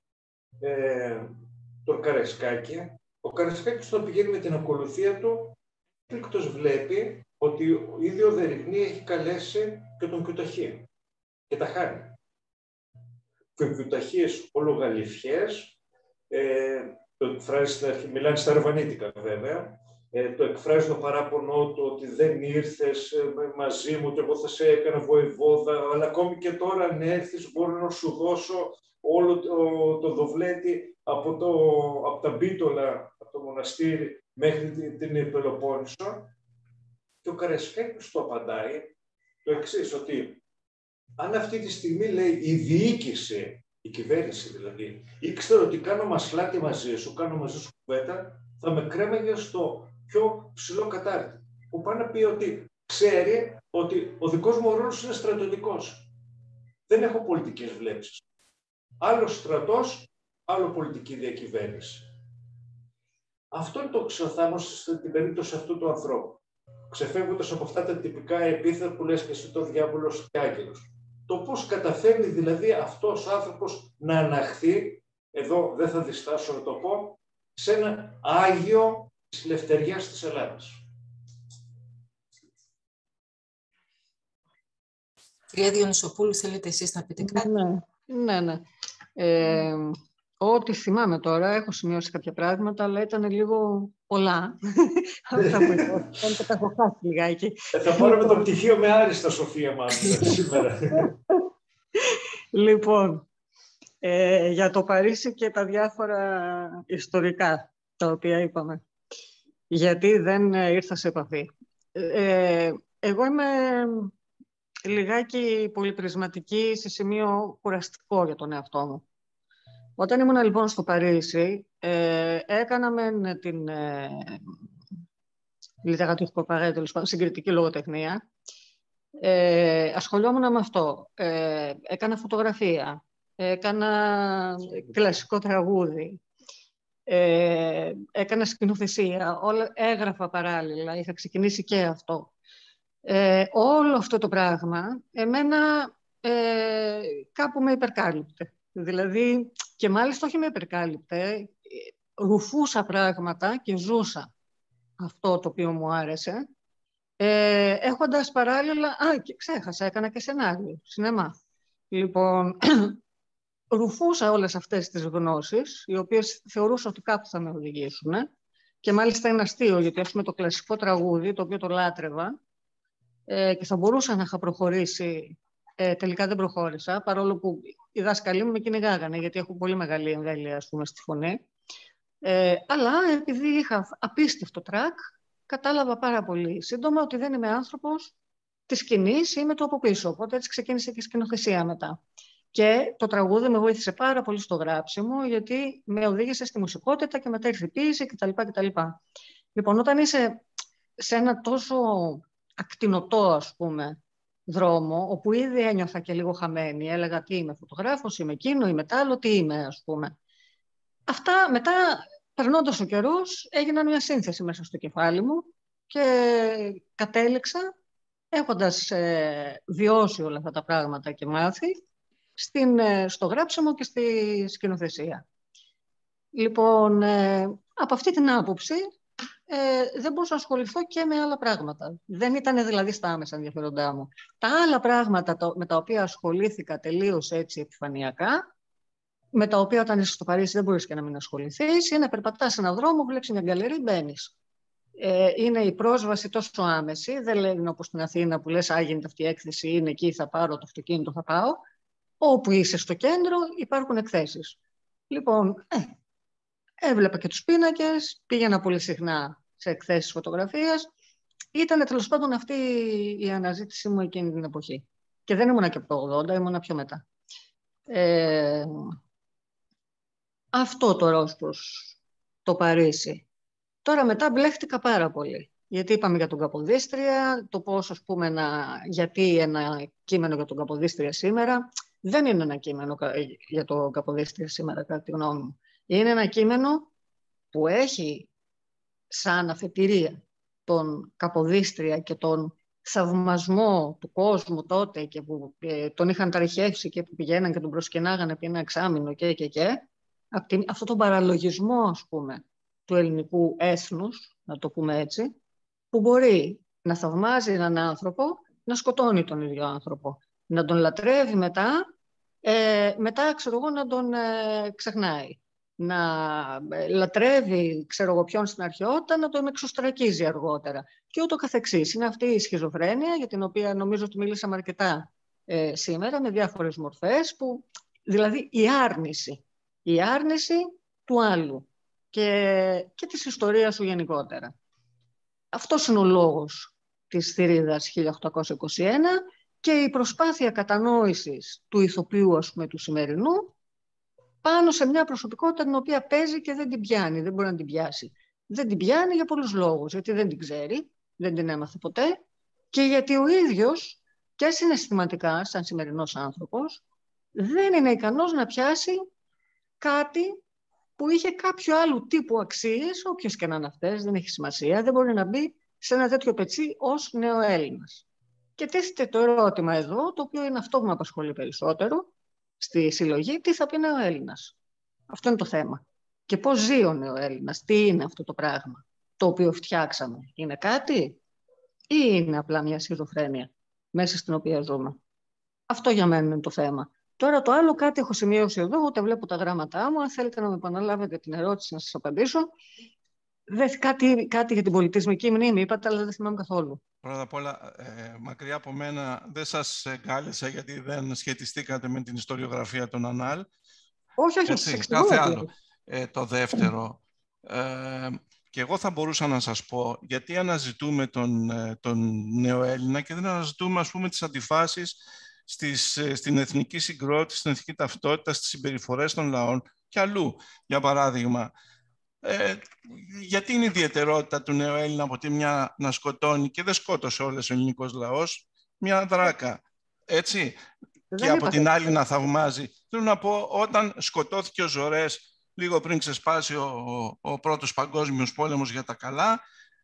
τον Καραϊσκάκη, ο Καραϊσκάκης όταν πηγαίνει με την ακολουθία του, πλήκτος βλέπει ότι ο ίδιο ο Δεριγνή έχει καλέσει και τον Κιουταχή και τα χάνει. Και ο Κιουταχής ολογαλιφιές, το εκφράζει στην αρχή, μιλάνε στα αρβανίτικα βέβαια, το εκφράζει το παράπονο του ότι δεν ήρθες μαζί μου και εγώ θα σε έκανα βοηβόδα, αλλά ακόμη και τώρα αν έρθεις μπορώ να σου δώσω όλο το δοβλέτη από τα Μπίτολα, από το μοναστήρι μέχρι την Πελοπόννησο. Και ο Καραϊσκάκης του απαντάει το εξής, ότι αν αυτή τη στιγμή λέει η διοίκηση, η κυβέρνηση δηλαδή, ήξερε ότι κάνω μασλάτι μαζί σου, κάνω μαζί σου κουβέντα, θα με κρέμαγε στο πιο ψηλό κατάρτι. Που πάει να πει ότι ξέρει ότι ο δικός μου ρόλος είναι στρατιωτικός. Δεν έχω πολιτικές βλέψεις. Άλλο στρατός, άλλο πολιτική διακυβέρνηση. Αυτό είναι το ξεθάμος στην περίπτωση αυτού του ανθρώπου. Ξεφεύγοντας από αυτά τα τυπικά επίθετα που λες και εσύ το διάβολος και άγγελος. Το πώς καταφέρνει δηλαδή αυτός ο άνθρωπος να αναχθεί, εδώ δεν θα διστάσω να το πω, σε ένα Άγιο της Ελευθεριάς της Ελλάδας. Κυρία Διονυσοπούλου, θέλετε εσείς να πείτε κάτι? Ναι. Ό,τι θυμάμαι τώρα, έχω σημειώσει κάποια πράγματα, αλλά ήταν λίγο πολλά. Αυτά που είπα, τα έχω χάσει λιγάκι. Θα πάρουμε το πτυχίο με άριστα, Σοφία, μάλλον, σήμερα. Λοιπόν, για το Παρίσι και τα διάφορα ιστορικά, τα οποία είπαμε. Γιατί δεν ήρθα σε επαφή. Εγώ είμαι λιγάκι πολυπρισματική σε σημείο κουραστικό για τον εαυτό μου. Όταν ήμουν λοιπόν στο Παρίσι, έκανα με την λιτερατουργικό παρέτελο, συγκριτική λογοτεχνία. Ασχολιόμουν με αυτό. Έκανα φωτογραφία, έκανα κλασικό τραγούδι, έκανα σκηνοθεσία, έγραφα παράλληλα, είχα ξεκινήσει και αυτό. Όλο αυτό το πράγμα, εμένα κάπου με υπερκάλυπτε. Δηλαδή, και μάλιστα όχι με υπερκάλυπτε, ρουφούσα πράγματα και ζούσα αυτό το οποίο μου άρεσε, έχοντας παράλληλα, και ξέχασα, έκανα και σενάριο, σινεμά. Λοιπόν, ρουφούσα όλες αυτές τις γνώσεις, οι οποίες θεωρούσα ότι κάπου θα με οδηγήσουν, και μάλιστα είναι αστείο, γιατί ας πούμε το κλασικό τραγούδι, το οποίο το λάτρευα, και θα μπορούσα να είχα προχωρήσει, τελικά δεν προχώρησα, παρόλο που οι δάσκαλοι μου με κυνηγάγανε, γιατί έχω πολύ μεγάλη εμβέλεια, ας πούμε, στη φωνή. Αλλά επειδή είχα απίστευτο τρακ, κατάλαβα πάρα πολύ σύντομα ότι δεν είμαι άνθρωπος της σκηνής, είμαι το από πίσω. Οπότε έτσι ξεκίνησε και η σκηνοθεσία μετά. Και το τραγούδι με βοήθησε πάρα πολύ στο γράψιμο, γιατί με οδήγησε στη μουσικότητα και μετά ήρθε η ποίηση κτλ. Λοιπόν, όταν είσαι σε ένα τόσο ακτινωτό, ας πούμε, δρόμο, όπου ήδη ένιωθα και λίγο χαμένη, έλεγα τι είμαι, φωτογράφος, είμαι εκείνο, είμαι τ' άλλο, τι είμαι, ας πούμε. Αυτά μετά, περνώντας ο καιρός, έγιναν μια σύνθεση μέσα στο κεφάλι μου και κατέληξα, έχοντας βιώσει όλα αυτά τα πράγματα και μάθει, στο γράψιμο και στη σκηνοθεσία. Λοιπόν, από αυτή την άποψη, δεν μπορούσα να ασχοληθώ και με άλλα πράγματα. Δεν ήταν δηλαδή στα άμεσα ενδιαφέροντά μου. Τα άλλα πράγματα με τα οποία ασχολήθηκα τελείως έτσι επιφανειακά, με τα οποία όταν είσαι στο Παρίσι δεν μπορείς και να μην ασχοληθείς, είναι να περπατάς σε έναν δρόμο, βλέπεις μια γκαλερί, μπαίνεις. Είναι η πρόσβαση τόσο άμεση, δεν λένε όπως στην Αθήνα που λες γίνεται αυτή η έκθεση, είναι εκεί, θα πάρω το αυτοκίνητο, θα πάω. Όπου είσαι στο κέντρο υπάρχουν εκθέσεις. Λοιπόν, έβλεπα και τους πίνακες, πήγαινα πολύ συχνά σε εκθέσεις φωτογραφίας. Ήταν τέλος πάντων αυτή η αναζήτησή μου εκείνη την εποχή. Και δεν ήμουνα και από το 80, ήμουνα πιο μετά. Αυτό τώρα ως προς το Παρίσι. Τώρα μετά μπλέχτηκα πάρα πολύ. Γιατί είπαμε για τον Καποδίστρια, το πώς, ας πούμε, γιατί ένα κείμενο για τον Καποδίστρια σήμερα. Δεν είναι ένα κείμενο για τον Καποδίστρια σήμερα, κατά τη γνώμη μου. Είναι ένα κείμενο που έχει σαν αφετηρία τον Καποδίστρια και τον θαυμασμό του κόσμου τότε και που τον είχαν ταρχεύσει και που πηγαίναν και τον προσκυνάγανε επί ένα εξάμηνο και. Αυτό τον παραλογισμό, ας πούμε, του ελληνικού έθνους, να το πούμε έτσι, που μπορεί να θαυμάζει έναν άνθρωπο, να σκοτώνει τον ίδιο άνθρωπο, να τον λατρεύει μετά ξέρω εγώ, να τον ξεχνάει. Να λατρεύει, ξέρω εγώ ποιον στην αρχαιότητα, να τον εξωστρακίζει αργότερα. Και ούτω καθεξής. Είναι αυτή η σχιζοφρένεια, για την οποία νομίζω ότι μίλησαμε αρκετά σήμερα, με διάφορες μορφές, δηλαδή η άρνηση του άλλου και της ιστορίας σου γενικότερα. Αυτός είναι ο λόγος της θηρίδας 1821 και η προσπάθεια κατανόησης του ηθοποιού, ας πούμε, του σημερινού, πάνω σε μια προσωπικότητα την οποία παίζει και δεν την πιάνει, δεν μπορεί να την πιάσει. Δεν την πιάνει για πολλούς λόγους, γιατί δεν την ξέρει, δεν την έμαθε ποτέ και γιατί ο ίδιος και συναισθηματικά, σαν σημερινός άνθρωπος, δεν είναι ικανός να πιάσει κάτι που είχε κάποιο άλλου τύπου αξίες, όποιες και να είναι αυτές, δεν έχει σημασία, δεν μπορεί να μπει σε ένα τέτοιο πετσί ως νεοέλληνας. Και τίθεται το ερώτημα εδώ, το οποίο είναι αυτό που με απασχολεί περισσότερο, στη συλλογή, τι θα πει νεοέλληνας. Αυτό είναι το θέμα. Και πώς ζει ο νεοέλληνας, τι είναι αυτό το πράγμα, το οποίο φτιάξαμε. Είναι κάτι ή είναι απλά μια σχιζοφρένεια μέσα στην οποία ζούμε. Αυτό για μένα είναι το θέμα. Τώρα το άλλο κάτι έχω σημειώσει εδώ, ούτε βλέπω τα γράμματά μου. Αν θέλετε να με επαναλάβετε την ερώτηση να σας απαντήσω. Κάτι για την πολιτισμική μνήμη είπατε, αλλά δεν θυμάμαι καθόλου. Πρώτα απ' όλα, μακριά από μένα, δεν σας κάλεσα γιατί δεν σχετιστήκατε με την ιστοριογραφία των Ανάλ. Όχι, κάθε άλλο. Το δεύτερο, και εγώ θα μπορούσα να σας πω γιατί αναζητούμε τον νεοέλληνα και δεν αναζητούμε, ας πούμε, τις αντιφάσεις στην εθνική συγκρότηση, στην εθνική ταυτότητα, στις συμπεριφορές των λαών και αλλού. Για παράδειγμα, γιατί είναι η ιδιαιτερότητα του νεοέλληνα από τη μια να σκοτώνει, και δεν σκότωσε όλος ο ελληνικός λαός, μια δράκα, έτσι, και από την άλλη να θαυμάζει. Θέλω να πω, όταν σκοτώθηκε ο Ζορές λίγο πριν ξεσπάσει ο πρώτος παγκόσμιος πόλεμος για τα καλά,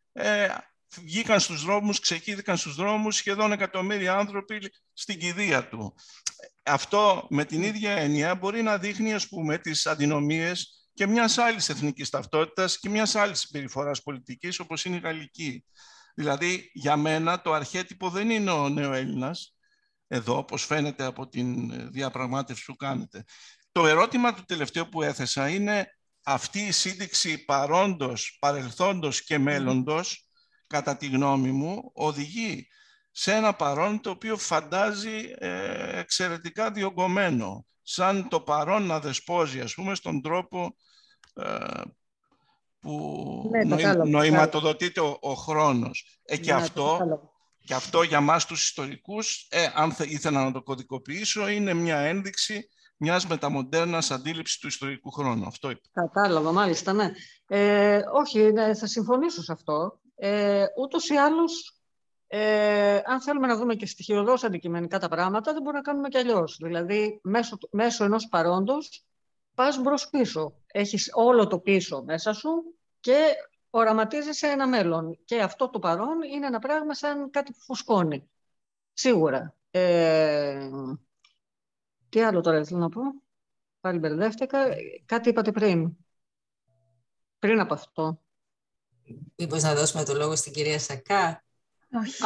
βγήκαν στους δρόμους, ξεκίνηκαν στους δρόμους σχεδόν 1.000.000 άνθρωποι στην κηδεία του. Αυτό με την ίδια έννοια μπορεί να δείχνει, ας πούμε, τις αντινομίες και μιας άλλης εθνικής ταυτότητας και μιας άλλης συμπεριφοράς πολιτικής, όπως είναι η γαλλική. Δηλαδή, για μένα το αρχέτυπο δεν είναι ο νεοέλληνας, εδώ, όπως φαίνεται από την διαπραγμάτευση που κάνετε. Το ερώτημα του τελευταίου που έθεσα είναι αυτή η σύνδεξη παρόντος, παρελθόντος και μέλλοντος, κατά τη γνώμη μου, οδηγεί σε ένα παρόν το οποίο φαντάζει εξαιρετικά διωγγωμένο, σαν το παρόν να δεσπόζει, ας πούμε, στον τρόπο που νοηματοδοτείται ο χρόνος. Και αυτό για μας τους ιστορικούς, αν ήθελα να το κωδικοποιήσω, είναι μια ένδειξη μιας μεταμοντέρνας αντίληψης του ιστορικού χρόνου. Αυτό είπα. Κατάλαβα, μάλιστα, ναι. Όχι, θα συμφωνήσω σε αυτό. Ούτως ή άλλως, αν θέλουμε να δούμε και στοιχειωδώς αντικειμενικά τα πράγματα, δεν μπορούμε να κάνουμε κι αλλιώς. Δηλαδή, μέσω ενός παρόντος, πας μπρος-πίσω. Έχεις όλο το πίσω μέσα σου και οραματίζεσαι ένα μέλλον. Και αυτό το παρόν είναι ένα πράγμα σαν κάτι που φουσκώνει. Σίγουρα. Τι άλλο τώρα θέλω να πω. Πάλι μπερδεύτηκα. Κάτι είπατε πριν. Πριν από αυτό. Μήπως να δώσουμε το λόγο στην κυρία Σακά. Όχι.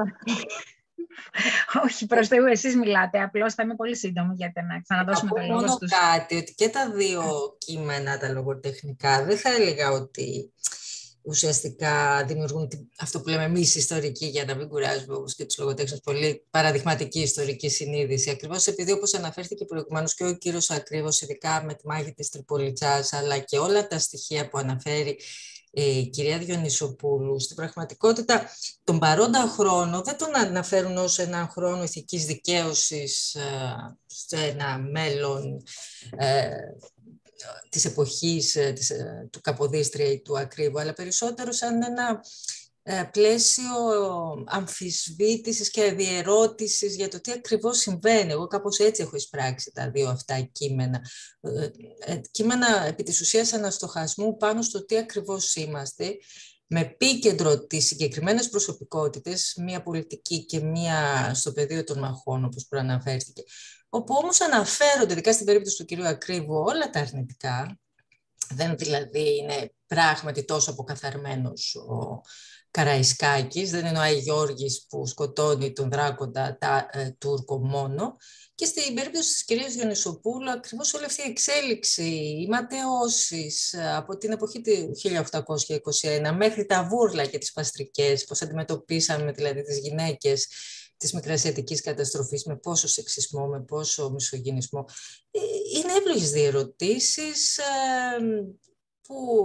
Όχι, προς Θεού, εσείς μιλάτε. Απλώς θα είμαι πολύ σύντομη για να ξαναδώσουμε το λόγο στους... κάτι, ότι και τα δύο κείμενα, τα λογοτεχνικά, δεν θα έλεγα ότι ουσιαστικά δημιουργούν αυτό που λέμε εμείς ιστορικοί, για να μην κουράζουμε όπως και τους λογοτέχνες, πολύ παραδειγματική ιστορική συνείδηση. Ακριβώς επειδή, όπως αναφέρθηκε προηγουμένως και ο κύριος Ακρίβος, ειδικά με τη μάχη της Τριπολιτσάς, αλλά και όλα τα στοιχεία που αναφέρει η κυρία Διονυσοπούλου, στην πραγματικότητα τον παρόντα χρόνο δεν τον αναφέρουν ως έναν χρόνο ηθικής δικαίωσης σε ένα μέλλον της εποχής του Καποδίστρια ή του Ακρίβου, αλλά περισσότερο σαν ένα πλαίσιο αμφισβήτησης και αδιερώτησης για το τι ακριβώς συμβαίνει. Εγώ κάπως έτσι έχω εισπράξει τα δύο αυτά κείμενα. Κείμενα επί της ουσίας αναστοχασμού πάνω στο τι ακριβώς είμαστε, με επίκεντρο τις συγκεκριμένες προσωπικότητες, μία πολιτική και μία στο πεδίο των μαχών, όπως προαναφέρθηκε, όπου όμως αναφέρονται, ειδικά στην περίπτωση του κυρίου Ακρίβου, όλα τα αρνητικά. Δεν δηλαδή είναι πράγματι τόσο αποκαθαρμένος ο Καραϊσκάκης, δεν είναι ο Άι Γιώργης που σκοτώνει τον Δράκοντα Τούρκο μόνο. Και στην περίπτωση της κυρίας Διονυσοπούλου, ακριβώς όλη αυτή η εξέλιξη, οι ματαιώσεις από την εποχή του 1821 μέχρι τα βούρλα και τις παστρικές, πώς αντιμετωπίσαμε δηλαδή τις γυναίκες της μικρασιατικής καταστροφής, με πόσο σεξισμό, με πόσο μισογυνισμό. Είναι εύλογες διερωτήσεις που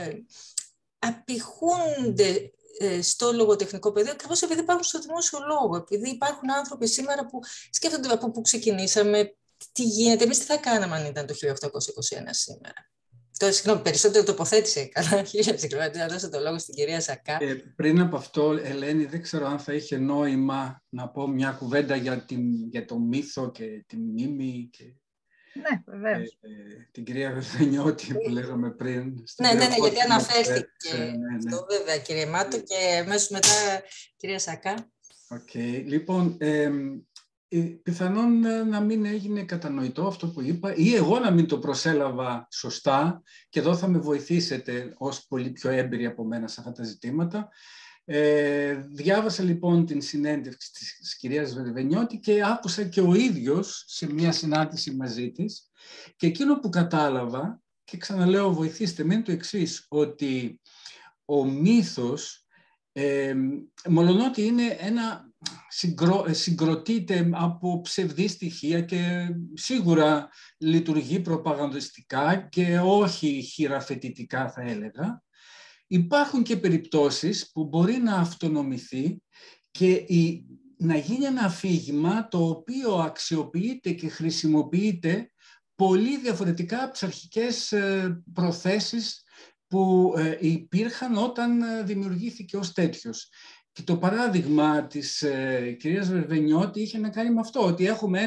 απηχούνται στο λογοτεχνικό πεδίο, ακριβώς επειδή υπάρχουν στο δημόσιο λόγο, επειδή υπάρχουν άνθρωποι σήμερα που σκέφτονται από πού ξεκινήσαμε, τι γίνεται, εμείς τι θα κάναμε αν ήταν το 1821 σήμερα. Τώρα, συγγνώμη, περισσότερο τοποθέτησε καλά. Να δώσω το λόγο στην κυρία Σακά. Πριν από αυτό, Ελένη, δεν ξέρω αν θα είχε νόημα να πω μια κουβέντα για το μύθο και τη μνήμη. Και... Ναι, βεβαίως. Την κυρία Βερβενιώτη που λέγαμε πριν. Ναι, γιατί αναφέρθηκε αυτό, βέβαια, κύριε Μάτο, και αμέσως μετά, κυρία Σακά. Λοιπόν, πιθανόν να μην έγινε κατανοητό αυτό που είπα ή εγώ να μην το προσέλαβα σωστά, και εδώ θα με βοηθήσετε ως πολύ πιο έμπειροι από μένα σε αυτά τα ζητήματα. Διάβασα λοιπόν την συνέντευξη της κυρίας Βερβενιώτη και άκουσα και ο ίδιος σε μια συνάντηση μαζί της, και εκείνο που κατάλαβα, και ξαναλέω βοηθήστε με, είναι το εξής, ότι ο μύθος, μολονότι είναι συγκροτείται από ψευδή στοιχεία και σίγουρα λειτουργεί προπαγανδιστικά και όχι χειραφετητικά, θα έλεγα, υπάρχουν και περιπτώσεις που μπορεί να αυτονομηθεί και να γίνει ένα αφήγημα το οποίο αξιοποιείται και χρησιμοποιείται πολύ διαφορετικά από τις αρχικές προθέσεις που υπήρχαν όταν δημιουργήθηκε ως τέτοιος. Και το παράδειγμα της κυρίας Βερβενιώτη είχε να κάνει με αυτό, ότι έχουμε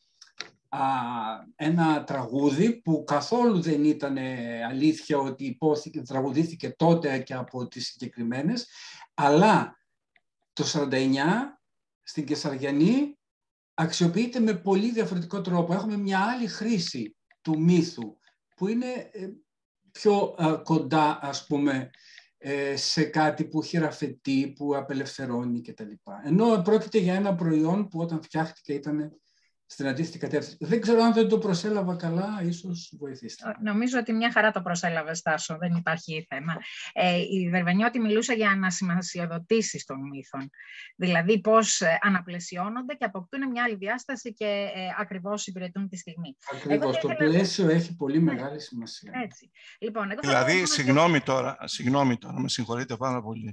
ένα τραγούδι που καθόλου δεν ήταν αλήθεια ότι τραγουδήθηκε τότε και από τις συγκεκριμένες, αλλά το 49 στην Κεσαριανή αξιοποιείται με πολύ διαφορετικό τρόπο. Έχουμε μια άλλη χρήση του μύθου που είναι πιο κοντά, ας πούμε, σε κάτι που χειραφετεί, που απελευθερώνει κτλ. Ενώ πρόκειται για ένα προϊόν που όταν φτιάχτηκε ήταν στην αντίθετη κατεύθυνση. Δεν ξέρω αν δεν το προσέλαβα καλά, ίσως βοηθήστε. Νομίζω ότι μια χαρά το προσέλαβες, Τάσο, δεν υπάρχει θέμα. Η Βερβενιώτη μιλούσε για ανασημασιοδοτήσεις των μύθων. Δηλαδή πώς αναπλαισιώνονται και αποκτούν μια άλλη διάσταση και ακριβώς υπηρετούν τη στιγμή. Ακριβώς, το πλαίσιο έχει πολύ μεγάλη σημασία. Έτσι. Λοιπόν, δηλαδή, συγγνώμη τώρα, με συγχωρείτε πάρα πολύ.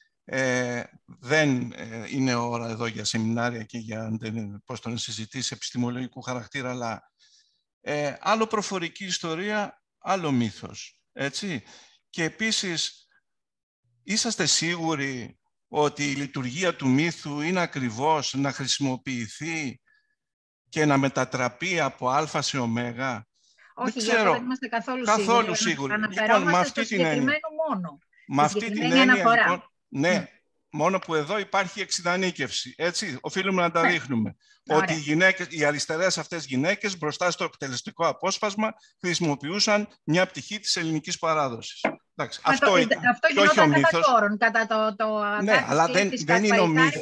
Δεν είναι ώρα εδώ για σεμινάρια και για συζητήσεις επιστημολογικού χαρακτήρα, αλλά άλλο προφορική ιστορία, άλλο μύθος, έτσι. Και επίσης, είσαστε σίγουροι ότι η λειτουργία του μύθου είναι ακριβώς να χρησιμοποιηθεί και να μετατραπεί από α σε ω? Όχι, δεν είμαστε καθόλου σίγουροι. Αναφερόμαστε στο συγκεκριμένο μόνο. Με αυτή την έννοια, λοιπόν, ναι, μόνο που εδώ υπάρχει εξειδανίκευση, έτσι, οφείλουμε να τα δείχνουμε. Ότι οι αριστερές αυτές γυναίκες μπροστά στο εκτελεστικό απόσπασμα χρησιμοποιούσαν μια πτυχή της ελληνικής παράδοσης. Εντάξει, αυτό ήταν. Αυτό γινόταν κατά κόρον, κατά το ναι, αλλά δεν είναι ο μύθος.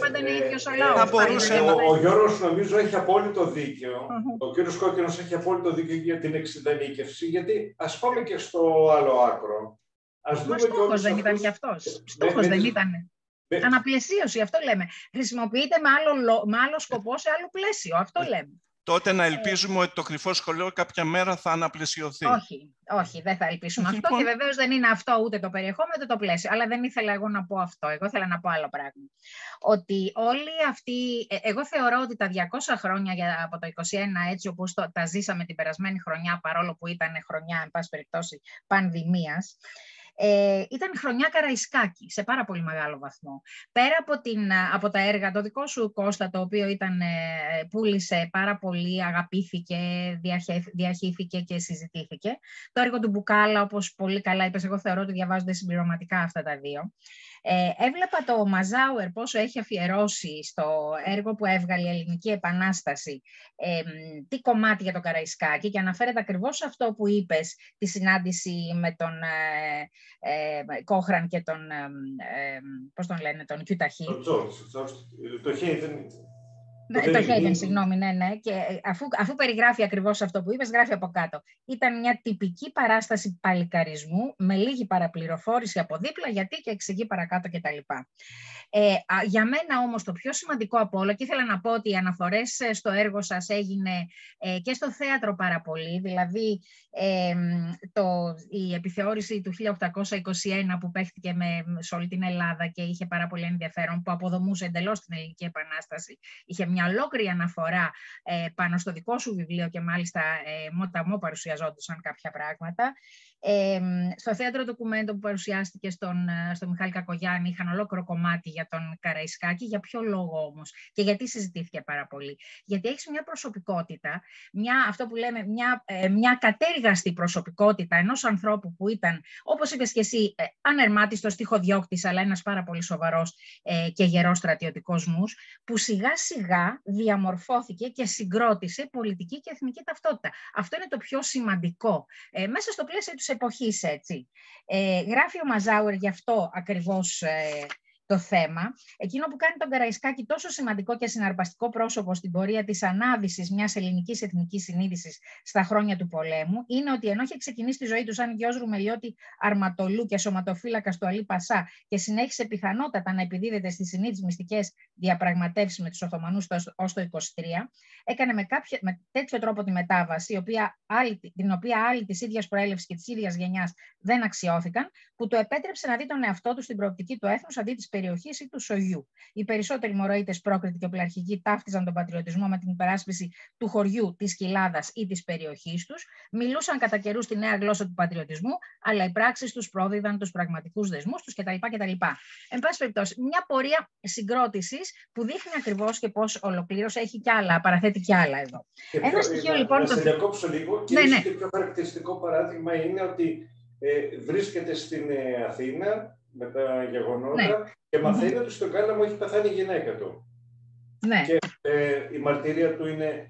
Ο Γιώργος νομίζω έχει απόλυτο δίκαιο. Ο κύριος Κόκκινος έχει απόλυτο δίκαιο για την εξειδανίκευση, γιατί ας πάμε και στο άλλο άκρο. Μα στόχος δεν ήταν κι αυτός. Στόχος δεν ήταν. Αναπλαισίωση, αυτό λέμε. Χρησιμοποιείται με άλλο σκοπό σε άλλο πλαίσιο. Αυτό λέμε. Τότε να ελπίζουμε ότι το Κρυφό Σχολείο κάποια μέρα θα αναπλαισιωθεί. Όχι, δεν θα ελπίσουμε αυτό και βεβαίως δεν είναι αυτό ούτε το περιεχόμενο ούτε το πλαίσιο. Αλλά δεν ήθελα εγώ να πω αυτό. Εγώ ήθελα να πω άλλο πράγμα. Ότι όλοι αυτοί, εγώ θεωρώ ότι τα 200 χρόνια από το 21 έτσι όπως τα ζήσαμε την περασμένη χρονιά, παρόλο που ήταν χρονιά, εν πάση περιπτώσει, πανδημίας, ήταν χρονιά Καραϊσκάκη σε πάρα πολύ μεγάλο βαθμό. Πέρα από τα έργα, το δικό σου Κώστα, το οποίο πούλησε πάρα πολύ, αγαπήθηκε, διαχύθηκε και συζητήθηκε. Το έργο του Μπουκάλα, όπως πολύ καλά είπες, εγώ θεωρώ ότι διαβάζονται συμπληρωματικά αυτά τα δύο. Έβλεπα το Μαζάουερ πόσο έχει αφιερώσει στο έργο που έβγαλε η Ελληνική Επανάσταση τι κομμάτι για τον Καραϊσκάκη και αναφέρεται ακριβώς αυτό που είπες, τη συνάντηση με τον Κόχραν και τον, πώς τον λένε, τον Κιουταχή. Το Χέιντεν. Το Χέιντεν, συγγνώμη, ναι. Και αφού περιγράφει ακριβώς αυτό που είπες, γράφει από κάτω. Ήταν μια τυπική παράσταση παλικαρισμού με λίγη παραπληροφόρηση από δίπλα, γιατί και εξηγεί παρακάτω κτλ. Για μένα όμως το πιο σημαντικό από όλα, και ήθελα να πω ότι οι αναφορές στο έργο σας έγινε και στο θέατρο πάρα πολύ, δηλαδή η επιθεώρηση του 1821 που παίχτηκε σε όλη την Ελλάδα και είχε πάρα πολύ ενδιαφέρον, που αποδομούσε εντελώς την Ελληνική Επανάσταση, είχε μια ολόκληρη αναφορά πάνω στο δικό σου βιβλίο και μάλιστα μοταμό παρουσιαζόντουσαν κάποια πράγματα. Στο θέατρο ντοκουμέντο που παρουσιάστηκε στο Μιχάλη Κακογιάννη είχαν ολόκληρο κομμάτι για τον Καραϊσκάκη. Για ποιο λόγο όμως και γιατί συζητήθηκε πάρα πολύ? Γιατί έχεις μια προσωπικότητα, αυτό που λέμε μια κατέργαστη προσωπικότητα ενός ανθρώπου που ήταν, όπως είπες και εσύ, ανερμάτιστος τυχοδιώκτης, αλλά ένας πάρα πολύ σοβαρός και γερός στρατιωτικός μους, που σιγά σιγά διαμορφώθηκε και συγκρότησε πολιτική και εθνική ταυτότητα. Αυτό είναι το πιο σημαντικό μέσα στο πλαίσιο της εποχής, έτσι. Γράφει ο Μαζάουερ γι' αυτό ακριβώς το θέμα. Εκείνο που κάνει τον Καραϊσκάκη τόσο σημαντικό και συναρπαστικό πρόσωπο στην πορεία της ανάδυσης μιας ελληνικής εθνικής συνείδησης στα χρόνια του πολέμου, είναι ότι ενώ είχε ξεκινήσει τη ζωή του σαν γιος Ρουμελιώτη Αρματολού και σωματοφύλακας του Αλή Πασά και συνέχισε πιθανότατα να επιδίδεται στις συνήθεις μυστικές διαπραγματεύσεις με τους Οθωμανούς ως το 1923, έκανε με τέτοιο τρόπο τη μετάβαση, την οποία άλλοι της ίδιας προέλευσης και της ίδιας γενιάς δεν αξιώθηκαν, που το επέτρεψε να δει τον εαυτό του στην προοπτική του έθνους αντί της περιοχής ή του σογιού. Οι περισσότεροι μοροίτες πρόκριτοι και οπλαρχικοί ταύτιζαν τον πατριωτισμό με την υπεράσπιση του χωριού, της κοιλάδας ή της περιοχής τους, μιλούσαν κατά καιρούς τη νέα γλώσσα του πατριωτισμού, αλλά οι πράξεις τους πρόδιδαν τους πραγματικούς δεσμούς τους κτλ. Εν πάση περιπτώσει, μια πορεία συγκρότησης που δείχνει ακριβώς και πώς ολοκλήρωσε, έχει κι άλλα, παραθέτει κι άλλα εδώ. Ένα στοιχείο λοιπόν. Να σε διακόψω λίγο και ίσως το πιο χαρακτηριστικό παράδειγμα είναι ότι βρίσκεται στην Αθήνα με τα γεγονότα και μαθαίνει ότι στον Κάλαμο έχει πεθάνει η γυναίκα του. Ναι. Και η μαρτυρία του είναι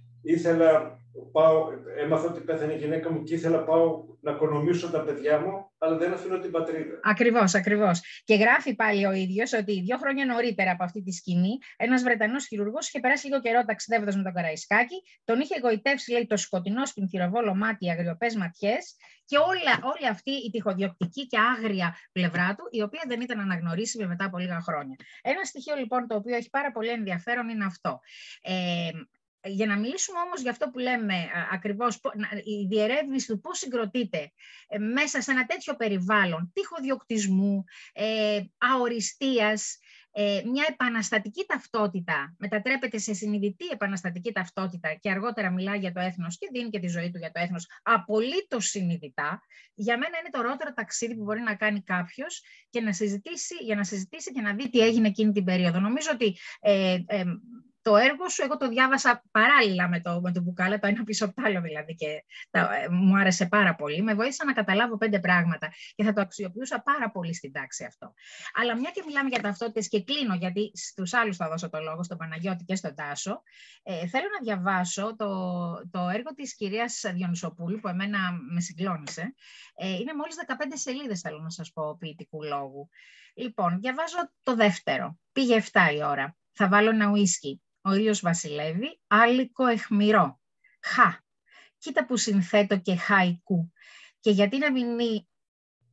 έμαθα ότι πέθανε η γυναίκα μου και ήθελα πάω να οικονομήσω τα παιδιά μου, αλλά δεν αφήνω την πατρίδα. Ακριβώς. Και γράφει πάλι ο ίδιος ότι 2 χρόνια νωρίτερα από αυτή τη σκηνή, ένας Βρετανός χειρουργός είχε περάσει λίγο καιρό ταξιδεύοντας με τον Καραϊσκάκη, τον είχε εγωιτεύσει, λέει, το σκοτεινό σπινθυροβόλο μάτι, οι αγριοπές ματιές και όλη αυτή η τυχοδιοκτική και άγρια πλευρά του, η οποία δεν ήταν αναγνωρίσιμη μετά από λίγα χρόνια. Ένα στοιχείο λοιπόν το οποίο έχει πάρα πολύ ενδιαφέρον είναι αυτό. Για να μιλήσουμε όμως για αυτό που λέμε ακριβώς, η διερεύνηση του πώς συγκροτείται μέσα σε ένα τέτοιο περιβάλλον τυχοδιοκτισμού, αοριστίας, μια επαναστατική ταυτότητα μετατρέπεται σε συνειδητή επαναστατική ταυτότητα και αργότερα μιλάει για το έθνος και δίνει και τη ζωή του για το έθνος απολύτως συνειδητά, για μένα είναι το ωραιότερο ταξίδι που μπορεί να κάνει κάποιος και για να συζητήσει και να δει τι έγινε εκείνη την περίοδο. Νομίζω ότι το έργο σου, εγώ το διάβασα παράλληλα με το Μπουκάλα, το ένα πίσω από το άλλο δηλαδή, και μου άρεσε πάρα πολύ. Με βοήθησε να καταλάβω 5 πράγματα και θα το αξιοποιούσα πάρα πολύ στην τάξη αυτό. Αλλά μια και μιλάμε για ταυτότητες και κλείνω, γιατί στους άλλους θα δώσω το λόγο, στον Παναγιώτη και στον Τάσο, θέλω να διαβάσω το έργο της κυρίας Διονυσοπούλου, που εμένα με συγκλώνησε. Είναι μόλις 15 σελίδες, θέλω να σας πω, ποιητικού λόγου. Λοιπόν, διαβάζω το δεύτερο. Πήγε 7 η ώρα. Θα βάλω ένα ουίσκι. Ο ήλιος βασιλεύει, άλικο αιχμηρό. Χα, κοίτα που συνθέτω και χαϊκού. Και γιατί να μην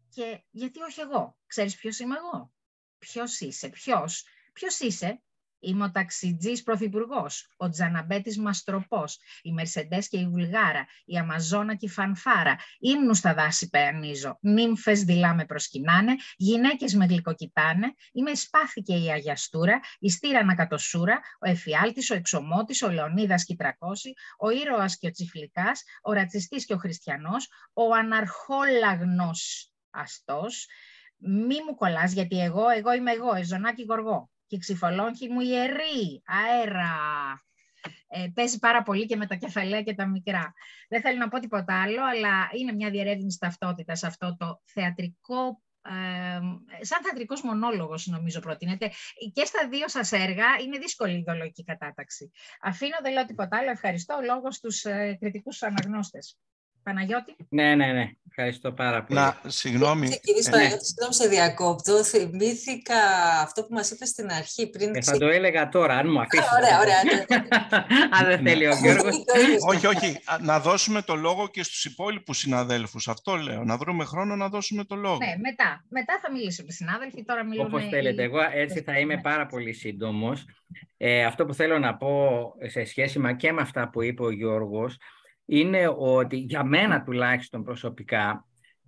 Και γιατί όχι εγώ? Ξέρεις ποιος είμαι εγώ? Ποιος είσαι? Ποιος είσαι? Είμαι ο ταξιτζής πρωθυπουργός, ο Τζαναμπέτης Μαστροπός, η Μερσεντές και η Βουλγάρα, η Αμαζόνα και η Φανφάρα. Ύμνους στα δάση παιανίζω, νύμφες δειλά με προσκυνάνε, γυναίκες με γλυκοκοιτάνε, είμαι η Σπάθη και η Αγιαστούρα, η Στήρανα Κατοσούρα, ο Εφιάλτης, ο Εξομότης, ο Λεωνίδας και η Τρακώση, ο Ήρωας και ο Τσιφλικάς, ο Ρατσιστής και ο Χριστιανός, ο Αναρχόλαγνος Αστός. Μη μου κολλάς, γιατί εγώ είμαι εγώ, Εζωνάκη Γοργό. Και η Ξυφολόγχη μου ιερή, αέρα. Παίζει πάρα πολύ και με τα κεφαλαία και τα μικρά. Δεν θέλω να πω τίποτα άλλο, αλλά είναι μια διερεύνηση ταυτότητας αυτό το θεατρικό, σαν θεατρικός μονόλογος νομίζω προτείνεται. Και στα δύο σας έργα είναι δύσκολη η ιδεολογική κατάταξη. Αφήνω, δεν λέω τίποτα άλλο, ευχαριστώ. Λόγο στους κριτικούς αναγνώστες. Παναγιώτη. Ναι. Ευχαριστώ πάρα πολύ. Συγγνώμη. Συγγνώμη, σε διακόπτω. Θυμήθηκα αυτό που μας είπες στην αρχή. Θα το έλεγα τώρα, αν μου αφήσεις. Ωραία. Αν δεν θέλει ο Γιώργος. Όχι. Να δώσουμε το λόγο και στους υπόλοιπους συναδέλφους. Αυτό λέω. Να βρούμε χρόνο να δώσουμε το λόγο. Ναι, μετά θα μιλήσουμε οι συνάδελφοι. Τώρα μιλούμε. Όπως θέλετε. Εγώ έτσι θα είμαι πάρα πολύ σύντομος. Αυτό που θέλω να πω σε σχέση και με αυτά που είπε ο Γιώργος, είναι ότι για μένα τουλάχιστον προσωπικά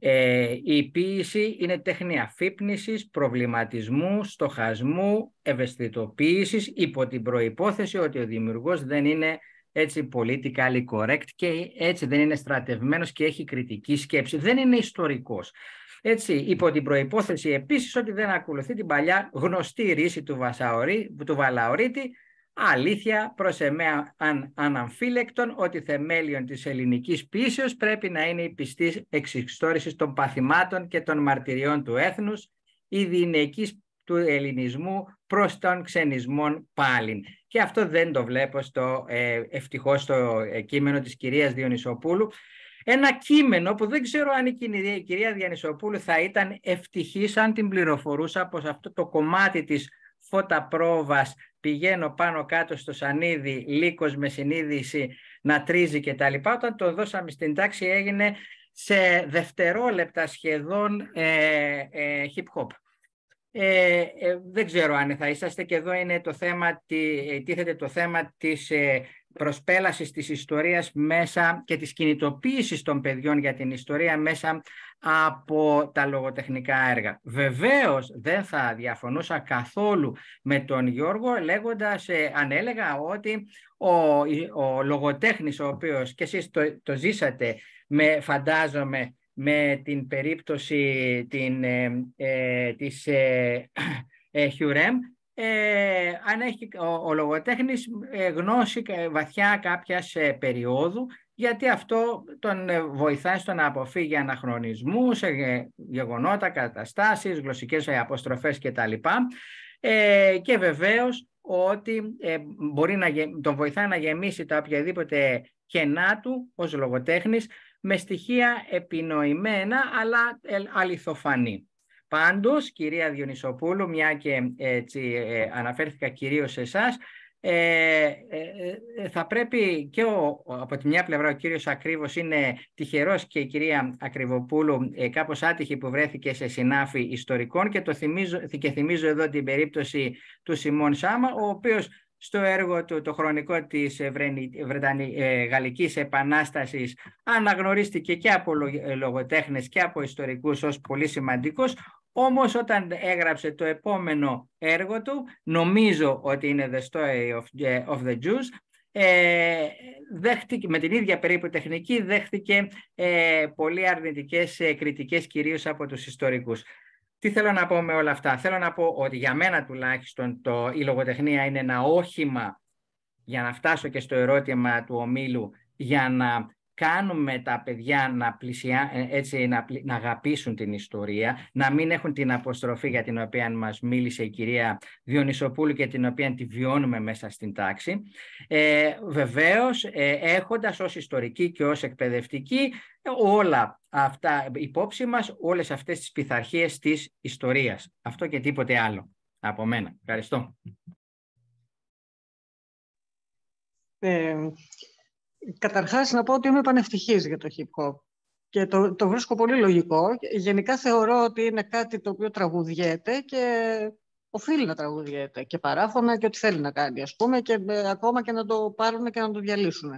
η ποίηση είναι τέχνη αφύπνισης, προβληματισμού, στοχασμού, ευαισθητοποίησης, υπό την προϋπόθεση ότι ο δημιουργός δεν είναι έτσι politically correct και έτσι δεν είναι στρατευμένος και έχει κριτική σκέψη. Δεν είναι ιστορικός. Έτσι, υπό την προϋπόθεση επίσης ότι δεν ακολουθεί την παλιά γνωστή ρίση του Βαλαωρίτη, αλήθεια προς εμένα αναμφίλεκτον ότι θεμέλιον της ελληνικής ποίησεως πρέπει να είναι η πιστή εξιστόρηση των παθημάτων και των μαρτυριών του έθνους, η διηνεκής του ελληνισμού προς τον ξενισμόν πάλιν. Και αυτό δεν το βλέπω ευτυχώς στο κείμενο της κυρίας Διονυσοπούλου. Ένα κείμενο που δεν ξέρω αν η κυρία Διονυσοπούλου θα ήταν ευτυχής αν την πληροφορούσα πως αυτό το κομμάτι της φώτα πρόβας πηγαίνω πάνω κάτω στο σανίδι, λύκος με συνείδηση να τρίζει και τα λοιπά. Όταν το δώσαμε στην τάξη έγινε σε δευτερόλεπτα σχεδόν hip-hop. Δεν ξέρω αν θα είσαστε και εδώ είναι το θέμα, τίθεται το θέμα της προσπέλασης της ιστορίας μέσα και της κινητοποίησης των παιδιών για την ιστορία μέσα από τα λογοτεχνικά έργα. Βεβαίως δεν θα διαφωνούσα καθόλου με τον Γιώργο λέγοντας, αν έλεγα ότι ο λογοτέχνης ο οποίος και εσείς το ζήσατε φαντάζομαι με την περίπτωση της Χιουρέμ, αν έχει ο λογοτέχνης γνώση βαθιά κάποιας περίοδου, γιατί αυτό τον βοηθάει στο να αποφύγει αναχρονισμούς, γεγονότα, καταστάσεις, γλωσσικές αποστροφές κτλ. Και βεβαίως ότι τον βοηθάει να γεμίσει τα οποιαδήποτε κενά του ως λογοτέχνης με στοιχεία επινοημένα αλλά αληθοφανή. Πάντως, κυρία Διονυσοπούλου, μια και έτσι αναφέρθηκα κυρίως σε εσάς, θα πρέπει και από τη μια πλευρά ο κύριος Ακρίβος είναι τυχερός και η κυρία Ακριβοπούλου κάπως άτυχη που βρέθηκε σε συνάφη ιστορικών και θυμίζω εδώ την περίπτωση του Σιμών Σάμα, ο οποίος στο έργο του το χρονικό της Γαλλικής Επανάστασης αναγνωρίστηκε και από λογοτέχνες και από ιστορικούς ως πολύ σημαντικός. Όμως όταν έγραψε το επόμενο έργο του, νομίζω ότι είναι The Story of the Jews, με την ίδια περίπου τεχνική δέχτηκε πολύ αρνητικές κριτικές κυρίως από τους ιστορικούς. Τι θέλω να πω με όλα αυτά? Θέλω να πω ότι για μένα τουλάχιστον η λογοτεχνία είναι ένα όχημα για να φτάσω και στο ερώτημα του ομίλου, για να κάνουμε τα παιδιά να αγαπήσουν την ιστορία, να μην έχουν την αποστροφή για την οποία μας μίλησε η κυρία Διονυσοπούλου και την οποία τη βιώνουμε μέσα στην τάξη. Βεβαίως, έχοντας ως ιστορική και ως εκπαιδευτική όλα αυτά υπόψη μας, όλες αυτές τις πειθαρχίες της ιστορίας. Αυτό και τίποτε άλλο από μένα. Ευχαριστώ. Καταρχάς να πω ότι είμαι πανευτυχής για το hip hop. Και το βρίσκω πολύ λογικό. Γενικά θεωρώ ότι είναι κάτι το οποίο τραγουδιέται και οφείλει να τραγουδιέται και παράφωνα και ό,τι θέλει να κάνει, ας πούμε, και ακόμα και να το πάρουν και να το διαλύσουν.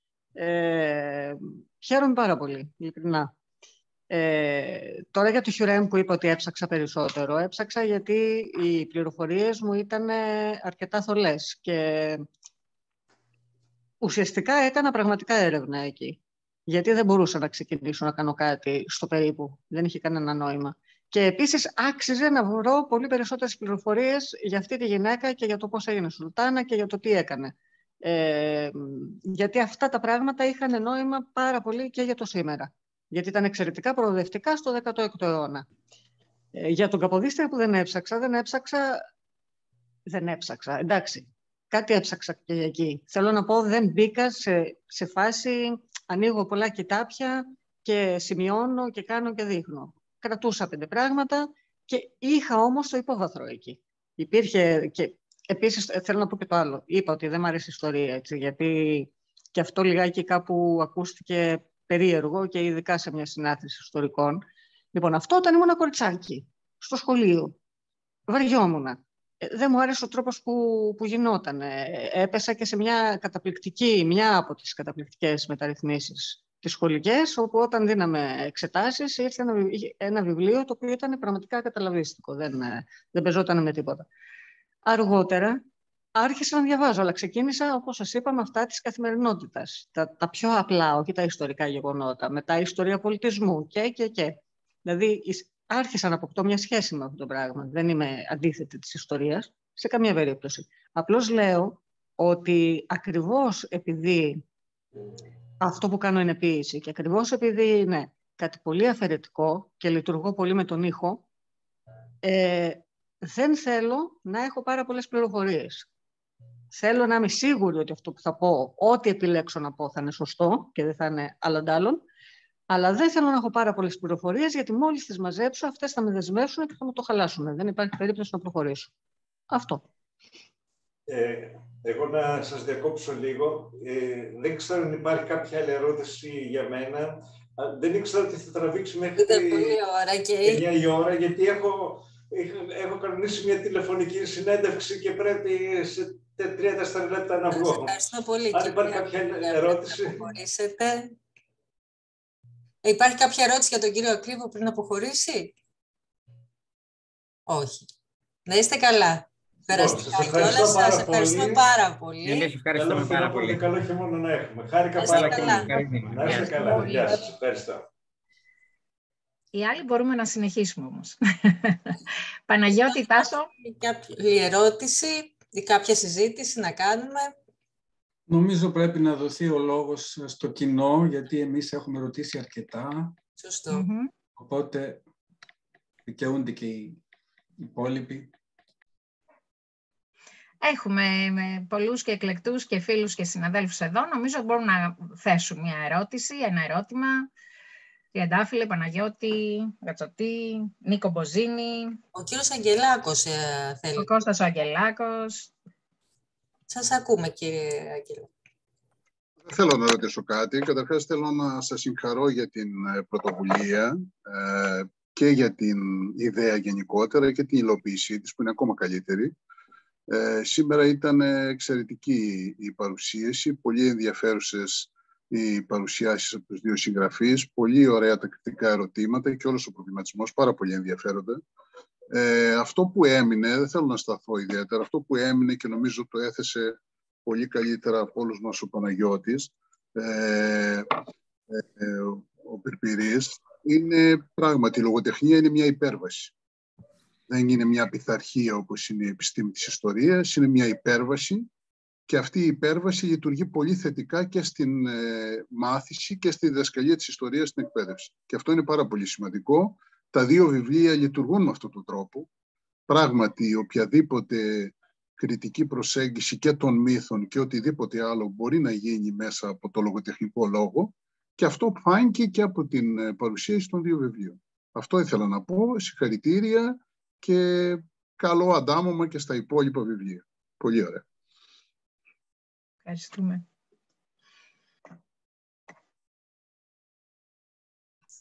Χαίρομαι πάρα πολύ, ειλικρινά. Τώρα για το Χιουρέμ που είπα ότι έψαξα περισσότερο, έψαξα γιατί οι πληροφορίες μου ήταν αρκετά θολές και ουσιαστικά έκανα πραγματικά έρευνα εκεί. Γιατί δεν μπορούσα να ξεκινήσω να κάνω κάτι στο περίπου. Δεν είχε κανένα νόημα. Και επίσης άξιζε να βρω πολύ περισσότερες πληροφορίες για αυτή τη γυναίκα και για το πώς έγινε Σουλτάνα και για το τι έκανε. Γιατί αυτά τα πράγματα είχαν νόημα πάρα πολύ και για το σήμερα. Γιατί ήταν εξαιρετικά προοδευτικά στο 16ο αιώνα. Για τον Καποδίστρια που δεν έψαξα. Εντάξει, κάτι έψαξα και εκεί. Θέλω να πω, δεν μπήκα σε φάση, ανοίγω πολλά κοιτάπια και σημειώνω και κάνω και δείχνω. Κρατούσα 5 πράγματα και είχα όμως το υπόβαθρο εκεί. Υπήρχε και επίσης θέλω να πω και το άλλο. Είπα ότι δεν μου αρέσει η ιστορία, έτσι, γιατί και αυτό λιγάκι κάπου ακούστηκε περίεργο και ειδικά σε μια συνάθρηση ιστορικών. Λοιπόν, αυτό όταν ήμουν κοριτσάκι, στο σχολείο, βαριόμουνα. Δεν μου άρεσε ο τρόπος που γινόταν. Έπεσα και σε μια από τις καταπληκτικές μεταρρυθμίσεις τις σχολικές, όπου όταν δίναμε εξετάσεις ήρθε ένα βιβλίο το οποίο ήταν πραγματικά καταλαβίστικο. Δεν πεζόταν με τίποτα. Αργότερα άρχισα να διαβάζω, αλλά ξεκίνησα, όπως σας είπα, με αυτά της καθημερινότητας. Τα πιο απλά, όχι τα ιστορικά γεγονότα, μετά η ιστορία πολιτισμού και. Δηλαδή, άρχισα να αποκτώ μια σχέση με αυτό το πράγμα. Δεν είμαι αντίθετη της ιστορίας, σε καμία περίπτωση. Απλώς λέω ότι ακριβώς επειδή αυτό που κάνω είναι ποίηση και ακριβώς επειδή είναι κάτι πολύ αφαιρετικό και λειτουργώ πολύ με τον ήχο, δεν θέλω να έχω πάρα πολλές πληροφορίες. Θέλω να είμαι σίγουρη ότι αυτό που θα πω, ό,τι επιλέξω να πω, θα είναι σωστό και δεν θα είναι αλλαντάλλον. Αλλά δεν θέλω να έχω πάρα πολλές πληροφορίες, γιατί μόλις τις μαζέψω, αυτές θα με δεσμεύσουν και θα μου το χαλάσουν. Δεν υπάρχει περίπτωση να προχωρήσω. Αυτό. Εγώ να σας διακόψω λίγο. Δεν ξέρω αν υπάρχει κάποια άλλη ερώτηση για μένα. Δεν ήξερα ότι θα τραβήξει μέχρι 9 η ώρα, γιατί έχω κανονίσει μια τηλεφωνική συνέντευξη και πρέπει σε 3-4 λεπτά να βγω. Ευχαριστώ πολύ. Αν υπάρχει κάποια ερώτηση. Υπάρχει κάποια ερώτηση για τον κύριο Ακλήβο πριν αποχωρήσει? Όχι. Να είστε καλά. Περαστικά και όλα σας. Ευχαριστώ πάρα πολύ. Εμείς ευχαριστούμε πάρα πολύ. Καλό χειμώνα να έχουμε. Χάρηκα πάρα πολύ. Να είστε καλά. Γεια σας. Ευχαριστώ. Οι άλλοι μπορούμε να συνεχίσουμε όμως. Παναγιώτη, Τάσο. Κάποια ερώτηση ή κάποια συζήτηση να κάνουμε? Νομίζω πρέπει να δοθεί ο λόγος στο κοινό, γιατί εμείς έχουμε ρωτήσει αρκετά. Σωστό. Οπότε δικαιούνται και οι υπόλοιποι. Έχουμε πολλούς και εκλεκτούς και φίλους και συναδέλφους εδώ. Νομίζω ότι μπορούν να θέσουν μια ερώτηση, ένα ερώτημα. Τριαντάφυλλε, Παναγιώτη, Γατσοτή, Νίκο Μποζίνη. Ο κύριος Αγγελάκος θέλει. Ο Κώστας ο Αγγελάκος. Σας ακούμε, κύριε Αγγελάκο. Θέλω να ρωτήσω κάτι. Καταρχάς θέλω να σας συγχαρώ για την πρωτοβουλία και για την ιδέα γενικότερα και την υλοποίησή της που είναι ακόμα καλύτερη. Σήμερα ήταν εξαιρετική η παρουσίαση, πολύ ενδιαφέρουσες οι παρουσιάσεις από τους δύο συγγραφείς, πολύ ωραία τα κριτικά ερωτήματα και όλος ο προβληματισμός, πάρα πολύ ενδιαφέροντα. Αυτό που έμεινε, δεν θέλω να σταθώ ιδιαίτερα, αυτό που έμεινε και νομίζω το έθεσε πολύ καλύτερα από όλους μας ο Παναγιώτης, ο Πυρπυρής, είναι πράγματι η λογοτεχνία είναι μια υπέρβαση. Δεν είναι μια πειθαρχία όπως είναι η επιστήμη της ιστορίας, είναι μια υπέρβαση και αυτή η υπέρβαση λειτουργεί πολύ θετικά και στην μάθηση και στη διδασκαλία της ιστορίας στην εκπαίδευση. Και αυτό είναι πάρα πολύ σημαντικό. Τα δύο βιβλία λειτουργούν με αυτόν τον τρόπο. Πράγματι, οποιαδήποτε κριτική προσέγγιση και των μύθων και οτιδήποτε άλλο μπορεί να γίνει μέσα από το λογοτεχνικό λόγο και αυτό φάνηκε και από την παρουσίαση των δύο βιβλίων. Αυτό ήθελα να πω. Συγχαρητήρια και καλό αντάμωμα και στα υπόλοιπα βιβλία. Πολύ ωραία. Ευχαριστούμε.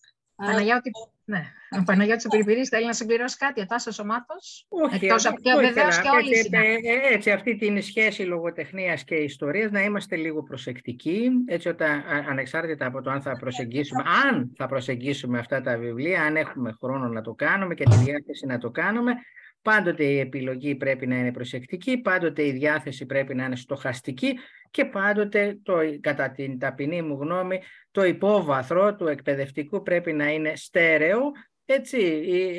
Παναγιώτη, ναι. Ο Παναγιώτης ο Πυρπυρής θέλει να συμπληρώσει κάτι, ο Τάσος ο Μάτος. Όχι, Εκτός από και βεβαίως και όλοι οι συνάδελφοι. έτσι αυτή την σχέση λογοτεχνίας και ιστορίας να είμαστε λίγο προσεκτικοί, έτσι όταν ανεξάρτητα από το αν θα προσεγγίσουμε αυτά τα βιβλία, αν έχουμε χρόνο να το κάνουμε και τη διάθεση να το κάνουμε, πάντοτε η επιλογή πρέπει να είναι προσεκτική, πάντοτε η διάθεση πρέπει να είναι στοχαστική και πάντοτε, κατά την ταπεινή μου γνώμη, το υπόβαθρο του εκπαιδευτικού πρέπει να είναι στέρεο, έτσι,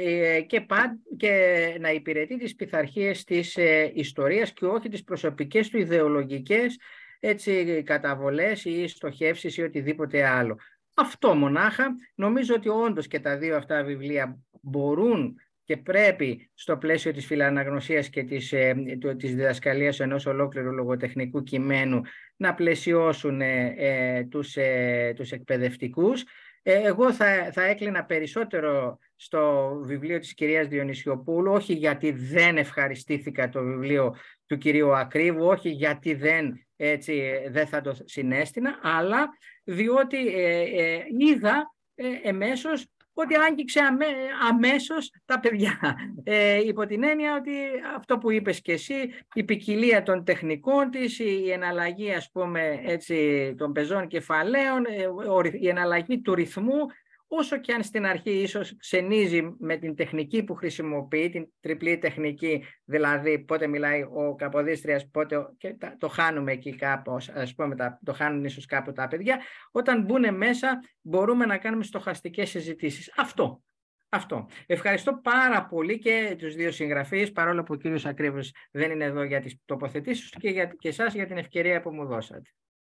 και να υπηρετεί τις πειθαρχίες της ιστορίας και όχι τις προσωπικές του ιδεολογικές, έτσι, καταβολές ή στοχεύσεις ή οτιδήποτε άλλο. Αυτό μονάχα. Νομίζω ότι όντως και τα δύο αυτά βιβλία μπορούν και πρέπει στο πλαίσιο της φιλαναγνωσίας και της διδασκαλίας ενός ολόκληρου λογοτεχνικού κειμένου να πλαισιώσουν τους εκπαιδευτικούς. Εγώ θα έκλεινα περισσότερο στο βιβλίο της κυρίας Διονυσιοπούλου, όχι γιατί δεν ευχαριστήθηκα το βιβλίο του κυρίου Ακρίβου, όχι γιατί δεν θα το συνέστηνα, αλλά διότι είδα εμέσως ότι άγγιξε αμέσως τα παιδιά. Υπό την έννοια ότι αυτό που είπες και εσύ, η ποικιλία των τεχνικών της, η εναλλαγή, ας πούμε, έτσι, των πεζών κεφαλαίων, η εναλλαγή του ρυθμού, όσο και αν στην αρχή ίσως ξενίζει με την τεχνική που χρησιμοποιεί, την τριπλή τεχνική, δηλαδή πότε μιλάει ο Καποδίστριας, πότε και το χάνουμε εκεί κάπως, ας πούμε, το χάνουν ίσως κάπου τα παιδιά. Όταν μπουν μέσα μπορούμε να κάνουμε στοχαστικές συζητήσεις. Αυτό. Ευχαριστώ πάρα πολύ και τους δύο συγγραφείς, παρόλο που ο κύριος Ακρίβος δεν είναι εδώ για τις τοποθετήσεις του και εσάς για την ευκαιρία που μου δώσατε.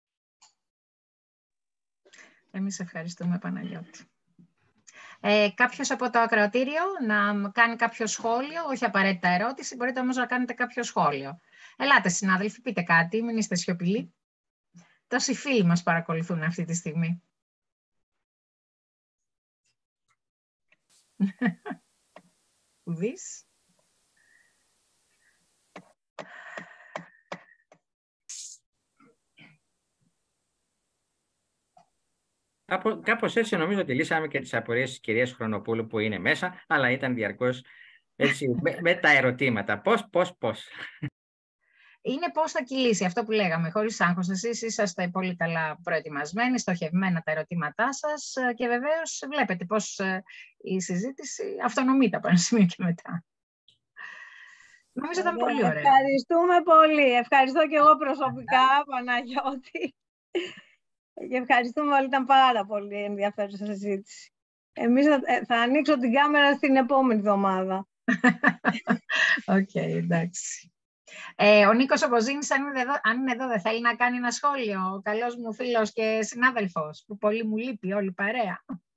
Εμείς ευχαριστούμε, Παναγιώτη. Κάποιος από το ακροατήριο να κάνει κάποιο σχόλιο, όχι απαραίτητα ερώτηση, μπορείτε όμως να κάνετε κάποιο σχόλιο. Ελάτε συνάδελφοι, πείτε κάτι, μην είστε σιωπηλοί. Τόσοι φίλοι μας παρακολουθούν αυτή τη στιγμή. Ουδής. Κάπως έτσι νομίζω ότι λύσαμε και τις απορίες της κυρίας Χρονοπούλου που είναι μέσα, αλλά ήταν διαρκώς έτσι, με τα ερωτήματα. Πώς. Είναι πώς θα κυλήσει αυτό που λέγαμε, χωρίς άγχος. Εσείς είσαστε πολύ καλά προετοιμασμένοι, στοχευμένα τα ερωτήματά σας και βεβαίως βλέπετε πώς η συζήτηση αυτονομείται από ένα σημείο και μετά. Νομίζω ήταν πολύ ωραία. Ευχαριστούμε πολύ. Ευχαριστώ και εγώ προσωπικά, Παναγιώτη. Και ευχαριστούμε όλοι, ήταν πάρα πολύ ενδιαφέρουσα συζήτηση. Εμείς θα ανοίξω την κάμερα στην επόμενη εβδομάδα. Οκ, εντάξει. Ο Νίκος Οποζίνης, αν είναι εδώ, δεν θέλει να κάνει ένα σχόλιο. Ο καλός μου φίλος και συνάδελφος, που πολύ μου λείπει όλη η παρέα.